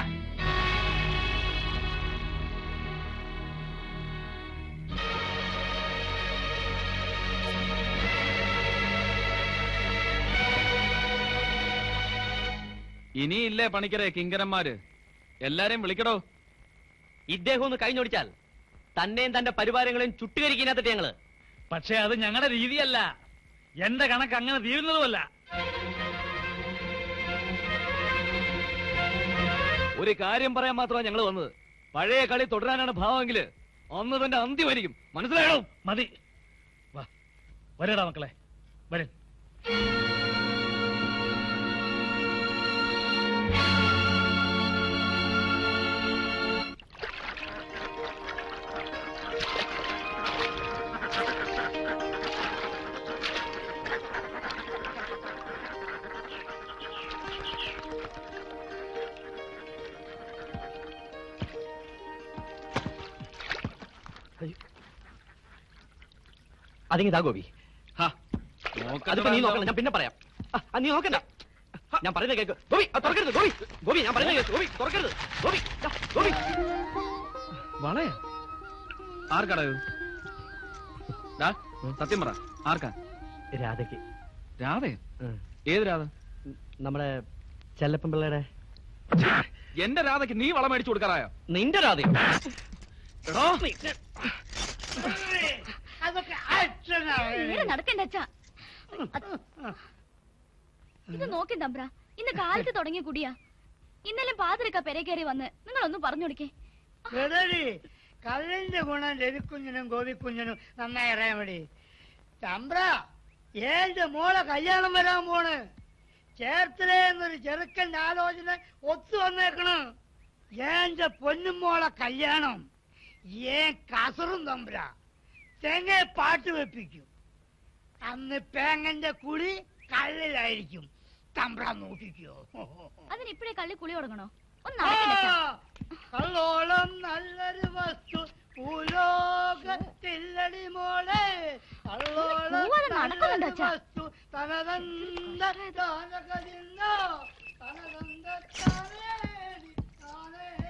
ഇനിയില്ലേ പണിക്കരെ കിങ്കരന്മാര്? എല്ലാരെയും വിളിക്കടോ. ഇദ്ദേഹം ഒന്ന് കഴിഞ്ഞൊടിച്ചാൽ തന്നെയും തന്റെ പരിവാരങ്ങളെയും ചുട്ടുകരിക്കാത്ത ഞങ്ങള്. പക്ഷെ അത് ഞങ്ങളുടെ രീതിയല്ല. എന്റെ കണക്ക് അങ്ങനെ തീരുന്നതുമല്ല. ഒരു കാര്യം പറയാൻ മാത്രമാണ് ഞങ്ങൾ വന്നത്. പഴയ കളി തുടരാനാണ് ഭാവമെങ്കില് അന്ന് തന്നെ അന്ത്യമായിരിക്കും. മനസ്സിലായോ? മതി, വാ വരടാ മക്കളെ, വരൻ. അതിങ്ങിതാ ഗോപി. അതിപ്പോ നീ നോക്കണം, ഞാൻ പിന്നെ പറയാം. ആ, നീ നോക്കണ്ട, ഞാൻ പറയുന്നത് കേക്ക്. ഗോപി തുറക്കരുത്. ഗോപി ഗോപി ഞാൻ പറയുന്നത് കേക്ക്. ഗോപി തുറക്കരുത്. ഗോപി ഗോപി വളയാ? ആർക്കാടാ ഇത്? സത്യം പറ, ആർക്കാ? രാധയ്ക്ക്. രാധേ? ഏത് രാധ? നമ്മുടെ ചെല്ലപ്പൻ പിള്ളയുടെ. എന്റെ രാധയ്ക്ക് നീ വളം മേടിച്ചു കൊടുക്കാറായോ? നിന്റെ രാധ. നടക്കണ്ട അച്ഛാ. ഇത് നോക്കി തമ്പ്ര, ഇന്ന് കാലത്ത് തുടങ്ങിയ കുടിയാ. ഇന്നലെ പാതിരക്ക പെരെ കയറി വന്ന് നിങ്ങളൊന്നും പറഞ്ഞു കൊടുക്കേ. കള്ളിന്റെ ഗുണം രവിക്കുഞ്ഞിനും ഗോപിക്കുഞ്ഞിനും നന്നായി അറിയാൻ വേണ്ടി. തമ്പ്ര, ഏന്റെ മോളെ കല്യാണം വരാൻ പോണ്. ചേർത്തലേ എന്നൊരു ചെറുക്കന്റെ ആലോചന ഒത്തു വന്നേക്കണം. ഏന്റെ പൊന്നും മോളെ കല്യാണം ഏൻ കസറും തമ്പ്ര തെങ്ങ പാട്ട് വെപ്പിക്കും. അന്ന് പേങ്ങന്റെ കുളി കള്ളിലായിരിക്കും. തമ്പ്ര നോക്കിക്കോ. അതിനിപ്പോഴേ കള്ളി കുളി തുടങ്ങണോ? കള്ളോളം നല്ലൊരു വസ്തു ഭൂലോകത്തില്ലടി മോളെ. കള്ളോളം നല്ലൊരു വസ്തു തനതന്ത താനകതിന്നോ തനതന്ത താനേടി താനേ.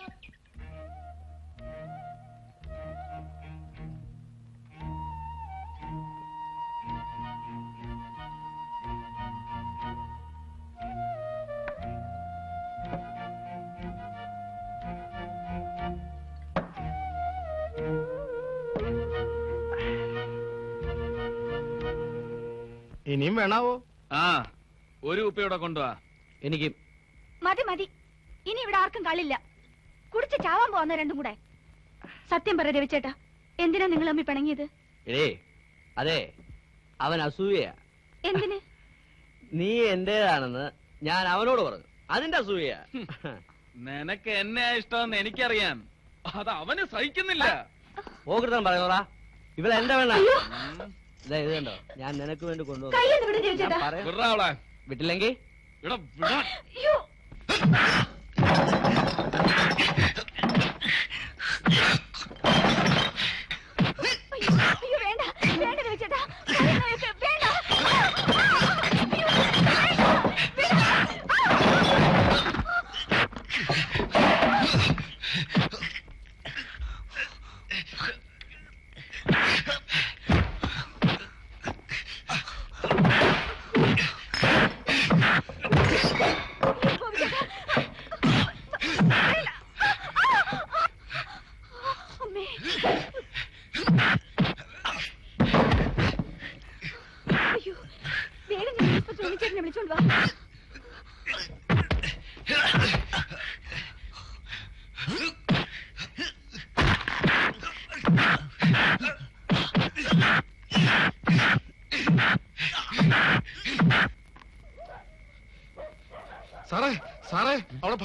ഇനിയും വേണാവോ? ആ, ഒരു ഉപ്പയോടെ കൊണ്ടുവാ. എനിക്ക് മതി മതി, ഇനി ഇവിടെ ആർക്കും കളില്ല. കുടിച്ച് ചാവാൻ പോവാന്ന രണ്ടും കൂടെ. സത്യം പറ രവിച്ചേട്ടാ, എന്തിനാ നിങ്ങൾ അമ്മി പിണങ്ങിയത്? ഏ അതെ, അവൻ അസൂയ. എന്തിന്? നീ എന്റേതാണെന്ന് ഞാൻ അവനോട് പറഞ്ഞു. അതിന്റെ അസൂയ. നിനക്ക് എന്നെ ഇഷ്ടമെന്ന് എനിക്കറിയാം. അത് അവന് സഹിക്കുന്നില്ല. ഓകൃതം പറയുന്നോടാ, ഇവിടെ എന്റെ വേണ്ട. ഇതാ ഇത് കണ്ടോ, ഞാൻ നിനക്ക് വേണ്ടി കൊണ്ടുവന്നു. വിട്ടില്ലെങ്കിൽ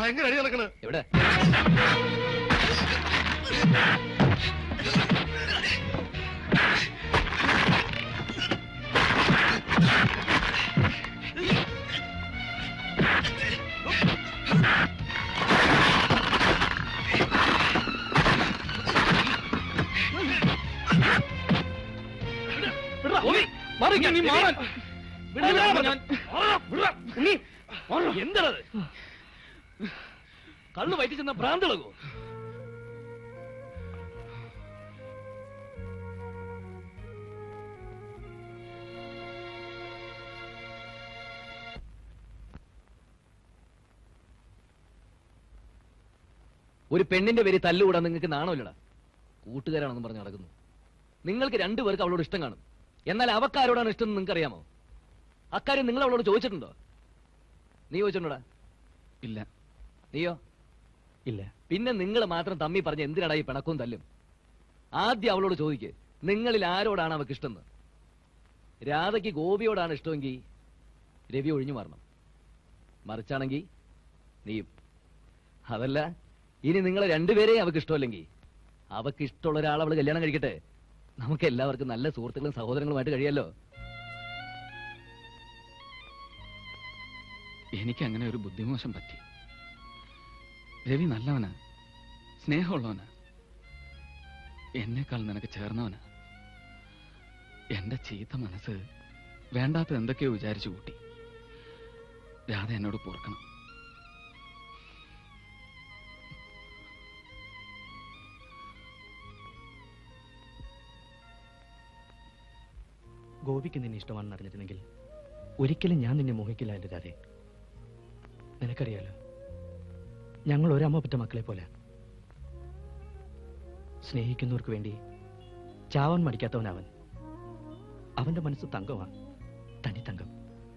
ഭയങ്കര അടി നടക്കണ്. എവിടെ? എന്താണത്? കള്ളു വയറ്റി ചെന്ന ഭ്രാന്തളകോ? ഒരു പെണ്ണിന്റെ പേര് തല്ലുകൂടാൻ നിങ്ങൾക്ക് നാണമില്ലടാ. കൂട്ടുകാരാണെന്ന് പറഞ്ഞ് നടക്കുന്നു. നിങ്ങൾക്ക് രണ്ടുപേർക്ക് അവളോട് ഇഷ്ടം കാണും. എന്നാൽ അവക്കാരോടാണ് ഇഷ്ടം നിങ്ങൾക്ക് അറിയാമോ? അക്കാര്യം നിങ്ങൾ അവളോട് ചോദിച്ചിട്ടുണ്ടോ? നീ ചോദിച്ചിട്ടുണ്ടോടാ? ഇല്ല. നീയോ? ഇല്ല. പിന്നെ നിങ്ങൾ മാത്രം തമ്മി പറഞ്ഞ് എന്തിനാടാ ഈ പിണക്കവും തല്ലും? ആദ്യം അവളോട് ചോദിക്ക്, നിങ്ങളിൽ ആരോടാണ് അവക്ക് ഇഷ്ടം? രാധയ്ക്ക് ഗോപിയോടാണ് ഇഷ്ടമെങ്കിൽ രവി ഒഴിഞ്ഞു മാറണം. മറിച്ചാണെങ്കിൽ നീയും. അതല്ല, ഇനി നിങ്ങളെ രണ്ടുപേരെയും അവക്ക് ഇഷ്ടമല്ലെങ്കിൽ അവക്ക് ഇഷ്ടമുള്ള ഒരാൾ അവള് കല്യാണം കഴിക്കട്ടെ. നമുക്ക് എല്ലാവർക്കും നല്ല സുഹൃത്തുക്കളും സഹോദരങ്ങളുമായിട്ട് കഴിയാലോ. എനിക്ക് അങ്ങനെ ഒരു ബുദ്ധിമോശം പറ്റി. രവി നല്ലവനാ, സ്നേഹമുള്ളവനാ, എന്നെക്കാൾ നിനക്ക് ചേർന്നവനാ. എന്റെ ചീത്ത മനസ്സ് വേണ്ടാത്ത എന്തൊക്കെയോ വിചാരിച്ചു കൂട്ടി. രാധ എന്നോട് പൊറുക്കണം. ഗോപിക്ക് നിന്നെ ഇഷ്ടമാണെന്ന് അറിഞ്ഞിരുന്നെങ്കിൽ ഒരിക്കലും ഞാൻ നിന്നെ മോഹിക്കില്ല എന്റെ രാധേ. നിനക്കറിയാലോ, ഞങ്ങൾ ഒരമ്മ പറ്റ മക്കളെ പോലെ. സ്നേഹിക്കുന്നവർക്ക് വേണ്ടി ചാവാൻ മടിക്കാത്തവനവൻ. അവന്റെ മനസ്സ് തങ്കമാ, തനി തങ്കം.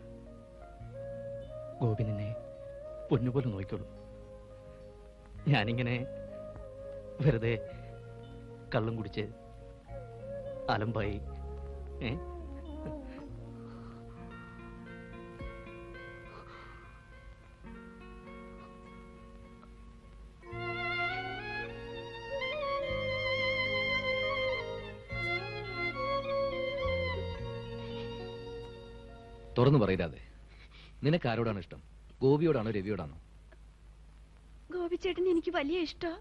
ഗോപി നിന്നെ പൊന്നുപോലെ നോക്കിക്കോളൂ. ഞാനിങ്ങനെ വെറുതെ കള്ളും കുടിച്ച് അലമ്പായി ഏ തുറന്നു പറയില്ലാതെ, നിനക്ക് ആരോടാണ് ഇഷ്ടം? ഗോപിയോടാണോ രവിയോടാണോ? ഗോപിച്ചേട്ടൻ എനിക്ക് വലിയ ഇഷ്ടം.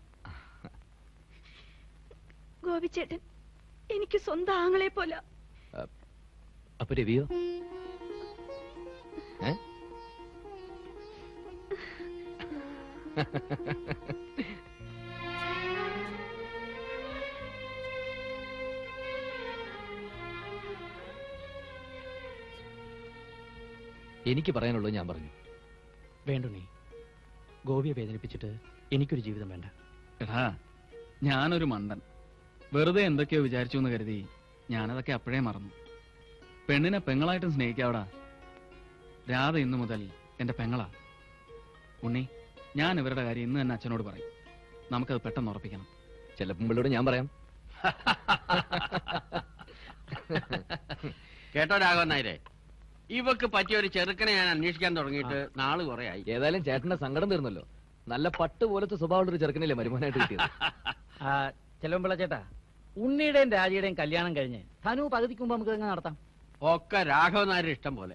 ഗോപിച്ചേട്ടൻ എനിക്ക് സ്വന്തം ആങ്ങളെ പോലെ. അപ്പൊ രവിയോ? ഏ എനിക്ക് പറയാനുള്ളത് ഞാൻ പറഞ്ഞു. വേണ്ടു നീ ഗോപിയെ വേദനിപ്പിച്ചിട്ട് എനിക്കൊരു ജീവിതം വേണ്ട. എടാ, ഞാനൊരു മണ്ടൻ. വെറുതെ എന്തൊക്കെയോ വിചാരിച്ചു എന്ന് കരുതി ഞാനതൊക്കെ അപ്പോഴേ മറന്നു. പെണ്ണിനെ പെങ്ങളായിട്ടും സ്നേഹിക്കാവടാ. രാധ ഇന്നു മുതൽ എന്റെ പെങ്ങളാ. ഉണ്ണി, ഞാൻ ഇവരുടെ കാര്യം ഇന്ന് തന്നെ അച്ഛനോട് പറയും. നമുക്കത് പെട്ടെന്ന് ഉറപ്പിക്കണം. ചിലപ്പോൾ ഇവളോട് ഞാൻ പറയാം. കേട്ടോ രാഘവൻ നായരെ, ഇവക്ക് പറ്റിയ ഒരു ചെറുക്കനെ ഞാൻ അന്വേഷിക്കാൻ തുടങ്ങിയിട്ട് നാള് കുറെ ആയി. ഏതായാലും ചേട്ടന്റെ സങ്കടം തീർന്നല്ലോ. നല്ല പട്ട് പോലത്തെ സ്വഭാവമുള്ള ഒരു ചെറുക്കനല്ലേ മരുമോനായിട്ട് കിട്ടിയത്. ചെലവമ്പിള്ള ചേട്ടാ, ഉണ്ണിയുടെയും രാജിയുടെയും കല്യാണം കഴിഞ്ഞ് ധനു പകുതിക്ക് മുമ്പ് നമുക്ക് ഇങ്ങനെ നടത്താം. ഒക്കെ രാഘവൻ നായരുടെ ഇഷ്ടം പോലെ.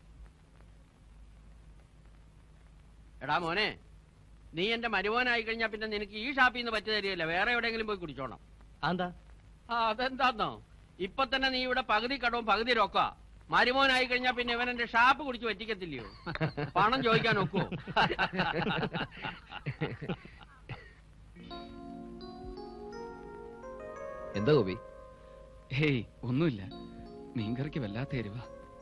എടാ മോനെ, നീ എന്റെ മരുമോനായി കഴിഞ്ഞാ പിന്നെ നിനക്ക് ഈ ഷാപ്പിൽ നിന്ന് പറ്റി തരികയില്ല, വേറെ എവിടെയെങ്കിലും പോയി കുടിച്ചോണം. എന്താ? ആ അതെന്താന്നോ, ഇപ്പൊ തന്നെ നീ ഇവിടെ പകുതി കടവും പകുതി രൊക്ക. മരുമോനായി കഴിഞ്ഞാ പിന്നെ ഇവൻ എന്റെ ഷാപ്പ് കുടിച്ച് പറ്റിക്കത്തില്ലയോ? പണം ചോദിക്കാൻ ഒക്കുവോ? എന്താ ഗോപി? ഹേയ്, ഒന്നുമില്ല. മീൻകറിക്ക് വല്ലാത്ത എരിവാ.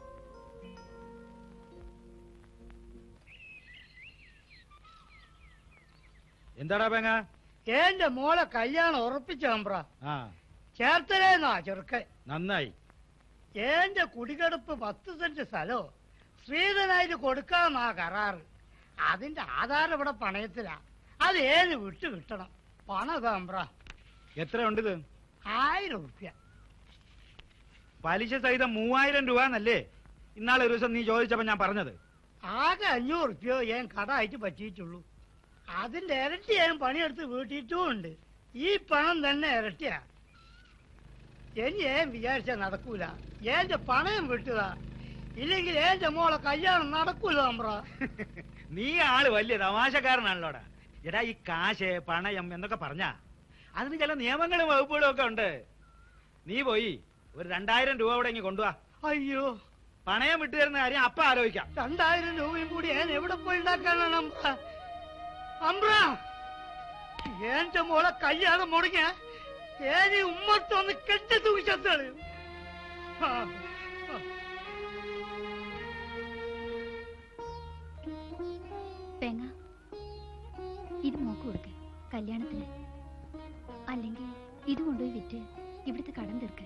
എന്താടാ പെങ്ങ? എന്റെ മോളെ കല്യാണം ഉറപ്പിച്ചു അമ്പ്ര. ആ, ചേർത്തലേന്നാ ചെറുക്കൻ. നന്നായി. എന്റെ കുടികടുപ്പ് പത്ത് സെന്റ് സ്ഥലോ ശ്രീധനായിട്ട് കൊടുക്കാന്നാ കരാറ്. അതിന്റെ ആധാരം ഇവിടെ പണയത്തിലാ. അത് ഏത് വിട്ടു കിട്ടണം. പണം അമ്പ്ര. എത്ര ഉണ്ട് ഇത്? ആയിരം ഉറുപ്യ. പലിശ സഹിതം മൂവായിരം രൂപ എന്നല്ലേ ഇന്നാളെ ഒരു ദിവസം നീ ചോദിച്ചപ്പോ ഞാൻ പറഞ്ഞത്? ആകെ അഞ്ഞൂറ് ഉറുപ്യോ ഞാൻ കടമായിട്ട് പറ്റിയിട്ടുള്ളൂ. അതിന്റെ ഇരട്ടി ഞാൻ പണിയെടുത്ത് വീട്ടിയിട്ടും ഉണ്ട്. ഈ പണം തന്നെ ഇരട്ടിയാ. ഇനി ഏൻ വിചാരിച്ചാ നടക്കൂല. ഏന്റെ പണയം വിട്ടുക, ഇല്ലെങ്കിൽ ഏന്റെ മോളെ കല്യാണം നടക്കൂല. അമ്പ്ര നീ ആള് വലിയ തമാശക്കാരനാണല്ലോടാ. എടാ ഈ കാശ് പണയം എന്നൊക്കെ പറഞ്ഞാ അതിന് ചില നിയമങ്ങളും വകുപ്പുകളും ഒക്കെ ഉണ്ട്. നീ പോയി ഒരു രണ്ടായിരം രൂപ ഇവിടെ ഇങ്ങ് കൊണ്ടുപോവാ. അയ്യോ, പണയം വിട്ടു തരുന്ന കാര്യം അപ്പ ആലോചിക്കാം. രണ്ടായിരം രൂപയും കൂടി ഞാൻ എവിടെ പോയി ഉണ്ടാക്കാനാണ് അമ്പ്ര? അമ്പ്ര, എന്റെ മോളെ കല്യാണം മുടങ്ങിയ ഏനി ഉമ്മത്തൊന്ന് കെട്ടി തൂക്കിച്ചെത്താണ്. തേങ്ങ ഇത് മോക്ക് കൊടുക്ക കല്യാണത്തിന്. അല്ലെങ്കിൽ ഇത് കൊണ്ടുപോയി വിറ്റ് ഇവിടുത്തെ കടം തീർക്ക.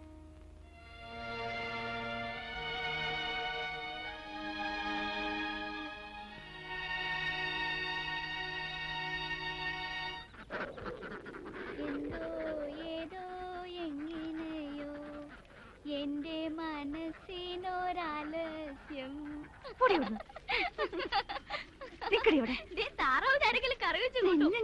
എന്റെ മനസ്സിനൊരാലസ്യം. താറാവിന്റെ ആരെങ്കിലും കറി വെച്ചു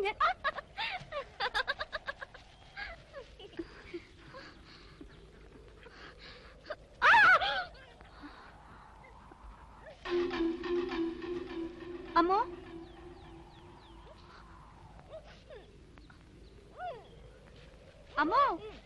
അമ്മോ, അമ്മോ,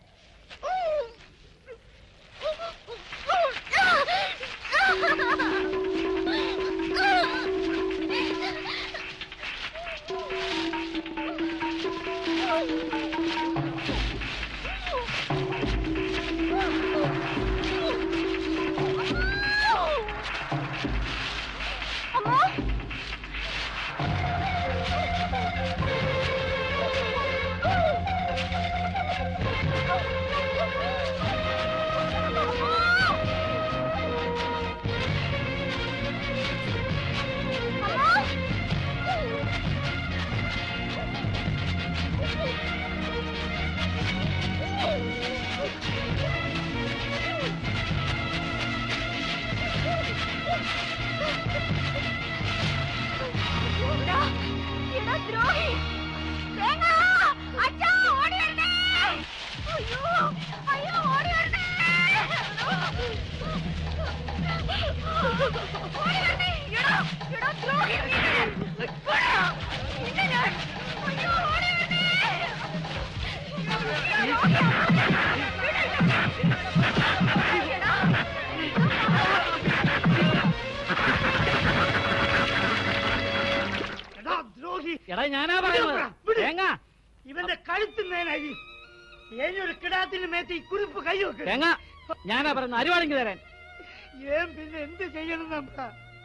എടാ ഞാനാ പറയുന്നത്. ഇവന്റെ കഴുത്തുന്നതിനരി ഏനൊരു കിടാത്തിന് മേത്ത് ഈ കുറിപ്പ് കൈവെക്ക. ഞാനാ പറയുന്നത് അരിവാളിക്ക് തരാൻ. ഏൻ പിന്നെ എന്ത് ചെയ്യണം നമ്മ?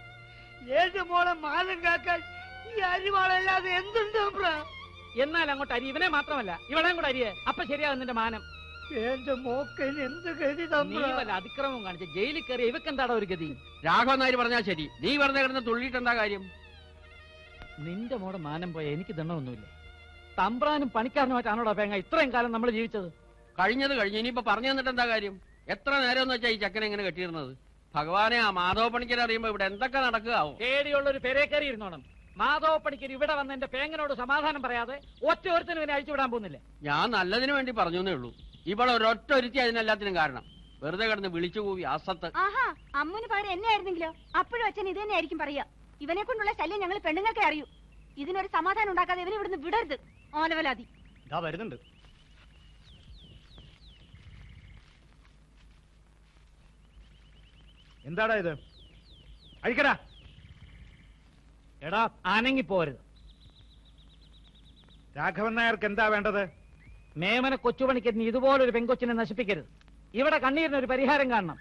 ഏന്റെ മോളെ മാനം കാക്കാൻ ഈ അരിവാളല്ലാതെ എന്തുണ്ട് നമ്മ? എന്നാൽ അങ്ങോട്ട് അരി ഇവനെ മാത്രമല്ല ഇവളെയും കൂടെ അരിയേ. അപ്പൊ ശരിയാകും നിന്റെ മാനം. എന്റെ മോക്കന് എന്ത് ഗതി തമ്മിൽ അതിക്രമം കാണിച്ച ജയിലിൽ കയറി ഇവക്കെന്താടാ ഒരു ഗതി? രാഘവൻ നായർ പറഞ്ഞാൽ ശരി. നീ വെറുതെ കിടന്ന് തുള്ളിയിട്ട് എന്താ കാര്യം? നിന്റെ മോടെ മാനം പോയ എനിക്ക് ദണ്ണമൊന്നുമില്ല. തമ്പ്രാനും പണിക്കാരനുമായിട്ടാണോടാ പേങ്ങ ഇത്രയും കാലം നമ്മൾ ജീവിച്ചത്? കഴിഞ്ഞത് കഴിഞ്ഞ് ഇനിയിപ്പോ പറഞ്ഞു തന്നിട്ട് എന്താ കാര്യം? എത്ര നേരം എന്ന് വെച്ചാൽ ഈ ചക്കനെ ഇങ്ങനെ കെട്ടിയിരുന്നത്? ഭഗവാനെ, ആ മാധവ പണിക്കരെ അറിയുമ്പോ ഇവിടെ എന്തൊക്കെ നടക്കുകയാവും. പേടിയുള്ള ഒരു പെരേ കയറി ഇരുന്നോണം. മാധവ പണിക്കർ ഇവിടെ വന്ന് എന്റെ പേങ്ങനോട് സമാധാനം പറയാതെ ഒറ്റ ഒരുത്തിനും ഇവനെ അഴിച്ചുവിടാൻ പോകുന്നില്ല. ഞാൻ നല്ലതിനു വേണ്ടി പറഞ്ഞേ ഉള്ളൂ. ഇവിടെ ഒരൊറ്റ ഒരുത്തി അതിനെല്ലാത്തിനും കാരണം. വെറുതെ കിടന്ന് വിളിച്ചു കൂവി അസത്ത്. ആഹാ, അമ്മന് പകരം എന്നെ ആയിരുന്നെങ്കിലോ? അപ്പോഴും അച്ഛൻ ഇത് തന്നെ ആയിരിക്കും പറയാ. ഇവനെ കൊണ്ടുള്ള ശല്യം ഞങ്ങൾ പെണ്ണുങ്ങൾക്കേ അറിയൂ. ഇതിനൊരു സമാധാനം ഉണ്ടാക്കാതെ ഇവനെ ഇവിടുന്ന് വിടരുത്. ഓനവലാതി വരുന്നുണ്ട്. എന്താടാ ഇത്? അഴിക്കടാ. എടാ ആനങ്ങി പോരുത്. രാഘവൻ നായർക്ക് എന്താ വേണ്ടത്? മേമന കൊച്ചുപണിക്കരുന്ന് ഇതുപോലൊരു പെങ്കൊച്ചിനെ നശിപ്പിക്കരുത്. ഇവിടെ കണ്ണീരിനൊരു പരിഹാരം കാണണം.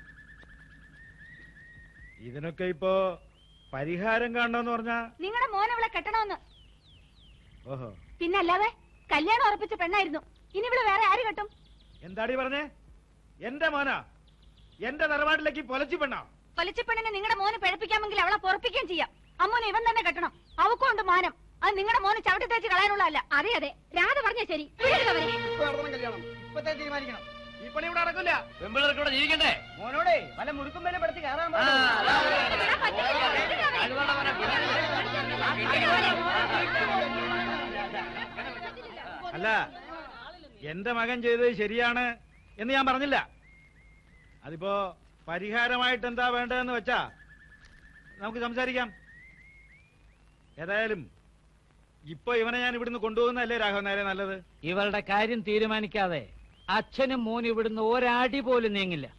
ഇതിനൊക്കെ ഇപ്പോ പരിഹാരം കാണണമെന്ന് പറഞ്ഞാ നിങ്ങളുടെ മോനവളെ കെട്ടണമെന്ന്. ഓഹോ, പിന്നല്ലാതെ കല്യാണം ഉറപ്പിച്ച പെണ്ണായിരുന്നു. ഇനി ഇവിടെ വേറെ ആര് കെട്ടും? എന്താടി പറഞ്ഞേ? എന്റെ മോനാ? എന്റെ തറവാട്ടിലേക്ക് പൊലച്ചി പെണ്ണാ? പൊലച്ചി പെണ്ണിനെ നിങ്ങളുടെ മോന് പിഴപ്പിക്കാമെങ്കിൽ അവളെ പൊറപ്പിക്കുകയും ചെയ്യാം. അമ്മോനെ ഇവൻ തന്നെ കെട്ടണം. അവക്കുണ്ട് മാനം. അത് നിങ്ങളുടെ മോന് ചവിട്ടി തേച്ച് കളയാനുള്ളതല്ല. അതെ അതെ, രാധ പറഞ്ഞ ശരി. കല്യാണം ഇപ്പത്തെ തീരുമാനിക്കണം. ഈ പണി ഇവിടെ നടക്കില്ല. പെമ്പിളർക്ക് ഇവിടെ ജീവിക്കണ്ടേ? മോനോടെ വല്ല മുടുക്കും വല്ല പെടുത്തി കയറാൻ അല്ല, എന്റെ മകൻ ചെയ്തത് ശരിയാണ് എന്ന് ഞാൻ പറഞ്ഞില്ല. അതിപ്പോ പരിഹാരമായിട്ട് എന്താ വേണ്ടതെന്ന് വെച്ചാ നമുക്ക് സംസാരിക്കാം. ഏതായാലും ഇപ്പൊ ഇവനെ ഞാൻ ഇവിടുന്ന് കൊണ്ടുപോകുന്നതല്ലേ രാഘവൻ നേരെ നല്ലത്? ഇവളുടെ കാര്യം തീരുമാനിക്കാതെ അച്ഛനും മോനും ഇവിടുന്ന് ഒരടി പോലും നീങ്ങില്ല.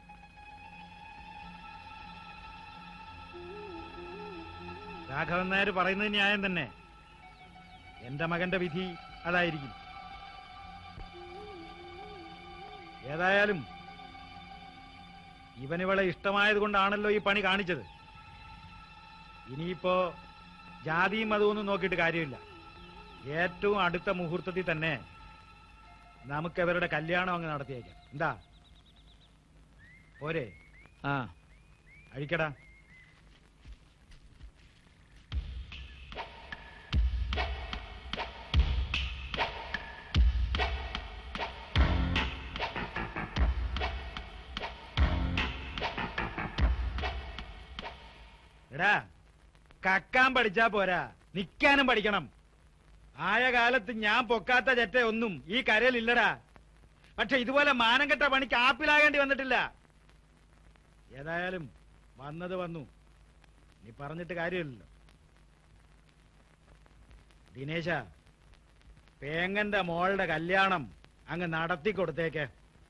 രാഘവൻ നായർ പറയുന്നത് ന്യായം തന്നെ. എന്റെ മകന്റെ വിധി അതായിരിക്കും. ഏതായാലും ഇവനിവളെ ഇഷ്ടമായത് കൊണ്ടാണല്ലോ ഈ പണി കാണിച്ചത്. ഇനിയിപ്പോ ജാതിയും മതമൊന്നും നോക്കിയിട്ട് കാര്യമില്ല. ഏറ്റവും അടുത്ത മുഹൂർത്തത്തിൽ തന്നെ നമുക്കവരുടെ കല്യാണം അങ്ങ് നടത്തിയേക്കാം. എന്താ പോരെ? ആ, അഴിക്കടാ. എടാ, കക്കാൻ പഠിച്ചാ പോരാ, നിക്കാനും പഠിക്കണം. ആയ കാലത്ത് ഞാൻ പൊക്കാത്ത ചെറ്റ ഒന്നും ഈ കരയിലില്ലടാ. പക്ഷെ ഇതുപോലെ മാനം കെട്ട പണിക്ക് ആപ്പിലാകേണ്ടി വന്നിട്ടില്ല. ഏതായാലും വന്നത് വന്നു, നീ പറഞ്ഞിട്ട് കാര്യമില്ലല്ലോ. ദിനേശ, പേങ്ങന്റെ മോളുടെ കല്യാണം അങ്ങ് നടത്തി കൊടുത്തേക്ക്.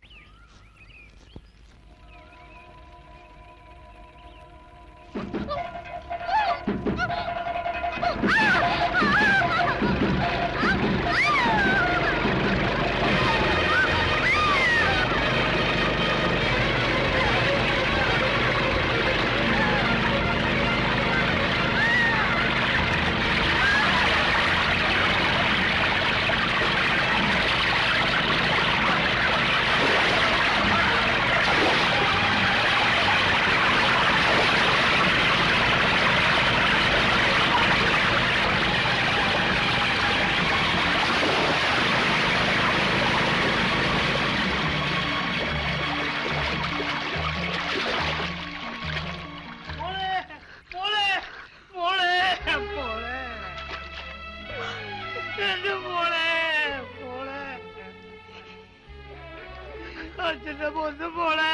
അച്ഛന്റെ പൊന്നു പോളെ,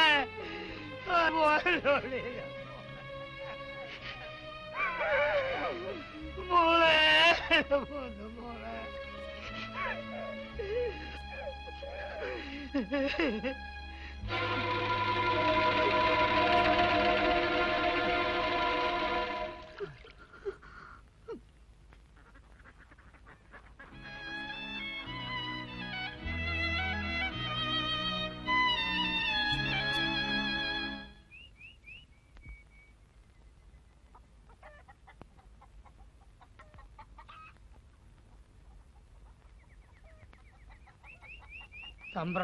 മോളെ പൊന്നു മോളെ. തമ്പ്ര,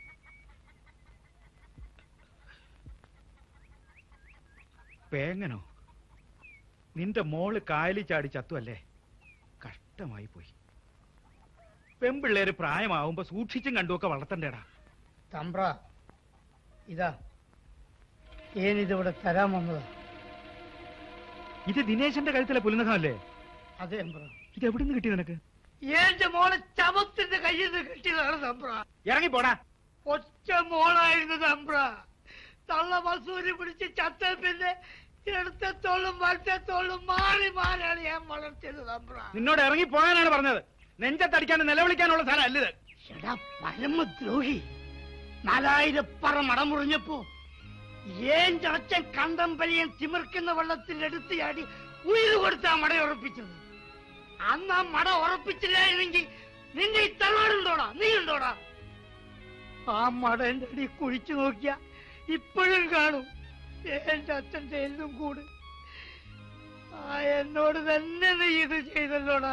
പേങ്ങനോ? നിന്റെ മോള് കായലി ചാടി ചത്തുവല്ലേ? കഷ്ടമായി പോയി. പെമ്പിള്ളേര് പ്രായമാവുമ്പോ സൂക്ഷിച്ചും കണ്ടുമൊക്കെ വളർത്തണ്ടേടാ. തമ്പ്ര, ഇതാ ഏനിതിവിടെ തരാൻ വന്നതാ. ഇത് ദിനേശന്റെ കഴുത്തിലെ പുലിനഖമല്ലേ? അതെ തമ്പ്ര. ഇത് എവിടെ നിന്ന് കിട്ടി നിനക്ക്? എന്റെ മോളെ ചമത്തിന്റെ കയ്യിൽ നിന്ന് കിട്ടിയതാണ് തമ്പ്ര. ഇറങ്ങിപ്പോടാ. ഒറ്റ മോളായിരുന്നു തമ്പ്ര. തള്ള മസൂരി പിടിച്ച് ചത്ത പിന്നെ എടുത്തോളും വലത്തോളും മാറി മാറിയാണ് ഞാൻ വളർത്തിയത് തമ്പ്ര. നിന്നോട് ഇറങ്ങി പോകാനാണ് പറഞ്ഞത്. നെഞ്ചത്തടിക്കാനും നിലവിളിക്കാനുള്ള സ്ഥലം അല്ലത്. എടാ പരമദ്രോഹി, നാലായിരം പറ മടമുറിഞ്ഞപ്പോ ഏന്റെ അച്ഛൻ കണ്ടം പലിയൻ തിമിർക്കുന്ന വെള്ളത്തിൽ എടുത്ത് ചാടി ഉയിര് കൊടുത്താ മടയുറപ്പിച്ചത്. അന്ന് ആ മട ഉറപ്പിച്ചില്ലായിരുന്നെങ്കിൽ നിന്റെ ഈ തലവാടുണ്ടോടാ? നീ ഉണ്ടോടാ? ആ മട എന്റെ അടി കുഴിച്ചു നോക്കിയ ഇപ്പോഴും കാണും എന്റെ അച്ഛന്റെ എല്ലും കൂട്. ആ എന്നോട് തന്നെ നീ ഇത് ചെയ്തല്ലോടാ.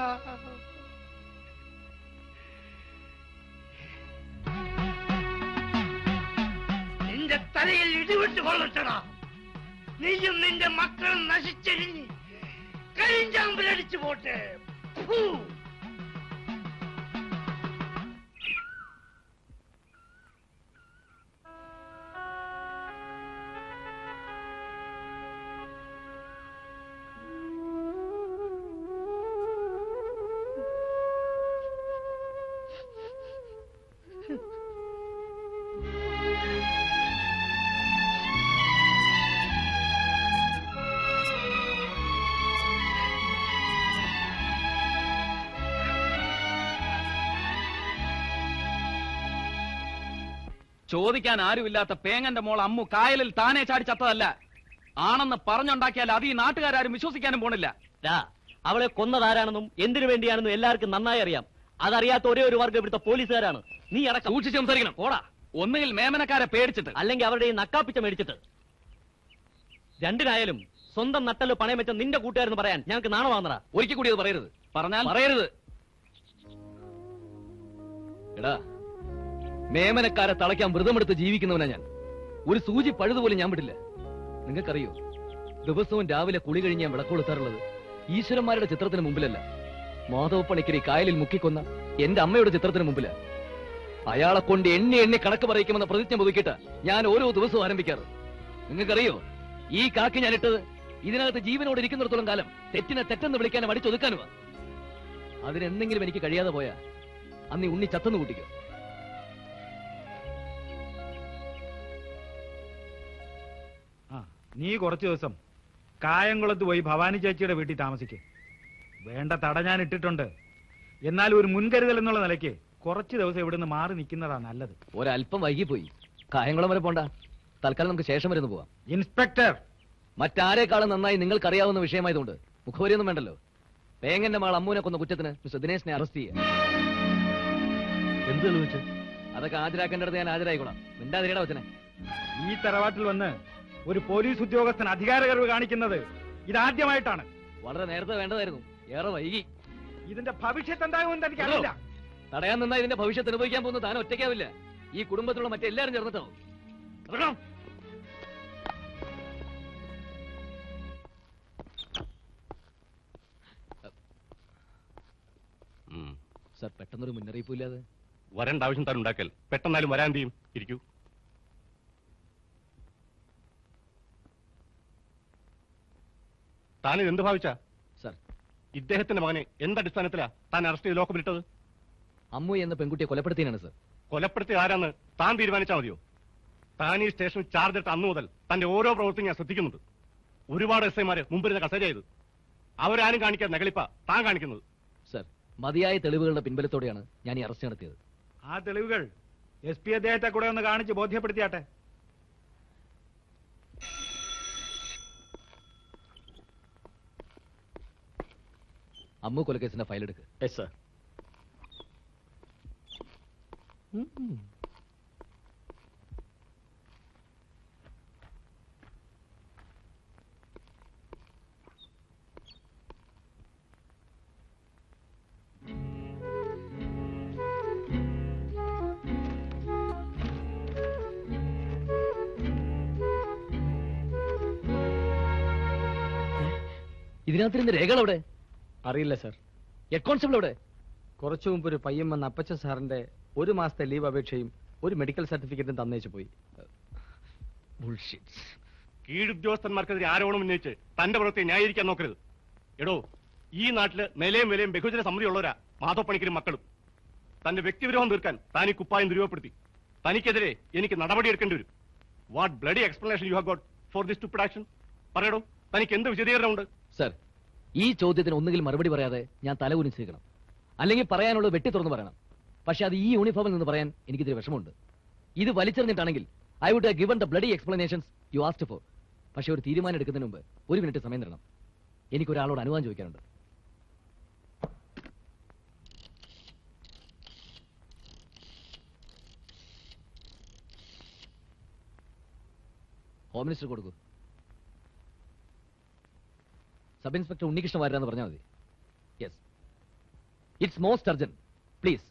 നിന്റെ തലയിൽ ഇടിവിട്ട് കൊള്ളട്ടടാ. നീയും നിന്റെ മക്കളും നശിച്ചെരിഞ്ഞ് കരിഞ്ചാമ്പിലടിച്ചു പോട്ടെ. ഫൂ. ചോദിക്കാൻ ആരുമില്ലാത്ത പേങ്ങന്റെ മോൾ അമ്മു കായലിൽ താനെ ചാടി ചത്തതല്ല. ആണെന്ന് പറഞ്ഞുണ്ടാക്കിയാൽ അത് ഈ നാട്ടുകാരും വിശ്വസിക്കാനും പോണില്ല. അവളെ കൊന്നതാരാണെന്നും എന്തിനു വേണ്ടിയാണെന്നും എല്ലാവർക്കും നന്നായി അറിയാം. അതറിയാത്ത ഒരേ ഒരു വർഗ്ഗം ഇവിടുത്തെ പോലീസുകാരാണ്. നീ അടക്കം സൂക്ഷിച്ച് സംസാരിക്കണം. ഓടാ. ഒന്നുകിൽ മേമനക്കാരെ പേടിച്ചിട്ട്, അല്ലെങ്കിൽ അവരുടെ ഈ നക്കാപ്പിച്ച മേടിച്ചിട്ട്. രണ്ടിനായാലും സ്വന്തം നട്ടല് പണയം വെച്ച നിന്റെ കൂട്ടുകാരെന്ന് പറയാൻ ഞങ്ങൾക്ക് നാണമാണെന്നടാ. ഒരിക്കൽ കൂടി അത് പറയരുത്. പറഞ്ഞാൽ പറയരുത്. എടാ, മേമനക്കാരെ തളയ്ക്കാൻ വ്രതമെടുത്ത് ജീവിക്കുന്നവനാ ഞാൻ. ഒരു സൂചി പഴുതുപോലും ഞാൻ വിടില്ല. നിങ്ങൾക്കറിയോ, ദിവസവും രാവിലെ കുളി കഴിഞ്ഞ് ഞാൻ വിളക്കൊളുത്താറുള്ളത് ഈശ്വരന്മാരുടെ ചിത്രത്തിന് മുമ്പിലല്ല, മാധവ പണിക്കരി കായലിൽ മുക്കിക്കൊന്ന എന്റെ അമ്മയുടെ ചിത്രത്തിന് മുമ്പിലാ. അയാളെ കൊണ്ട് എണ്ണി എണ്ണി കണക്ക് പറയിക്കുമെന്ന പ്രതിജ്ഞ പുതുക്കിയിട്ട് ഞാൻ ഓരോ ദിവസവും ആരംഭിക്കാറ്. നിങ്ങൾക്കറിയോ, ഈ കാക്കി ഞാൻ ഇട്ടത് ഇതിനകത്ത് ജീവനോട് ഇരിക്കുന്നിടത്തോളം കാലം തെറ്റിനെ തെറ്റെന്ന് വിളിക്കാനും അടിച്ചൊതുക്കാനുമാ. അതിനെന്തെങ്കിലും എനിക്ക് കഴിയാതെ പോയാ അന്ന് ഉണ്ണി ചത്തെന്ന് കൂട്ടിക്കോ. ആ, നീ കുറച്ചു ദിവസം കായംകുളത്ത് പോയി ഭവാനി ചേച്ചിയുടെ വീട്ടിൽ താമസിക്കേ. വേണ്ട തട ഞാൻ ഇട്ടിട്ടുണ്ട്. എന്നാൽ ഒരു മുൻകരുതൽ എന്നുള്ള നിലയ്ക്ക് കുറച്ചു ദിവസം ഇവിടുന്ന് മാറി നിൽക്കുന്നതാ നല്ലത്. ഒരല്പം വൈകിപ്പോയി. കായംകുളം വരെ പോണ്ട. തൽക്കാലം നമുക്ക് ശേഷം വരുന്നു പോവാം. ഇൻസ്പെക്ടർ, മറ്റാരേക്കാളും നന്നായി നിങ്ങൾക്കറിയാവുന്ന വിഷയമായതുകൊണ്ട് മുഖവരിയൊന്നും വേണ്ടല്ലോ. പേങ്ങന്റെ മാൾ അമ്മൂനെ കൊന്ന കുറ്റത്തിന് മിസ്റ്റർ ദിനേശിനെ അറസ്റ്റ് ചെയ്യാം. എന്ത് തെളിവിച്ച്? അതൊക്കെ ഹാജരാക്കേണ്ടത് ഞാൻ ഹാജരായിക്കോളാം. മിണ്ടാതിരിയുടെ വച്ചനെ. ഈ തറവാട്ടിൽ വന്ന് ഒരു പോലീസ് ഉദ്യോഗസ്ഥൻ അധികാരകർവ് കാണിക്കുന്നത് ഇതാദ്യമായിട്ടാണ്. വളരെ നേരത്തെ വേണ്ടതായിരുന്നു. ഏറെ വൈകി. ഇതിന്റെ ഭവിഷ്യത്ത് എന്താകുമെന്ന് എനിക്കറിയില്ല. തടയാൻ നിന്നാ ഇതിന്റെ ഭവിഷ്യത്ത് അനുഭവിക്കാൻ പോകുന്ന താൻ ഒറ്റയ്ക്കാവില്ല. ഈ കുടുംബത്തിലുള്ള മറ്റെല്ലാരും ചേർന്നിട്ടാവും. സർ, പെട്ടെന്നൊരു മുന്നറിയിപ്പില്ലാതെ വരേണ്ട ആവശ്യം താൻ ഉണ്ടാക്കൽ. പെട്ടെന്നാലും വരാൻ ചെയ്യും. ഇരിക്കൂ. താനിത് എന്ത് ഭാവിച്ച? സർ, ഇദ്ദേഹത്തിന്റെ മകനെ എന്തടിസ്ഥാനത്തിലാ താൻ അറസ്റ്റ് ചെയ്ത് ലോക്കമിട്ടത്? അമ്മു എന്ന പെൺകുട്ടിയെ കൊലപ്പെടുത്തിയാണ് സർ. കൊലപ്പെടുത്തിയ ആരാന്ന് താൻ തീരുമാനിച്ചാൽ മതിയോ? താൻ ഈ സ്റ്റേഷനിൽ ചാർജ് എടുത്ത അന്നു മുതൽ തന്റെ ഓരോ പ്രവൃത്തിയും ഞാൻ ശ്രദ്ധിക്കുന്നുണ്ട്. ഒരുപാട് എസ് ഐമാര് മുമ്പിരുന്ന കസേര ചെയ്ത് അവരാരും കാണിക്കാൻ നെകളിപ്പ താൻ കാണിക്കുന്നത്. സർ, മതിയായ തെളിവുകളുടെ പിൻബലത്തോടെയാണ് ഞാൻ ഈ അറസ്റ്റ് നടത്തിയത്. ആ തെളിവുകൾ എസ് പി അദ്ദേഹത്തെ കൂടെ ഒന്ന് കാണിച്ച് ബോധ്യപ്പെടുത്തിയാട്ടെ. അമ്മു കൊലക്കേസിന്റെ ഫയൽ എടുക്ക്. Yes sir. ഇതിനകത്തിരുന്ന് രേഖകൾ എവിടെ? അറിയില്ല സർ. ഹെഡ് കോൺസ്റ്റബിൾ എവിടെ? കുറച്ചു മുമ്പ് ഒരു പയ്യൻ വന്ന അപ്പച്ചൻ സാറിന്റെ ഒരു മാസത്തെ ലീവ് അപേക്ഷയും ഒരു മെഡിക്കൽ സർട്ടിഫിക്കറ്റും തന്നേച്ചു പോയി. കീഴുദ്യോഗസ്ഥന്മാർക്കെതിരെ ആരോപണം ഉന്നയിച്ച് തന്റെ പ്രവൃത്തിയെ ന്യായീകരിക്കാൻ നോക്കരുത്. എടോ, ഈ നാട്ടില് നിലയും വിലയും ബഹുജന സമ്മതിയുള്ളവരാ മാധവ പണിക്കരും മക്കളും. തന്റെ വ്യക്തിവിരോധം തീർക്കാൻ താൻ ഈ കുപ്പായം ദുരുപപ്പെടുത്തി. തനിക്കെതിരെ എനിക്ക് നടപടിയെടുക്കേണ്ടി വരും. What bloody explanation you have got for this stupid action? പറയടോ, തനിക്ക് എന്ത് വിശദീകരണമുണ്ട്? സർ, ഈ ചോദ്യത്തിന് ഒന്നുകിൽ മറുപടി പറയാതെ ഞാൻ തല കുനിച്ചിരിക്കണം, അല്ലെങ്കിൽ പറയാനുള്ളത് വെട്ടി തുറന്ന് പറയണം. പക്ഷെ അത് ഈ യൂണിഫോമിൽ നിന്ന് പറയാൻ എനിക്കിതിരി വിഷമമുണ്ട്. ഇത് വലിച്ചെറിഞ്ഞിട്ടാണെങ്കിൽ I would have given the bloody explanations you asked for. പക്ഷെ ഒരു തീരുമാനം എടുക്കുന്നതിന് മുമ്പ് ഒരു മിനിറ്റ് സമയം തരണം. എനിക്കൊരാളോട് അനുവാദം ചോദിക്കാനുണ്ട്. ഹോം മിനിസ്റ്റർ കൊടുക്കൂ. സബ് ഇൻസ്പെക്ടർ ഉണ്ണികൃഷ്ണൻ വാരാന്ന് പറഞ്ഞാൽ മതി. Yes, it's most urgent, please.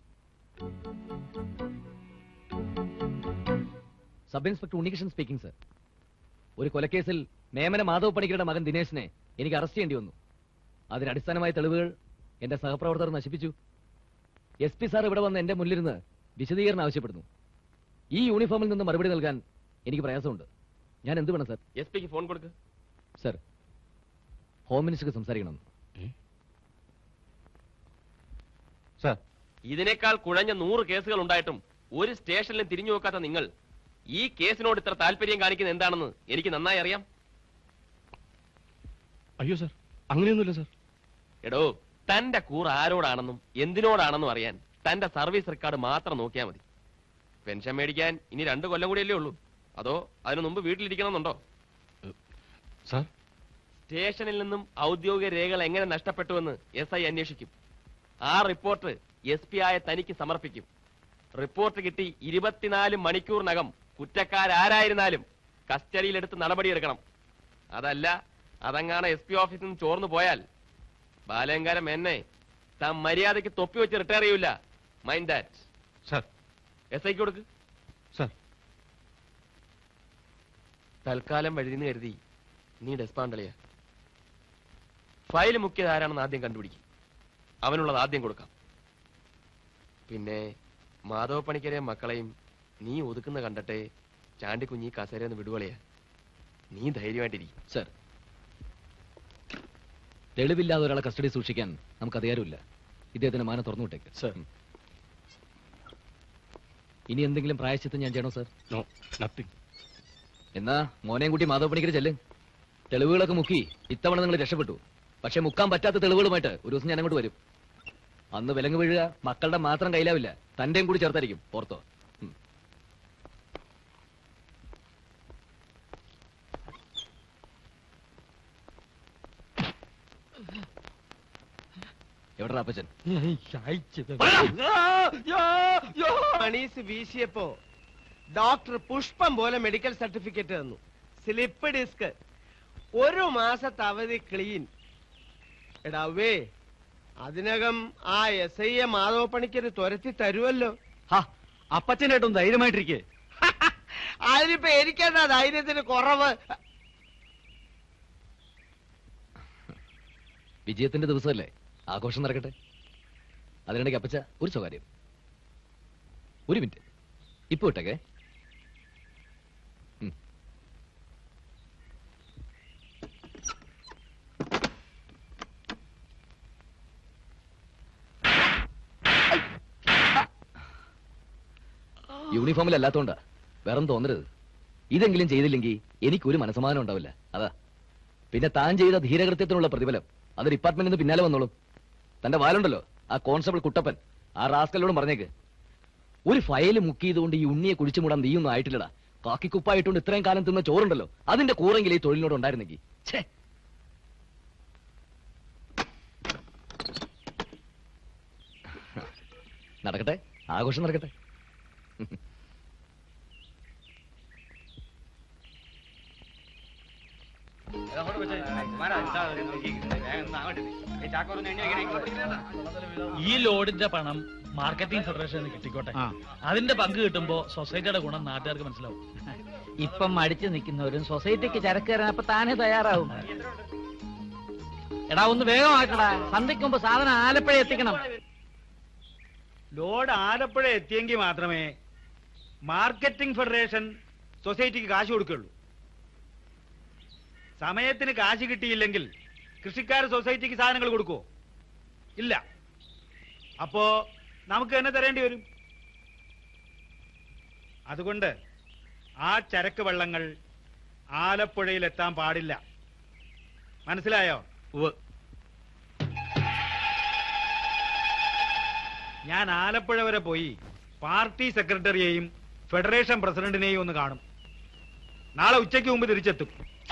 Sub inspector Unnikrishnan speaking sir. ഒരു കൊലക്കേസിൽ മേമന മാധവ പണിക്കരുടെ മകൻ ദിനേശിനെ എനിക്ക് അറസ്റ്റ് ചെയ്യേണ്ടി വന്നു. അതിന് അടിസ്ഥാനമായ തെളിവുകൾ എന്റെ സഹപ്രവർത്തകർ നശിപ്പിച്ചു. എസ് പി സാർ ഇവിടെ വന്ന് എന്റെ മുന്നിലിരുന്ന് വിശദീകരണം ആവശ്യപ്പെടുന്നു. ഈ യൂണിഫോമിൽ നിന്ന് മറുപടി നൽകാൻ എനിക്ക് പ്രയാസമുണ്ട്. ഞാൻ എന്ത് വേണം സർ? എസ് പിക്ക് ഫോൺ കൊടുക്ക്. സർ, ഹോം മിനിസ്റ്റർക്ക് സംസാരിക്കണം. സർ, ഇതിനേക്കാൾ കുഴഞ്ഞ നൂറ് കേസുകൾ ഉണ്ടായിട്ടും ഒരു സ്റ്റേഷനിലും തിരിഞ്ഞു നോക്കാത്ത നിങ്ങൾ ഈ കേസിനോട് ഇത്ര താല്പര്യം കാണിക്കുന്നത് എന്താണെന്ന് എനിക്ക് നന്നായി അറിയാം. അയ്യോ സർ, അങ്ങനെയൊന്നുമില്ല സർ. എടോ, തന്റെ കൂറ് ആരോടാണെന്നും എന്തിനോടാണെന്നും അറിയാൻ തന്റെ സർവീസ് റെക്കോർഡ് മാത്രം നോക്കിയാൽ മതി. പെൻഷൻ മേടിക്കാൻ ഇനി രണ്ടു കൊല്ലം കൂടിയല്ലേ ഉള്ളൂ, അതോ അതിനു മുമ്പ് വീട്ടിലിരിക്കണമെന്നുണ്ടോ? സാർ, സ്റ്റേഷനിൽ നിന്നും ഔദ്യോഗിക രേഖകൾ എങ്ങനെ നഷ്ടപ്പെട്ടുവെന്ന് എസ് ഐ അന്വേഷിക്കും. ആ റിപ്പോർട്ട് എസ് പി ആയ തനിക്ക് സമർപ്പിക്കും. റിപ്പോർട്ട് കിട്ടി ഇരുപത്തിനാല് മണിക്കൂറിനകം കുറ്റക്കാരാരായിരുന്നാലും കസ്റ്റഡിയിലെടുത്ത് നടപടിയെടുക്കണം. അതല്ല അതങ്ങാണ് എസ് പി ഓഫീസിൽ നിന്ന് ചോർന്നു പോയാൽ ബാലങ്കാരം എന്നെ താൻ മര്യാദയ്ക്ക് തൊപ്പി വെച്ച് റിട്ടയർ ചെയ്യൂല. Mind that. സാർ, എസ് ഐക്ക് കൊടുക്ക്. സാർ, തൽക്കാലം വഴുതിന്ന് കരുതി നീ ഡെസ്പാണ്ടളിയ. ഫയൽ മുക്കിയത് ആരാണെന്ന് ആദ്യം കണ്ടുപിടിക്കും. അവനുള്ളത് ആദ്യം കൊടുക്കാം. പിന്നെ മാധവ പണിക്കരെ മക്കളെയും നീ ഒതുക്കുന്ന കണ്ടട്ടെ ചാണ്ടിക്കുഞ്ഞി കസേരന്ന് വിടുവളയാ. നീ ധൈര്യമായിട്ടിരിക്കും. സർ, തെളിവില്ലാതെ ഒരാളെ കസ്റ്റഡി സൂക്ഷിക്കാൻ നമുക്ക് അധികാരമില്ല. ഇദ്ദേഹത്തിന് മാനം തുറന്നു വിട്ടേക്ക്. സർ, ഇനി എന്തെങ്കിലും പ്രായശ്ചിത്തം ഞാൻ ചെയ്യണോ സർ? No, nothing. എന്നാ മോനെയും കൂട്ടി മാധവ പണിക്കർ ചെല്ല്. തെളിവുകളൊക്കെ മുക്കി ഇത്തവണ നിങ്ങൾ രക്ഷപ്പെട്ടു. പക്ഷെ മുക്കാൻ പറ്റാത്ത തെളിവുകളുമായിട്ട് ഒരു ദിവസം ഞാൻ അങ്ങോട്ട് വരും. അന്ന് വിലങ്ങ് വീഴുക മക്കളുടെ മാത്രം കയ്യിലാവില്ല, തന്റെയും കൂടി ചേർത്തായിരിക്കും. ഓർത്തോ? എവിടെ അപ്പച്ചൻ? മണീസ് വീശിയപ്പോ ഡോക്ടർ പുഷ്പം പോലെ മെഡിക്കൽ സർട്ടിഫിക്കറ്റ് തന്നു. സ്ലിപ്പ് ഡിസ്ക്, ഒരു മാസത്തെ അവധി ക്ലീൻ. എടാവേ, അതിനകം ആ S I A Madhava Panicker തുരത്തി തരുമല്ലോ. അപ്പച്ചനായിട്ടും ധൈര്യമായിട്ടിരിക്കേ. അതിനിപ്പോ എനിക്കെന്താ ധൈര്യത്തിന് കുറവ്? വിജയത്തിന്റെ ദിവസമല്ലേ, ആഘോഷം നടക്കട്ടെ. അതിനിടയ്ക്ക് അപ്പച്ച ഒരു സ്വകാര്യം. ഒരു മിനിറ്റ്, ഇപ്പൊ ഇട്ടേക്കെ. യൂണിഫോമിൽ അല്ലാത്തോണ്ടാ, വേറൊന്നും തോന്നരുത്. ഇതെങ്കിലും ചെയ്തില്ലെങ്കിൽ എനിക്കൊരു മനസ്സമാധാനം ഉണ്ടാവില്ല. അതാ. പിന്നെ താൻ ചെയ്ത ധീരകൃത്യത്തിനുള്ള പ്രതിഫലം അത് ഡിപ്പാർട്ട്മെന്റിൽ നിന്ന് പിന്നാലെ വന്നോളും. തന്റെ വാലുണ്ടല്ലോ, ആ കോൺസ്റ്റബിൾ കുട്ടപ്പൻ, ആ റാസ്കലിനോട് പറഞ്ഞേക്ക്, ഒരു ഫയല് മുക്കിയതുകൊണ്ട് ഈ ഉണ്ണിയെ കുഴിച്ചു മൂടാൻ നീയൊന്നും ആയിട്ടില്ലടാ. കാക്കിക്കുപ്പായിട്ടുണ്ട് ഇത്രയും കാലം തിന്ന ചോറുണ്ടല്ലോ, അതിന്റെ കൂറെങ്കിലും ഈ തൊഴിലിനോട് ഉണ്ടായിരുന്നെങ്കിൽ. ഛേ, നടക്കട്ടെ, ആഘോഷം നടക്കട്ടെ. ഈ ലോഡിന്റെ പണം മാർക്കറ്റിംഗ് ഫെഡറേഷന് കിട്ടിക്കോട്ടെ. അതിന്റെ പങ്ക് കിട്ടുമ്പോ സൊസൈറ്റിയുടെ ഗുണം നാട്ടുകാർക്ക് മനസ്സിലാവും. ഇപ്പം മടിച്ചു നിൽക്കുന്നവരും സൊസൈറ്റിക്ക് ചരക്ക് കയറാൻ അപ്പൊ താനേ തയ്യാറാവും. എടാ ഒന്ന് വേഗമായിട്ടടാ, സന്ധ്യക്ക് മുമ്പ് സാധനം ആലപ്പുഴ എത്തിക്കണം. ലോഡ് ആലപ്പുഴ എത്തിയെങ്കിൽ മാത്രമേ മാർക്കറ്റിംഗ് ഫെഡറേഷൻ സൊസൈറ്റിക്ക് കാശ് കൊടുക്കുള്ളൂ. സമയത്തിന് കാശ് കിട്ടിയില്ലെങ്കിൽ കൃഷിക്കാർ സൊസൈറ്റിക്ക് സാധനങ്ങൾ കൊടുക്കുവോ? ഇല്ല. അപ്പോ നമുക്ക് തന്നെ തരേണ്ടി വരും. അതുകൊണ്ട് ആ ചരക്ക് വെള്ളങ്ങൾ ആലപ്പുഴയിൽ എത്താൻ പാടില്ല. മനസ്സിലായോ? ഞാൻ ആലപ്പുഴ വരെ പോയി പാർട്ടി സെക്രട്ടറിയെയും ഫെഡറേഷൻ പ്രസിഡന്റിനെയും ഒന്ന് കാണും. നാളെ ഉച്ചയ്ക്ക് മുമ്പ് തിരിച്ചെത്തും.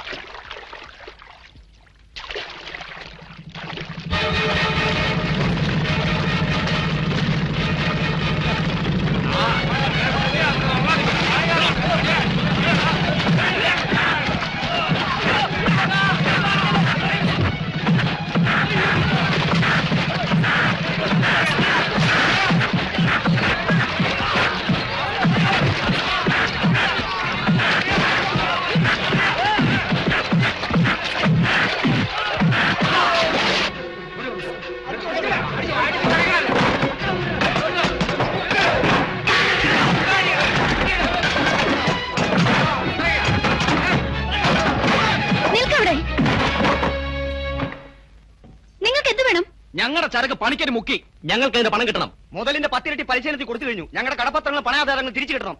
ഞങ്ങളുടെ ചരക്ക് പണിക്കര് മുക്കി, ഞങ്ങൾക്ക് അതിന്റെ പണം കിട്ടണം. മുതലിന്റെ പത്തിരട്ടി പലിശ കൊടുത്തു കഴിഞ്ഞു. ഞങ്ങളുടെ കടപ്പത്രങ്ങൾ പണാധാരങ്ങൾ തിരിച്ചു കിട്ടണം.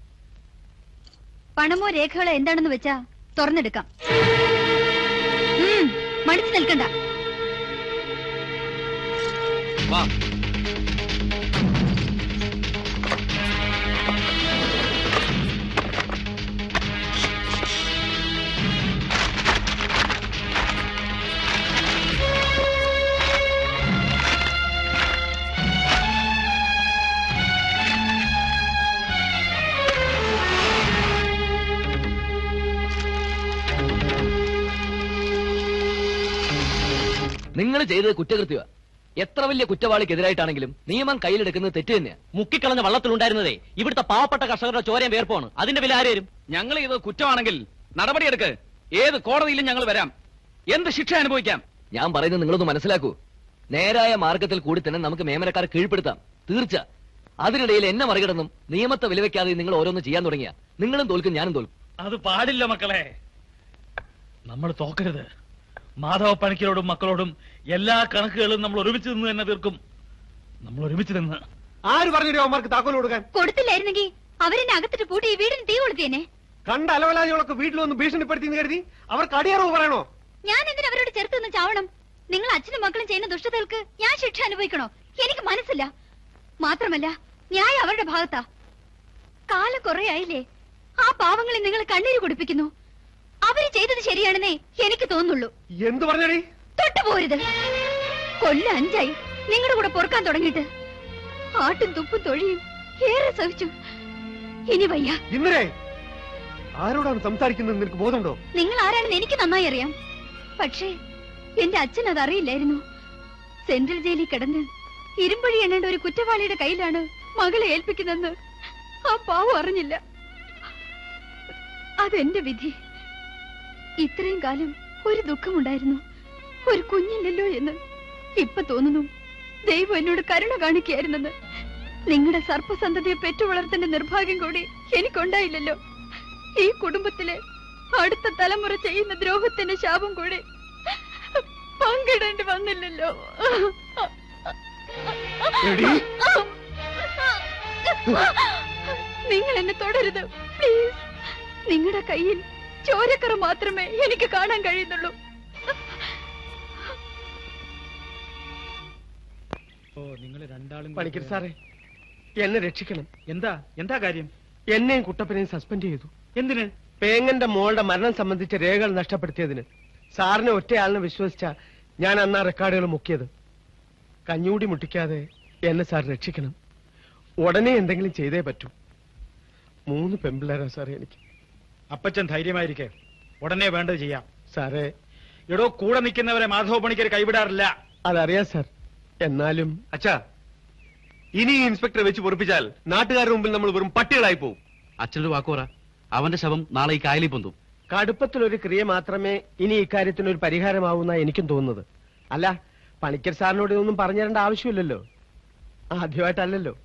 പണമോ രേഖകളോ എന്താണെന്ന് വെച്ചാ തുറന്നെടുക്കാം. മടിച്ചു നിൽക്കണ്ട. വാ. നിങ്ങൾ ചെയ്തത് കുറ്റകൃത്യമാണ്. എത്ര വലിയ കുറ്റവാളിക്കെതിരായിട്ടാണെങ്കിലും നിയമം കയ്യിലെടുക്കുന്നത് തെറ്റ് തന്നെയാണ്. മുക്കിക്കളഞ്ഞ വള്ളത്തിലുണ്ടായിരുന്നതേ ഇവിടുത്തെ പാവപ്പെട്ട കർഷകരുടെ ചോരയും വേർപ്പാണ്. അതിന്റെ വില ആരേരും? ഞങ്ങൾ ഇത് കുറ്റമാണെങ്കിൽ നടപടിയെടുക്ക്. ഏത് കോടതിയിലും ഞങ്ങൾ വരാം. എന്ത് ശിക്ഷ അനുഭവിക്കാം? ഞാൻ പറയുന്നത് നിങ്ങളൊന്ന് മനസ്സിലാക്കൂ. നേരായ മാർഗത്തിൽ കൂടി തന്നെ നമുക്ക് മേമനക്കാരെ കീഴ്പ്പെടുത്താം, തീർച്ച. അതിനിടയിൽ എന്നെ മറികടന്നും നിയമത്തെ വിലവെക്കാതെ നിങ്ങൾ ഓരോന്ന് ചെയ്യാൻ തുടങ്ങിയ നിങ്ങളും തോൽക്കും, ഞാനും തോൽക്കും. അത് പാടില്ല മക്കളെ. നമ്മൾ തോക്കരുത്. മാധവ പണിക്കരോടും മക്കളോടും എല്ലാ കണക്കുകളും നമ്മൾ ഒരുമിച്ച് നിന്ന് തന്നെ തീർക്കും. നമ്മൾ ഒരുമിച്ച് നിന്ന്. ആര് പറഞ്ഞിട്ട് അവന്മാർക്ക് താക്കോൽ കൊടുക്കാൻ? കൊടുത്തില്ലായിരുന്നെങ്കിൽ അവരെന്നെ അകത്തിട്ട് പൂട്ടി ഈ വീടിന് തീ കൊളുത്തിയേനെ. കണ്ട അലവലാദികളൊക്കെ വീട്ടിലൊന്ന് ഭീഷണിപ്പെടുത്തി കരുതി അവർക്ക് അടിയറവ് പറയണോ? ഞാൻ എന്തിനാ അവരോട് ചേർത്ത് നിന്ന് ചാവണം? നിങ്ങൾ അച്ഛനും മക്കളും ചെയ്യുന്ന ദുഷ്ടതകൾക്ക് ഞാൻ ശിക്ഷ അനുഭവിക്കണോ? എനിക്ക് മനസ്സില്ല. മാത്രമല്ല ന്യായം അവരുടെ ഭാഗത്താ. കാലം കുറെ ആയില്ലേ ആ പാവങ്ങളെ നിങ്ങൾ കണ്ണീര് കുടിപ്പിക്കുന്നു. അവര് ചെയ്തത് ശരിയാണെന്നേ എനിക്ക് തോന്നുള്ളൂ. എന്തു പറഞ്ഞേ? തൊട്ടുപോരുത്. കൊല്ലം അഞ്ചായി നിങ്ങളുടെ കൂടെ പൊറുക്കാൻ തുടങ്ങിയിട്ട്. ആട്ടും തുപ്പും തൊഴിയും ഏറെ സഹിച്ചു. ഇനി വയ്യ. ഇന്നലെ ആരോടാണ് സംസാരിക്കുന്നത് നിനക്ക് ബോധമുണ്ടോ? നിങ്ങൾ ആരാണെന്ന് എനിക്ക് നന്നായി അറിയാം. പക്ഷേ എന്റെ അച്ഛൻ അതറിയില്ലായിരുന്നു. സെൻട്രൽ ജയിലിൽ കിടന്ന് ഇരുമ്പഴി എണ്ണേണ്ട ഒരു കുറ്റവാളിയുടെ കയ്യിലാണ് മകളെ ഏൽപ്പിക്കുന്നതെന്ന് ആ പാവം അറിഞ്ഞില്ല. അതെന്റെ വിധി. ഇത്രയും കാലം ഒരു ദുഃഖമുണ്ടായിരുന്നു, ഒരു കുഞ്ഞില്ലല്ലോ എന്ന്. ഇപ്പൊ തോന്നുന്നു ദൈവം എന്നോട് കരുണ കാണിക്കുകയായിരുന്നെന്ന്. നിങ്ങളുടെ സർപ്പസന്തതിയെ പെറ്റു വളർത്തേണ്ട നിർഭാഗ്യം കൂടി എനിക്കുണ്ടായില്ലല്ലോ. ഈ കുടുംബത്തിലെ അടുത്ത തലമുറ ചെയ്യുന്ന ദ്രോഹത്തിന്റെ ശാപം കൂടി പങ്കിടേണ്ടി വന്നില്ലല്ലോ. നിങ്ങൾ എന്നെ തുടരുത് പ്ലീസ്. നിങ്ങളുടെ കയ്യിൽ ചോരക്കറ മാത്രമേ എനിക്ക് കാണാൻ കഴിയുന്നുള്ളൂ. ഓ, നിങ്ങൾ രണ്ടാളും പണിക്കർ സാറേ, എന്നെ രക്ഷിക്കണം. എന്താ എന്താ കാര്യം? എന്നെയും കുട്ടപ്പനെയും സസ്പെൻഡ് ചെയ്തു. എന്തിന്? പേങ്ങന്റെ മോളുടെ മരണം സംബന്ധിച്ച രേഖകൾ നഷ്ടപ്പെടുത്തിയതിന്. സാറിനെ ഒറ്റയാളിനെ വിശ്വസിച്ച ഞാൻ അന്ന് ആ റെക്കോർഡുകൾ മുക്കിയത്. കഞ്ഞൂടി മുട്ടിക്കാതെ എന്നെ സാർ രക്ഷിക്കണം. ഉടനെ എന്തെങ്കിലും ചെയ്തേ പറ്റൂ. മൂന്ന് പെമ്പിള്ളേരാ സാറേ എനിക്ക്. അപ്പച്ചൻ ധൈര്യമായിരിക്കെ, ഉടനെ വേണ്ടത് ചെയ്യാം. സാറേ, എടോ കൂടെ നിൽക്കുന്നവരെ മാധവ പണിക്കർ കൈവിടാറില്ല. അതറിയാം സാർ. എന്നാലും അച്ഛാ, ഇനി ഈ ഇൻസ്പെക്ടറെ വെച്ച് പൊറിപ്പിച്ചാൽ നാട്ടുകാരുടെ മുമ്പിൽ നമ്മൾ വെറും പട്ടികളായി പോകും. അച്ഛനൊരു വാക്കുറ. അവന്റെ ശവം നാളെ ഈ കായലിൽ പൊന്തും. കടുപ്പത്തിലൊരു ക്രിയ മാത്രമേ ഇനി ഇക്കാര്യത്തിന് ഒരു പരിഹാരമാവുന്ന എനിക്കും തോന്നുന്നത്. അല്ല, പണിക്കർ സാറിനോട് ഇതൊന്നും പറഞ്ഞു തരേണ്ട ആവശ്യമില്ലല്ലോ. ആദ്യമായിട്ടല്ലല്ലോ.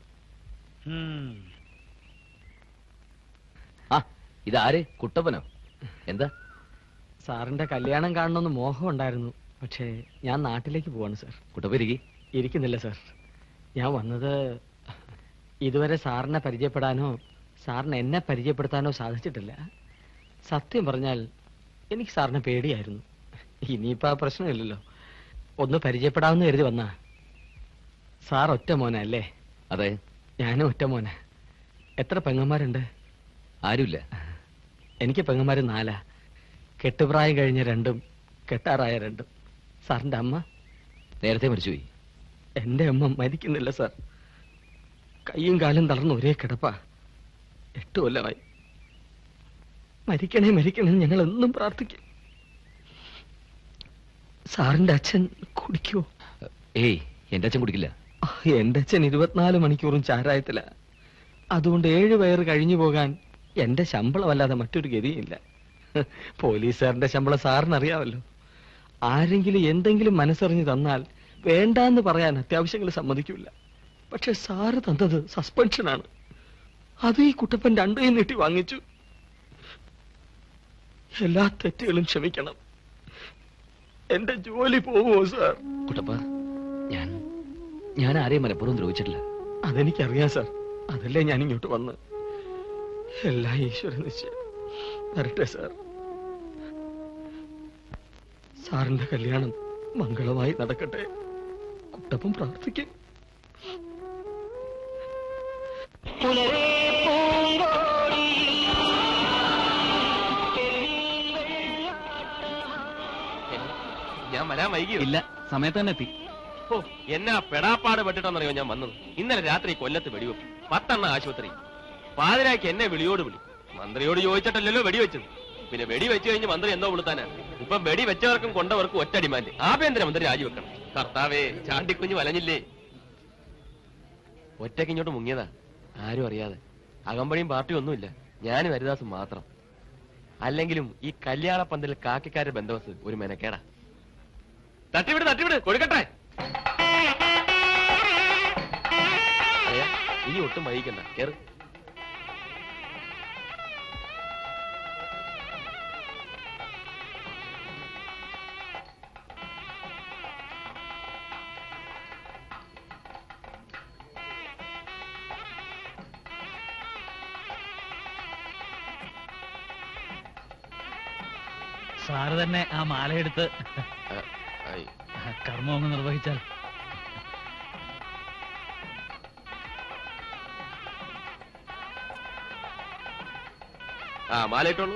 ആ, ഇതാര്? കുട്ടപ്പനോ? എന്താ? സാറിന്റെ കല്യാണം കാണണമെന്ന് മോഹം ഉണ്ടായിരുന്നു. പക്ഷേ ഞാൻ നാട്ടിലേക്ക് പോവാണ് സാർ. കുട്ടപ്പ ഇരിക്കി. ഇരിക്കുന്നില്ല സാർ. ഞാൻ വന്നത് ഇതുവരെ സാറിനെ പരിചയപ്പെടാനോ സാറിന് എന്നെ പരിചയപ്പെടുത്താനോ സാധിച്ചിട്ടില്ല. സത്യം പറഞ്ഞാൽ എനിക്ക് സാറിനെ പേടിയായിരുന്നു. ഇനിയിപ്പോ ആ പ്രശ്നമില്ലല്ലോ. ഒന്ന് പരിചയപ്പെടാമെന്ന് കരുതി വന്നാ. സാർ ഒറ്റ മോനല്ലേ? അതെ, ഞാനും ഒറ്റ മോന. എത്ര പെങ്ങന്മാരുണ്ട്? ആരുമില്ല. എനിക്ക് പെങ്ങന്മാര് നാലാ. കെട്ടുപ്രായം കഴിഞ്ഞ രണ്ടും കെട്ടാറായ രണ്ടും. സാറിന്റെ അമ്മ നേരത്തെ മരിച്ചുപോയി. എന്റെ അമ്മ മരിക്കുന്നില്ല സാർ. കയ്യും കാലും തളർന്ന് ഒരേ കിടപ്പാ. എട്ടു കൊല്ലമായി. മരിക്കണേ മരിക്കണേ ഞങ്ങൾ എന്നും പ്രാർത്ഥിക്കും. സാറിന്റെ അച്ഛൻ കുടിക്കുവോ? ഏയ്, എന്റെ അച്ഛൻ കുടിക്കില്ല. എന്റെ അച്ഛൻ ഇരുപത്തിനാല് മണിക്കൂറും ചാരായത്തില. അതുകൊണ്ട് ഏഴു വയറ് കഴിഞ്ഞു പോകാൻ എന്റെ ശമ്പളമല്ലാതെ മറ്റൊരു ഗതിയില്ല. പോലീസുകാരന്റെ ശമ്പളം സാറിന് അറിയാമല്ലോ. ആരെങ്കിലും എന്തെങ്കിലും മനസ്സറിഞ്ഞു തന്നാൽ വേണ്ടാന്ന് പറയാൻ അത്യാവശ്യങ്ങൾ സമ്മതിക്കില്ല. പക്ഷെ സാറ് തന്നത് സസ്പെൻഷനാണ്. അത് ഈ കുട്ടപ്പൻ രണ്ടു കൈ നീട്ടി വാങ്ങിച്ചു. എല്ലാ തെറ്റുകളും ക്ഷമിക്കണം. എന്റെ ജോലി പോവുമോ സാർ? കുട്ടപ്പ, ഞാൻ ഞാൻ ആരെയും മനഃപൂർവ്വം ദ്രോഹിച്ചിട്ടില്ല. അതെനിക്കറിയാം സാർ. അതല്ലേ ഞാൻ ഇങ്ങോട്ട് വന്ന്. എല്ലാ ഈശ്വര നിശ്ചയം. വരട്ടെ സാർ. സാറിന്റെ കല്യാണം മംഗളമായി നടക്കട്ടെ. കുട്ടപ്പൻ പ്രാർത്ഥിക്കും. ഞാൻ വരാൻ വൈകിയോ? ഇല്ല, സമയത്ത് തന്നെ എത്തി. ഓ, എന്നാ പെടാപ്പാട് പെട്ടിട്ടെന്നറിയോ ഞാൻ വന്നത്. ഇന്നലെ രാത്രി കൊല്ലത്ത് വെടിവെപ്പ്. പത്തെണ്ണ ആശുപത്രി. പാതിരാക്കി എന്നെ വിളിയോട് വിളി. മന്ത്രിയോട് ചോദിച്ചിട്ടല്ലല്ലോ വെടിവെച്ചത്. പിന്നെ വെടി വെച്ചു കഴിഞ്ഞ് മന്ത്രി എന്തോ വിളുത്താനാ? ഇപ്പൊ വെടി വെച്ചവർക്കും കൊണ്ടവർക്കും ഒറ്റ ഡിമാൻഡ്, ആഭ്യന്തരമന്ത്രി രാജിവെക്കണം. കർത്താവേ, ചാണ്ടിക്കുഞ്ഞ് വലഞ്ഞില്ലേ? ഒറ്റയ്ക്ക് ഇങ്ങോട്ട് മുങ്ങിയതാ, ആരും അറിയാതെ. അകമ്പടിയും പാർട്ടിയും ഒന്നുമില്ല, ഞാനും ഹരിദാസും മാത്രം. അല്ലെങ്കിലും ഈ കല്യാണ പന്തലിൽ കാക്കിക്കാരുടെ ബന്ധവസ് ഒരു മെനക്കേടാ. തട്ടിവിട് തട്ടിവിട് കൊടുക്കട്ടെ. അയ്യ, ഇനി ഒട്ടും വൈകിക്കണ്ട, കേറ്. സാറ് തന്നെ ആ മാലയെടുത്ത് കർമ്മം അങ്ങ് നിർവഹിച്ചാൽ. ആ മാലയിട്ടോളൂ.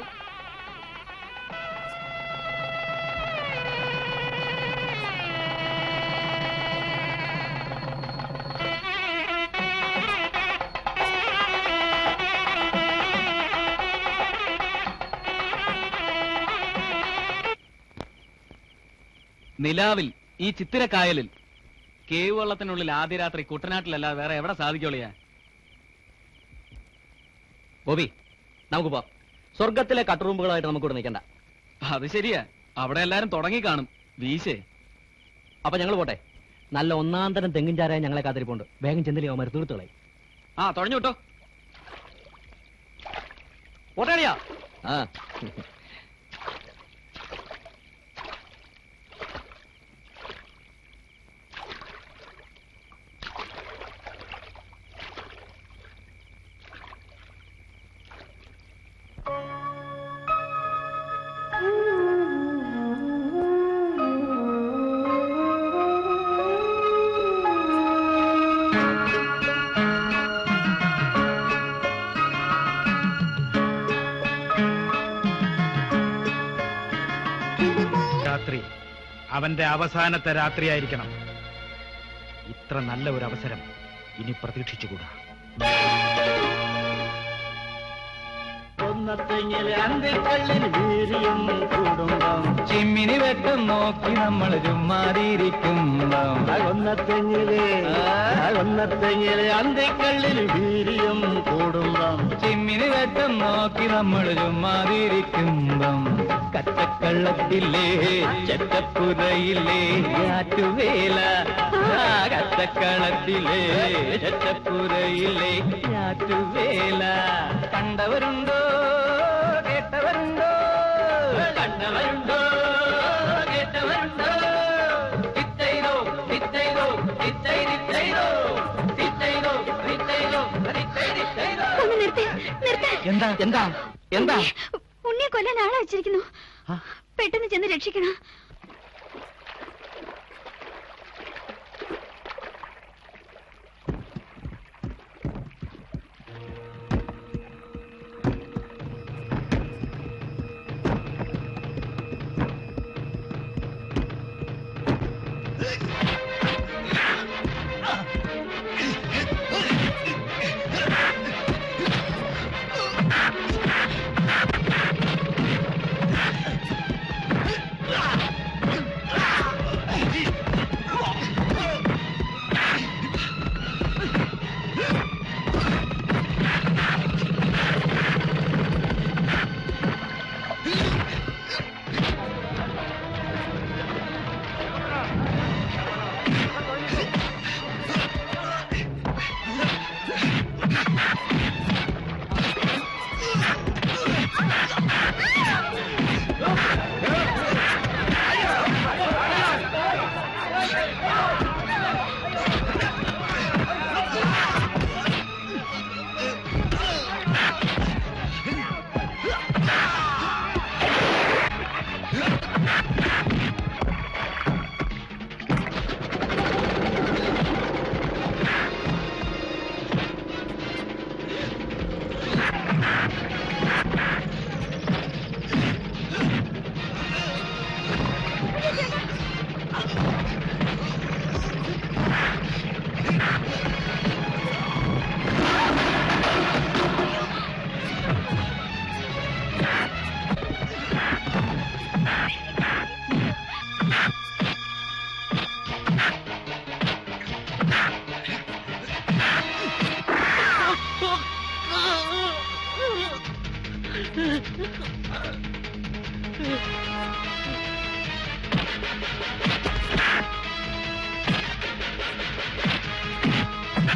നിലാവിൽ ഈ ചിത്തിരക്കായലിൽ കേവ് വള്ളത്തിനുള്ളിൽ ആദ്യ രാത്രി കുട്ടനാട്ടിലല്ലാതെ വേറെ എവിടെ സാധിക്കോളിയാ? ബോബി, നമുക്ക് പോവാം. സ്വർഗത്തിലെ കട്ടുറുമ്പുകളായിട്ട് നമുക്കിവിടെ നിൽക്കണ്ട. അത് ശരിയാ, അവിടെ എല്ലാരും തുടങ്ങി കാണും വീശേ. അപ്പൊ ഞങ്ങൾ പോട്ടെ. നല്ല ഒന്നാം തരം തെങ്ങിൻ ചാരായ ഞങ്ങളെ കാത്തിരിപ്പുണ്ട്. വേഗം ചെന്തിലി അവന്മാർ തീർത്തുകളെ. ആ തുടങ്ങി വിട്ടോ. പോട്ടേടിയാ. ആ രാത്രി അവന്റെ അവസാനത്തെ രാത്രിയായിരിക്കണം. ഇത്ര നല്ല ഒരു അവസരം ഇനി പ്രതീക്ഷിച്ചുകൂടാ. ചിമ്മിനി വെട്ടം നോക്കി നമ്മൾ ചുമ്മാതിരിക്കുമ്പം ഒന്നത്തെങ്ങില് ഒന്നത്തെങ്ങില് അന്തിക്കള്ളിൽ വീര്യം കൂടുമ്പം ചിമ്മിനി വെട്ടം നോക്കി നമ്മൾ ചുമ്മാതിരിക്കുമ്പം കച്ചക്കള്ളത്തില്ലേ ചെറ്റപ്പുരയില്ലേ ഞാറ്റുവേല. കച്ചക്കളത്തില്ലേ ചെറ്റപ്പുരയില്ലേ ഞാറ്റുവേല. കണ്ടവരുണ്ടോ കേട്ടവരുണ്ടോ? കണ്ടവരുണ്ടോ കേട്ടവരുണ്ടോ? തിത്തൈതോ തിത്തൈതോ തിത്തൈ തിത്തൈതോ തിത്തൈതോ തിത്തൈതോ തിത്തൈ തിത്തൈതോ. എന്താ എന്താ എന്താ? ഉണ്ണിയെ കൊല്ലാൻ ആളെ വെച്ചിരിക്കുന്നു. പെട്ടെന്ന് ചെന്ന് രക്ഷിക്കണം. Ah!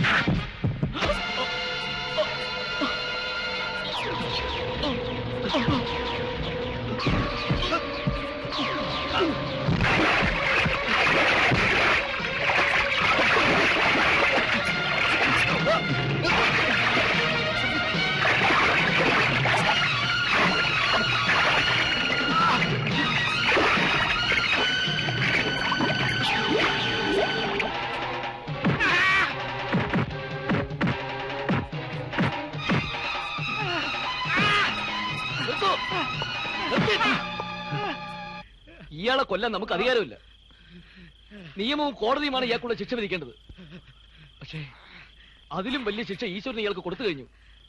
ഇയാളെ കൊല്ലാൻ നമുക്ക് അധികാരമില്ല. നിയമവും കോടതിയുമാണ് ഇയാൾക്കുള്ള ശിക്ഷ വിധിക്കേണ്ടത്. പക്ഷേ അതിലും വലിയ ശിക്ഷ ഈശ്വരൻ ഇയാൾക്ക് കൊടുത്തു കഴിഞ്ഞു.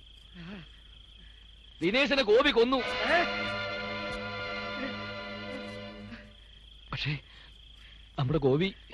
ദിനേശനെ ഗോപി കൊന്നു. പക്ഷേ നമ്മുടെ ഗോപി